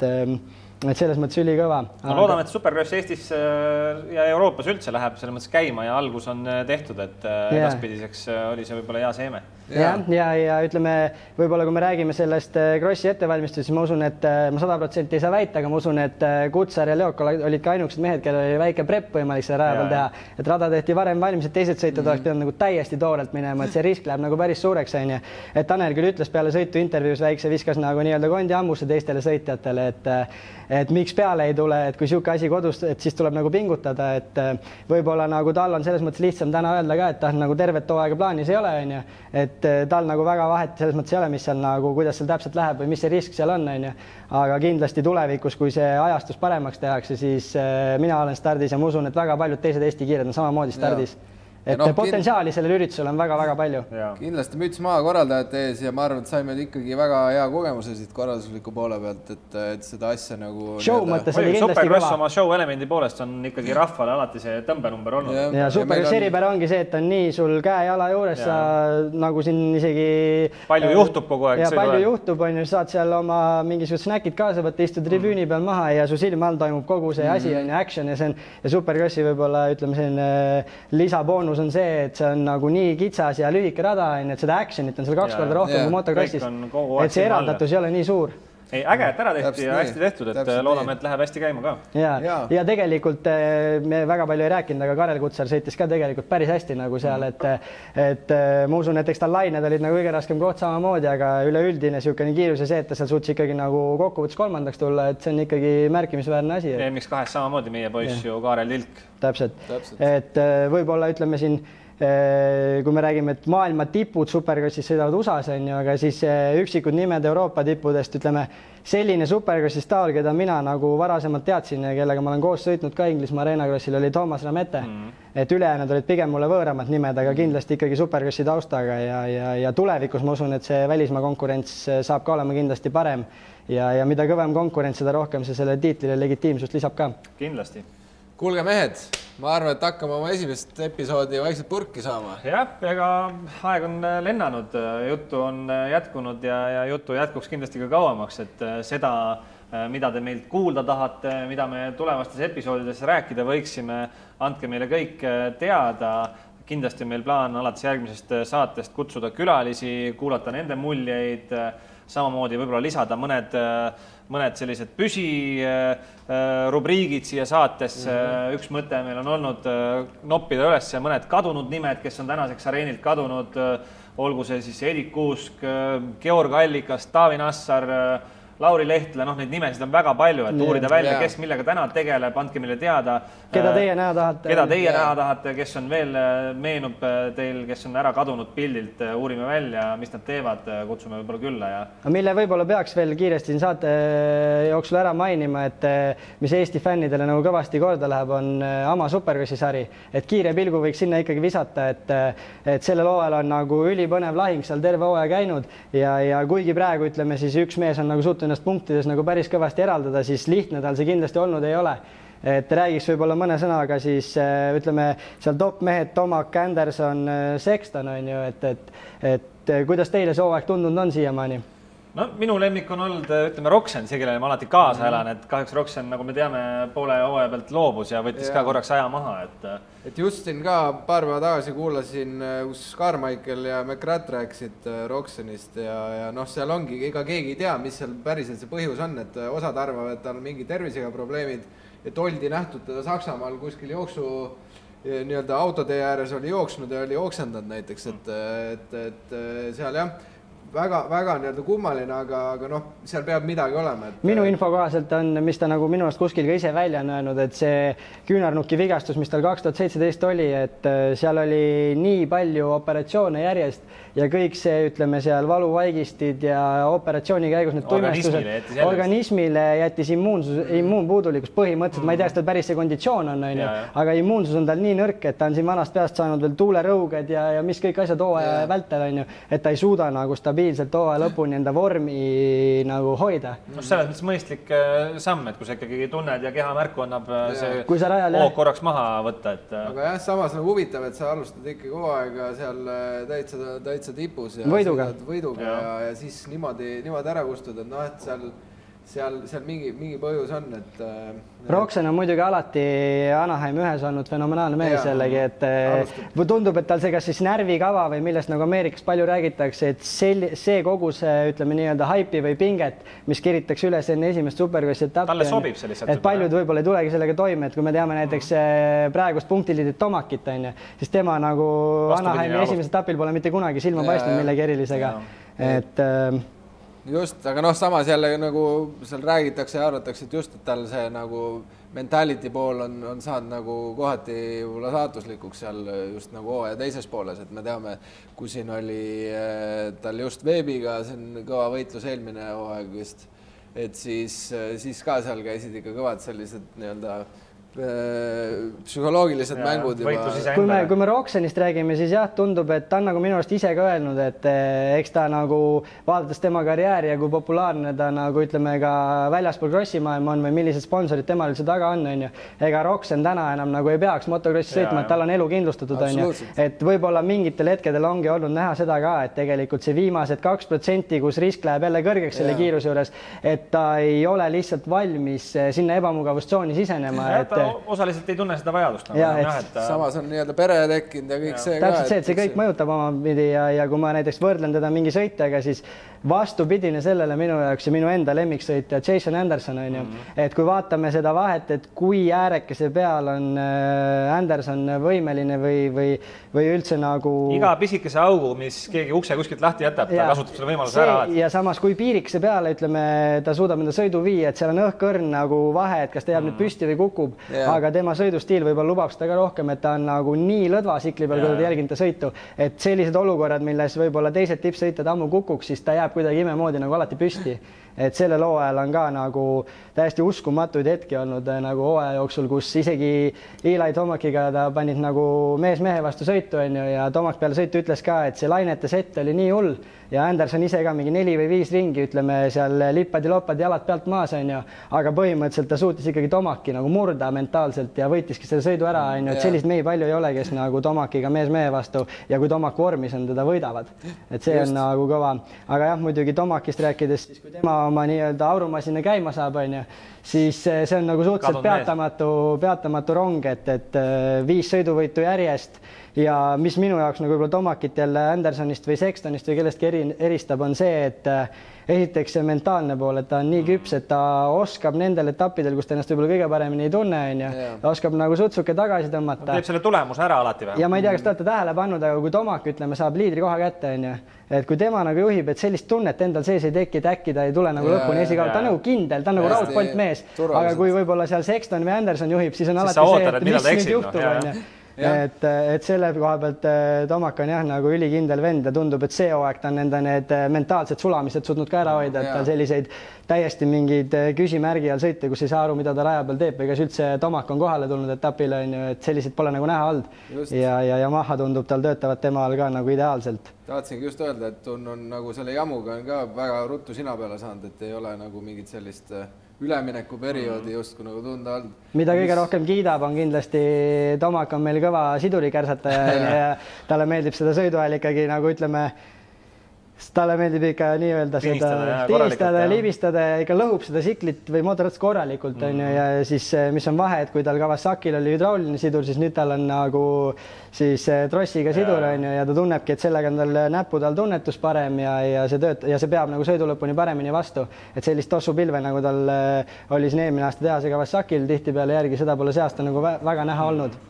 et selles mõttes ülikõva. No loodame, et supercross Eestis ja Euroopas üldse läheb selles mõttes käima ja algus on tehtud, et edaspidiseks oli see võib-olla hea seeme. Ja ütleme, võib-olla kui me räägime sellest crossi ettevalmistusest, siis ma usun, et ma 100% ei saa väita, aga ma usun, et Kutsar ja Leok olid ka ainukesed mehed, kellel oli väike prep võimalik selle raja peal teha, et rada tehti varem valmis, et teised sõitjad oleks pidanud nagu täiesti toorelt minema, et see risk läheb nagu päris suureks, et Tanel küll ütles peale sõitu intervjuus väikse viskas nagu nii-öelda kondi ammusse teistele sõitjatele, et miks peale ei tule, et kui siuke asi kodus, et siis tuleb nagu pingutada, et võib-olla nagu tal on selles mõttes lihtsam täna öelda ka, et nagu tervet hooaega plaanis ei ole, et tal nagu väga vahet selles mõttes ei ole, mis seal nagu, kuidas seal täpselt läheb või mis see risk seal on, aga kindlasti tulevikus, kui see ajastus paremaks tehakse, siis mina olen stardis ja ma usun, et väga paljud teised Eesti kiired on samamoodi stardis. Et potentsiaali sellel üritusel on väga-väga palju. Kindlasti müts maha korraldajate ees ja ma arvan, et saime ikkagi väga hea kogemuse siit korraldusliku poole pealt, et seda asja nagu... Show mõttes oli kindlasti supercross oma show elemendi poolest on ikkagi rahvale alati see tõmbenumber olnud. Ja supercross eripära ongi see, et on nii sul käe-jala juures, sa nagu siin isegi... Palju juhtub kogu aeg. Ja palju juhtub, saad seal oma mingisugused snäkid kaasa võtta, istud tribüüni peal maha ja su silma all toimub kogu see asi, action ja supercrossi võib-olla, ütleme, selline lisaboonus on see, et see on nagu nii kitsas ja lühike rada, et seda actionit on seal 2 korda rohkem kui motocrossis, et see eraldatus ei ole nii suur. Ei, äge, et ära tehti ja hästi tehtud, et loodame, et läheb hästi käima ka. Ja tegelikult me väga palju ei rääkinud, aga Karel Kutsar sõitis ka tegelikult päris hästi nagu seal, et ma usun, et eks tal lained olid nagu kõige raskem koht samamoodi, aga üleüldine niisugune kiirus ja see, et ta seal suutis ikkagi nagu kokkuvõttes 3. tulla, et see on ikkagi märkimisväärne asi. EMX2 samamoodi meie poiss ju Kaarel Tilk. Täpselt. Et võib-olla ütleme siin kui me räägime, et maailma tipud supercrossis sõidavad USA-s, aga siis üksikud nimed Euroopa tippudest, ütleme, selline supercrossi staar, keda mina nagu varasemalt teadsin ja kellega ma olen koos sõitnud ka Inglismaa Arena-crossil, oli Thomas Ramete. Et ülejäänud olid pigem mulle võõramad nimed, aga kindlasti ikkagi supercrossi taustaga ja tulevikus ma usun, et see välismaa konkurents saab ka olema kindlasti parem ja mida kõvem konkurents, seda rohkem see selle tiitlile legitiimsust lisab ka. Kindlasti. Kuulge mehed, ma arvan, et hakkame oma esimest episoodi vaikselt purki saama. Jah, ega aeg on lennanud, juttu on jätkunud ja juttu jätkuks kindlasti ka kauemaks, et seda, mida te meilt kuulda tahate, mida me tulevastes episoodides rääkida võiksime, andke meile kõik teada. Kindlasti on meil plaan alates järgmisest saatest kutsuda külalisi, kuulata nende muljeid, samamoodi võib-olla lisada mõned sellised rubriigid siia saatesse. Üks mõte meil on olnud noppida üles mõned kadunud nimed, kes on tänaseks areenilt kadunud, olgu see siis Edik Kuusk, Georg Allikas, Taavi Nassar, Lauri Lehtla, neid nimesid on väga palju, et uurida välja, kes millega täna tegeleb, andke meile teada. Keda teie näha tahate? Keda teie näha tahate, kes on veel meenub teil, kes on ära kadunud pildilt, uurime välja, mis nad teevad, kutsume võib-olla külla. Mille võib-olla peaks veel kiiresti siin saate jooksul ära mainima, et mis Eesti fännidele nagu kõvasti korda läheb, on AMA supercrossi sari. Et kiire pilgu võiks sinna ikkagi visata, et sellel hooajal on nagu ülipõnev lahing seal terve hooaja käinud ja kuigi praegu ütleme siis üks mees on nagu suutnud ennast punktides nagu päris kõvasti eraldada, siis lihtne tal see kindlasti olnud ei ole. Et räägiks võib-olla mõne sõnaga siis ütleme seal top mehed Tomak, Anderson, Sexton on ju, et kuidas teile see hooaeg tundunud on siiamaani? No, minu lemmik on olnud, ütleme, Roxen, see, kellele ma alati kaasa elan, et kahjuks Roxen, nagu me teame, poole hooaja pealt loobus ja võttis ka korraks aja maha. Et Justin ka paar päeva tagasi kuulasin, kus Carmichael ja McGrath rääkisid Roxenist ja seal ongi, ega keegi ei tea, mis seal päriselt see põhjus on, et osad arvavad, et tal on mingi tervisega probleemid, et oldi nähtud teda Saksamaal kuskil jooksu nii-öelda autotee ääres oli jooksnud ja oli jooksendanud näiteks, et seal jah, väga nii-öelda kummaline, aga noh, seal peab midagi olema. Minu info kohaselt on, mis ta nagu minu arust kuskil ka ise välja on öelnud, et see küünarnuki vigastus, mis tal 2017 oli, et seal oli nii palju operatsioone järjest ja kõik see, ütleme seal valuvaigistid ja operatsiooni käigus need tuimestused organismile jättis immuunpuudulikkus põhimõtteliselt, ma ei tea, kas tal päris see konditsioon on, aga immuunsus on tal nii nõrk, et ta on siin vanast peast saanud veel tuulerõuged ja mis kõik asjad hooaja vältel on ju, et ta ei suuda nagu stabiilselt hooaja lõpuni enda vormi nagu hoida. No selles mõttes mõistlik samm, et kui sa ikkagi tunned ja keha märku annab see hoog korraks maha võtta. Aga jah, samas nagu huvitav, et sa alustad ikkagi hooaega seal täitsa tipus ja võiduga ja siis niimoodi ära kustud, et noh, et seal mingi põhjus on, et Roczen on muidugi alati Anaheim ühes olnud fenomenaalne mees jällegi, et tundub, et tal see kas siis närvikava või millest nagu Ameerikas palju räägitakse, et see kogu see, ütleme nii-öelda haipi või pinget, mis kiritakse üles enne esimest superkrossi etappi. Talle sobib see lihtsalt. Et paljud võib-olla ei tulegi sellega toime, et kui me teame näiteks praegust punktiliidit Tomakit, siis tema nagu Anaheimi esimesel etapil pole mitte kunagi silma paistnud millegi erilisega. Et just, aga noh, samas jälle nagu seal räägitakse ja arvatakse, et just, et tal see nagu mentality pool on saanud nagu kohati võib-olla saatuslikuks seal just nagu hooaja teises pooles, et me teame, kui siin oli tal just veebiga, see on kõva võitlus eelmine hooaeg vist, et siis ka seal käisid ikka kõvad sellised nii-öelda psühholoogilised mängud juba. Kui me Roczenist räägime, siis jah, tundub, et ta on nagu minu arust ise ka öelnud, et eks ta nagu vaadates tema karjääri ja kui populaarne ta nagu ütleme ka väljaspool krossimaailma on või millised sponsorid temal üldse taga on ju. Ega Roczen täna enam nagu ei peaks motokrossi sõitma, et tal on elu kindlustatud on ju. Et võib-olla mingitel hetkedel ongi olnud näha seda ka, et tegelikult see viimased 2%, kus risk läheb jälle kõrgeks selle kiiruse juures, et ta ei ole lihtsalt valmis sinna ebamugavustsooni sisenema, et osaliselt ei tunne seda vajadust. Samas on nii-öelda pere tekkinud ja kõik see ka. Täpselt see, et see kõik mõjutab omapidi ja kui ma näiteks võrdlen teda mingi sõitjaga, siis vastupidine sellele minu jaoks ja minu enda lemmiksõitja Jason Anderson on ju. Et kui vaatame seda vahet, et kui äärekese peal on Anderson võimeline või üldse nagu iga pisikese augu, mis keegi ukse kuskilt lahti jätab, ta kasutab selle võimaluse ära. Ja samas kui piirikese peale, ütleme, ta suudab enda sõidu viia, et seal on õhkõrn nagu vahe, et kas ta jääb nüüd püsti või kukub, aga tema sõidustiil võib-olla lubab seda ka rohkem, et ta on nagu nii lõdva sikli peal, kui ta jälginud ta sõitu, et sellised olukorrad, milles võib-olla teised tippsõitjad ammu kukuks, siis ta jääb kuidagi imemoodi nagu alati püsti. Et sellel hooajal on ka nagu täiesti uskumatuid hetki olnud nagu hooaja jooksul, kus isegi Eli Tomakiga ta panid nagu mees mehe vastu sõitu on ju, ja Tomak peale sõitu ütles ka, et see lainete sett oli nii hull ja Anderson ise ka mingi 4 või 5 ringi, ütleme seal lippadi-loppadi jalad pealt maas on ju, aga põhimõtteliselt ta suutis ikkagi Tomaki nagu murda mentaalselt ja võitiski selle sõidu ära on ju, et sellist mehi palju ei ole, kes nagu Tomakiga mees mehe vastu ja kui Tomak vormis on, teda võidavad. Et see on nagu kõva. Aga jah, muidugi Tomakist rääkides, siis kui tema oma nii-öelda aurumasina käima saab on ju, siis see on nagu suhteliselt peatamatu rong, et 5 sõiduvõitu järjest ja mis minu jaoks nagu võib-olla Tomakit jälle Andersonist või Sextonist või kellestki eristab, on see, et esiteks see mentaalne pool, et ta on nii küps, et ta oskab nendel etappidel, kus ta ennast võib-olla kõige paremini ei tunne, ta oskab nagu sutsuke tagasi tõmmata. Teeb selle tulemuse ära alati või? Ja ma ei tea, kas te olete tähele pannud, aga kui Tomak, ütleme, saab liidri koha kätte, on ju, et kui tema nagu juhib, et sellist tunnet endal sees ei teki, et äkki ta ei tule nagu lõpuni esikaal, ta on nagu kindel, ta on nagu raudpolt mees, aga kui võib-olla seal Sexton või Anderson juhib, siis on alati see, et mis nüüd juhtub, on ju. Et selle koha pealt Tomak on jah nagu ülikindel vend ja tundub, et see hooaeg ta on enda need mentaalsed sulamised suutnud ka ära hoida, et tal selliseid täiesti mingid küsimärgi all sõite, kus ei saa aru, mida ta raja peal teeb, ega üldse Tomak on kohale tulnud etapile, et selliseid pole nagu näha olnud ja Yamaha tundub tal töötavad temal ka nagu ideaalselt. Tahtsingi just öelda, et on nagu selle jamuga on ka väga ruttu sina peale saanud, et ei ole nagu mingit sellist üleminekuperioodi justkui nagu tunda olnud. Mida kõige rohkem kiidab, on kindlasti Tomak on meil kõva sidurikärsataja ja talle meeldib seda sõiduajal ikkagi nagu ütleme, talle meeldib ikka nii-öelda seda tiistada ja libistada ja ikka lõhub seda siklit või mootorratast korralikult on ju, ja siis mis on vahe, et kui tal Kawasakil oli hüdrauliline sidur, siis nüüd tal on nagu siis trossiga sidur on ju ja ta tunnebki, et sellega on tal näpudel tunnetus parem ja see peab nagu sõidu lõpuni paremini vastu, et sellist tossupilve nagu tal oli siin eelmine aasta tehase Kawasakil tihtipeale järgi, seda pole see aasta nagu väga näha olnud.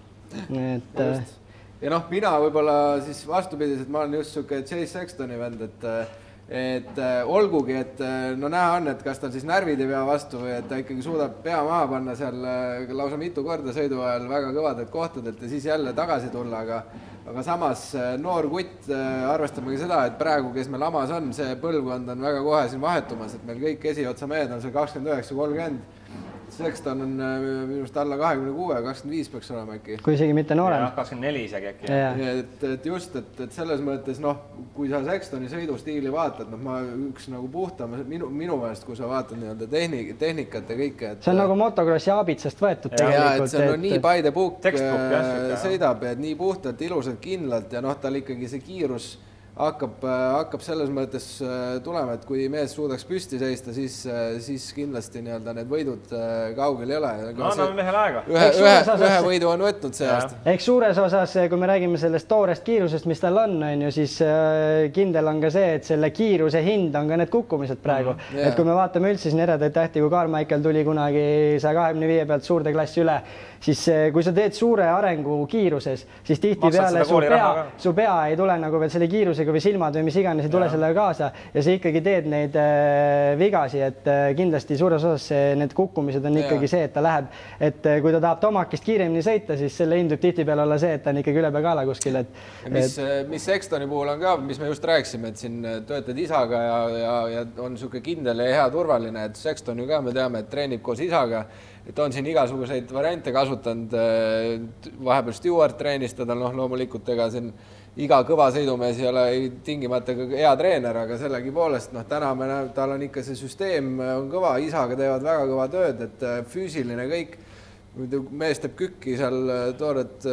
Ja noh, mina võib-olla siis vastupidiselt, ma olen just siuke Chase Sextoni vend, et et olgugi, et no näha on, et kas tal siis närvid ei pea vastu või et ta ikkagi suudab pea maha panna seal lausa mitu korda sõidu ajal väga kõvadelt kohtadelt ja siis jälle tagasi tulla, aga samas noor kutt, arvestame ka seda, et praegu, kes meil Amas on, see põlvkond on väga kohe siin vahetumas, et meil kõik esiotsa mehed on seal 29-30. Sexton on minust alla 26, 25 peaks olema äkki. Kui isegi mitte noorem. 24 isegi äkki. Et just, et selles mõttes, kui sa Sextoni sõidustiili vaatad, ma üks nagu puhtam, minu meelest, kui sa vaatad nii-öelda tehnikat ja kõike. See on nagu motocrossi aabitsast võetud tegelikult. Et see on nii by the book sõidab ja nii puhtalt, ilusalt, kindlalt ja tal ikkagi see kiirus hakkab selles mõttes tulema, et kui mees suudaks püsti seista, siis kindlasti nii-öelda need võidud kaugel ei ole. Anname mehele aega. Ühe võidu on võtnud see aasta. Ehk suures osas, kui me räägime sellest toorest kiirusest, mis tal on, siis kindel on ka see, et selle kiiruse hind on ka need kukkumised praegu. Et kui me vaatame üldse siin eredaid tähti, kui Carmichael tuli kunagi 125 pealt suurde klassi üle, siis kui sa teed suure arengu kiiruses, siis tihti peale su pea ei tule nagu veel selle kiirusega või silmad või mis iganes ei tule sellega kaasa ja sa ikkagi teed neid vigasi, et kindlasti suures osas need kukkumised on ikkagi see, et ta läheb, et kui ta tahab Tomakist kiiremini sõita, siis selle hind võib tihti peale olla see, et ta on ikkagi üle peakaala kuskil. Mis Sextoni puhul on ka, mis me just rääkisime, et siin töötad isaga ja on niisugune kindel ja hea turvaline, et Sexton ju ka me teame, et treenib koos isaga, et on siin igasuguseid variante kasutanud, vahepeal Stewart treenis teda, loomulikult ega siin iga kõva sõidumees ei ole tingimata hea treener, aga sellegi poolest, täna me näeme, tal on ikka see süsteem on kõva, isaga teevad väga kõva tööd, et füüsiline kõik, mees teeb kükki seal tooret,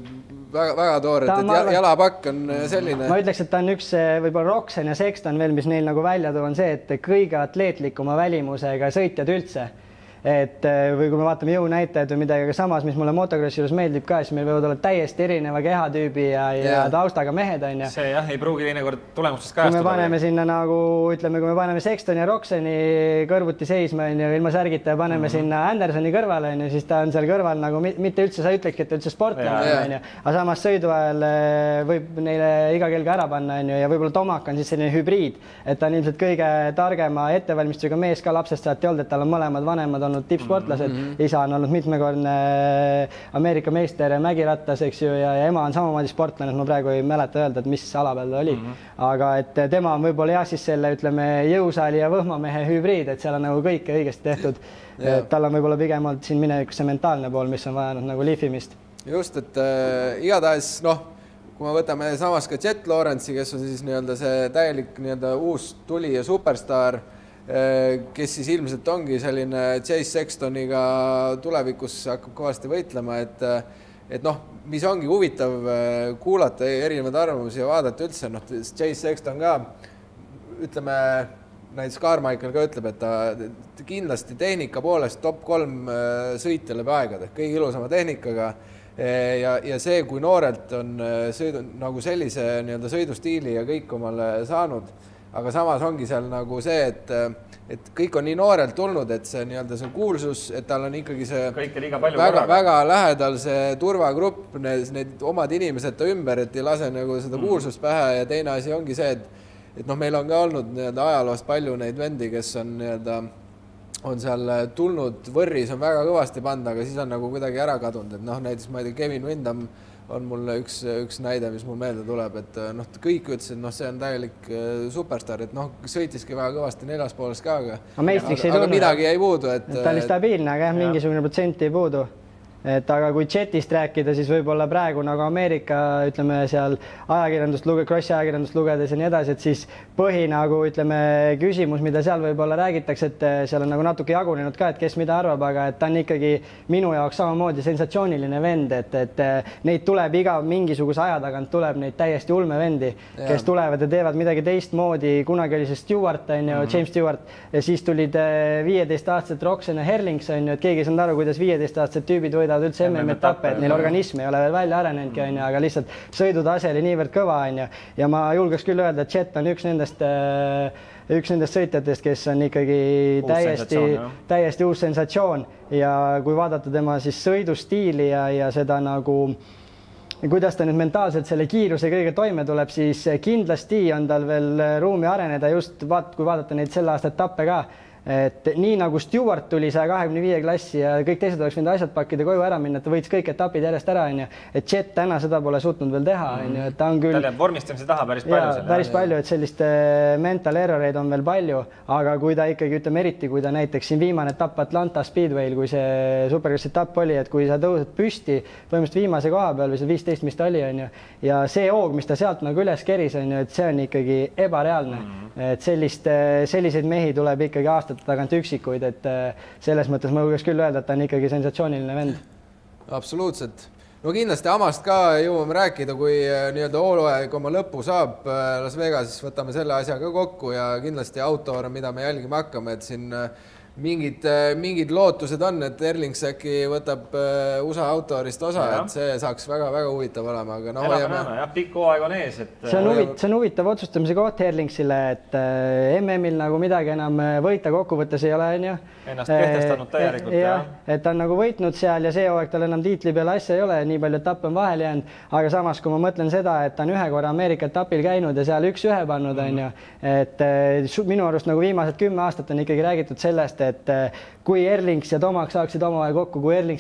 väga tooret, et jalapakk on selline. Ma ütleks, et ta on üks võib-olla Roczen ja Sexton veel, mis neil nagu välja tuua on see, et kõige atleetlikuma välimusega sõitjad üldse. Et või kui me vaatame jõunäitajad või midagi, aga samas, mis mulle motocrossi juures meeldib ka, siis meil võivad olla täiesti erineva kehatüübi ja taustaga mehed on. See jah, ei pruugi teinekord tulemustest kajastuda. Kui me paneme sinna nagu, ütleme, kui me paneme Sexton ja Roczeni kõrvuti seisma ilma särgita ja paneme sinna Andersoni kõrvale, siis ta on seal kõrval nagu mitte üldse, sa ütlekski, et üldse sportlane. Aga samas sõidu ajal võib neile iga kelga ära panna ja võib-olla Tomak on siis selline hübriid, et ta on ilmselt kõige targema ettevalmistusega mees ka lapsest saati olnud, et tal on mõlemad vanemad tippsportlased, isa on olnud mitmekordne Ameerika meister mägirattas, eks ju, ja ema on samamoodi sportlane, et ma praegu ei mäleta öelda, et mis ala peal ta oli. Aga et tema on võib-olla jah siis selle, ütleme, jõusaali ja võhmamehe hübriid, et seal on nagu kõike õigesti tehtud. Tal on võib-olla pigem olnud siin minevikus see mentaalne pool, mis on vajanud nagu lihvimist. Just, et igatahes, kui me võtame samas ka Jet Lawrence'i, kes on siis nii-öelda see täielik nii-öelda uus tuli ja superstaar, kes siis ilmselt ongi selline Chase Sextoniga tulevikus hakkab kõvasti võitlema, et mis ongi huvitav kuulata erinevaid arvamusi ja vaadata üldse, Chase Sexton ka, ütleme, näiteks Carmichael ka ütleb, et ta kindlasti tehnika poolest top 3 sõitja läbi aegade, kõige ilusama tehnikaga ja see, kui noorelt on nagu sellise nii-öelda sõidustiili ja kõik omale saanud, aga samas ongi seal nagu see, et kõik on nii noorelt tulnud, et see nii-öelda see kuulsus, et tal on ikkagi see väga lähedal see turvagrupp, need omad inimesed ta ümber, et ei lase nagu seda kuulsust pähe ja teine asi ongi see, et meil on ka olnud nii-öelda ajaloost palju neid vendi, kes on nii-öelda on seal tulnud, võrris on väga kõvasti panda, aga siis on nagu kuidagi ära kadunud, et näiteks ma ei tea, Kevin Windham on mulle üks näide, mis mul meelde tuleb, et kõik ütlesid, see on täielik superstar, et sõitiski väga kõvasti 4. pooles ka, aga midagi ei puudu. Ta oli stabiilne, aga mingisugune protsenti ei puudu. Et aga kui Jetist rääkida, siis võib-olla praegu nagu Ameerika, ütleme seal ajakirjandust, krossi ajakirjandust lugedes ja nii edasi, et siis põhi nagu, ütleme, küsimus, mida seal võib-olla räägitakse, et seal on nagu natuke jagunenud ka, et kes mida arvab, aga et ta on ikkagi minu jaoks samamoodi sensatsiooniline vend, et neid tuleb iga mingisuguse aja tagant tuleb neid täiesti ulmevendi, kes tulevad ja teevad midagi teistmoodi. Kunagi oli see Stewart, James Stewart, ja siis tulid 15-aastased Roczen ja Herlings, et keegi ei saanud aru, kuidas 15-aastased tüübid võidavad üldse MM-etappe, et neil organism ei ole veel välja arenenudki, aga lihtsalt sõidutase oli niivõrd kõva, ja ma julgeks küll öelda, et Jet on üks nendest sõitjatest, kes on ikkagi täiesti uus sensatsioon ja kui vaadata tema siis sõidustiili ja seda nagu kuidas ta nüüd mentaalselt selle kiiruse kõige toime tuleb, siis kindlasti on tal veel ruumi areneda just kui vaadata neid selle aasta etappe ka. Et nii nagu Stewart tuli 125 klassi ja kõik teised oleks võinud asjad pakkida koju ära minna, ta võitis kõik etapid järjest ära, et Jet täna seda pole suutnud veel teha, et ta on küll... Tal jääb vormistamise taha päris palju. Päris palju, et sellist mental erroreid on veel palju, aga kui ta ikkagi, ütleme eriti, kui ta näiteks siin viimane etapp Atlanta Speedway'l, kui see supercross etapp oli, et kui sa tõused püsti põhimõtteliselt viimase koha peal või see 15, mis ta oli, ja see hoog, mis ta sealt nagu üles keris, et see on ikkagi ebareaalne. Et selliseid mehi tuleb ikkagi aastate tagant üksikuid, et selles mõttes ma võiks küll öelda, et ta on ikkagi sensatsiooniline vend. Absoluutselt. No kindlasti Amast ka jõuame rääkida, kui nii-öelda hooaeg oma lõpu saab Las Vegasis, võtame selle asja ka kokku ja kindlasti autore, mida me jälgima hakkame, et siin mingid lootused on, et Erlings äkki võtab USA autorist osa, et see saaks väga-väga huvitav olema, aga no näeme, pikk hooaeg on ees. See on huvitav otsustamise koht Erlingsile, et MM-il nagu midagi enam võita kokkuvõttes ei ole, ennast kehtestanud täielikult. Et ta on nagu võitnud seal ja see hooaeg tal enam tiitli peale asja ei ole, nii palju etappe on vahel jäänud, aga samas, kui ma mõtlen seda, et ta on ühe korra Ameerika etapil käinud ja seal 1-1 pannud, et minu arust nagu viimased 10 aastat on ikkagi räägitud sellest, et kui Erlings ja Tomak saaksid omavahel kokku,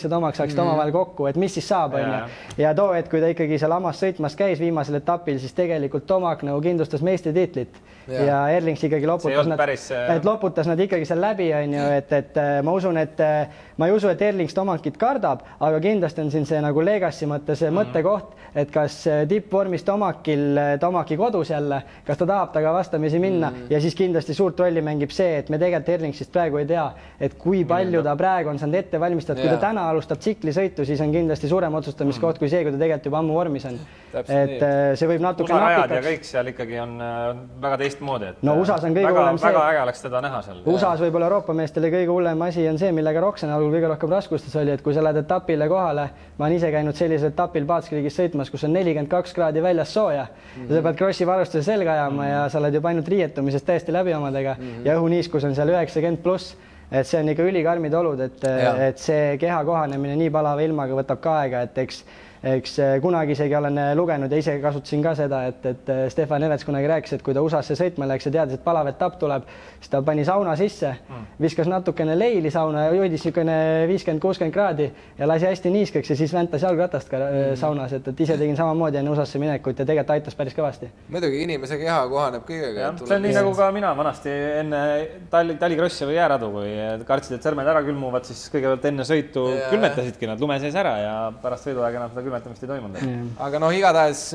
et mis siis saab, ja too, et kui ta ikkagi seal Amas sõitmas käis viimasel etapil, siis tegelikult Tomak nagu kindlustas meistritiitlit ja Erlings ikkagi loputas nad ikkagi seal läbi, et ma usun, et ma ei usu, et Erlings Tomakit kardab, aga kindlasti on siin see nagu legacy mõttes mõttekoht, et kas tippvormis Tomaki kodus jälle, kas ta tahab taga vastamisi minna ja siis kindlasti suurt rolli mängib see, et me tegelikult Erlingsist praegu ei tea, et kui palju ta praegu on saanud ette valmistada, kui ta täna alustab tsiklisõitu, siis on kindlasti suurem otsustamiskoht kui see, kui ta tegelikult juba ammu vormis on. Et see võib natuke napikaks. Ja kõik seal ikkagi on väga teistmoodi. No USAs on kõige hullem see. Väga äge oleks teda näha seal. USAs võib-olla Euroopa meestele kõige hullem asi on see, millega Roxen algul kõige rohkem raskustes oli, et kui sa lähed etapile kohale, ma olen ise käinud sellisel etapil Paatskriigis sõitmas, kus on 42 kraadi väljas sooja. Sa pead krossi varustuse selga ajama ja sa oled juba ainult riietumisest täiesti läbi omadega ja õhuniiskus on seal 90+. Et see on ikka ülikarmid olud, et see keha kohanemine nii palava ilmaga võtab ka aega, et eks kunagi isegi olen lugenud ja ise kasutasin ka seda, et Stefan Evets kunagi rääkis, et kui ta USA-sse sõitma läks ja teadis, et palav etapp tuleb, siis ta pani sauna sisse, viskas natukene leili sauna ja jõudis niisugune 50-60 kraadi ja lasi hästi niiskeks ja siis väntas jalgratast ka saunas, et ise tegin samamoodi enne USA-sse minekut ja tegelikult aitas päris kõvasti. Muidugi inimese keha kohaneb kõigega. See on nii nagu ka mina vanasti enne talikrossi või jäärädu, kui kartsid, et sõrmed ära külmuvad, siis kõigepealt enne sõitu külmetasidki nad lume sees ära ja pärast sõiduaega enam seda külmetamist ei toimunud. Aga noh, igatahes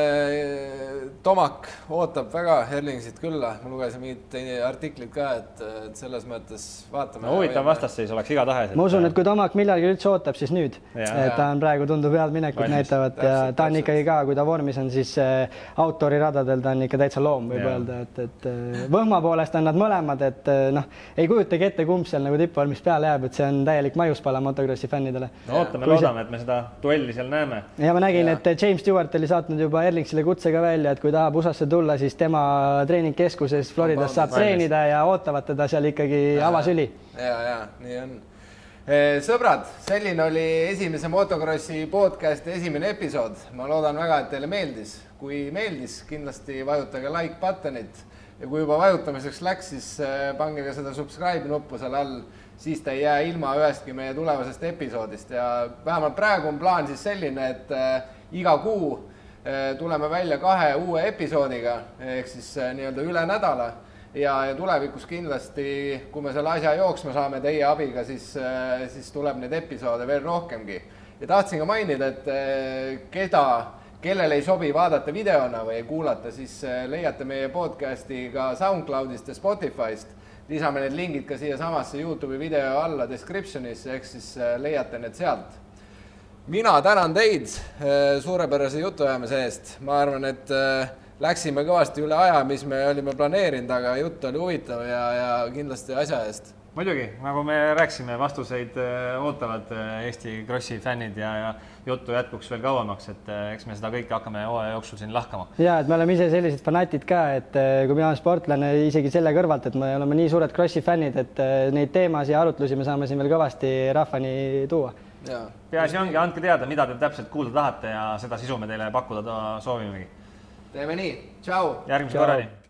Tomak ootab väga Erlingsit külla. Ma lugesin mingid artiklid ka, et selles mõttes vaatame. Huvitav vastasseis oleks igatahes. Ma usun, et kui Tomak millalgi üldse ootab, siis nüüd. Ta on praegu tundub head minekut näitavad ja ta on ikkagi ka, kui ta vormis on, siis autoriradadel ta on ikka täitsa loom, võib öelda, et võhma poolest on nad mõlemad, et ei kujutagi ette, kumb seal nagu tippvormis peale jääb, et see on täielik majuspala motocrossi fännidele. Ootame, loodame, et me seda duelli seal näeme. Ja ma nägin, et James Stewart oli saatnud juba Erlingsile kutse ka välja, et kui tahab USAsse tulla, siis tema treeningkeskuses Floridas saab treenida ja ootavad teda seal ikkagi avasüli. Ja, nii on. Sõbrad, selline oli esimese motocrossi podcasti esimene episood. Ma loodan väga, et teile meeldis. Kui meeldis, kindlasti vajutage like buttonit ja kui juba vajutamiseks läks, siis pange ka seda subscribe nuppu seal all, siis ta ei jää ilma ühestki meie tulevasest episoodist ja vähemalt praegu on plaan siis selline, et iga kuu tuleme välja 2 uue episoodiga, ehk siis nii-öelda üle nädala ja tulevikus kindlasti, kui me selle asja jooksma saame teie abiga, siis tuleb neid episoode veel rohkemgi. Ja tahtsin ka mainida, et kellel ei sobi vaadata videona või kuulata, siis leiate meie podcasti ka SoundCloudist ja Spotifyst. Lisame need lingid ka siia samasse YouTube'i video alla descriptionisse, ehk siis leiate need sealt. Mina tänan teid suurepärase jutuajamise eest. Ma arvan, et läksime kõvasti üle aja, mis me olime planeerinud, aga jutt oli huvitav ja kindlasti asja eest. Muidugi, nagu me rääksime, vastuseid ootavad Eesti Krossi fännid ja juttu jätkuks veel kauemaks, et eks me seda kõike hakkame hooaja jooksul siin lahkama. Ja, et me oleme ise sellised fanatid ka, et kui mina olen sportlane isegi selle kõrvalt, et me oleme nii suured Krossi fännid, et neid teemasid ja arutlusi me saame siin veel kõvasti rahvani tuua. peaasi ongi, andke teada, mida te täpselt kuulda tahate ja seda sisu me teile pakkuda soovimegi. Teeme nii, tšau! Järgmise korrani!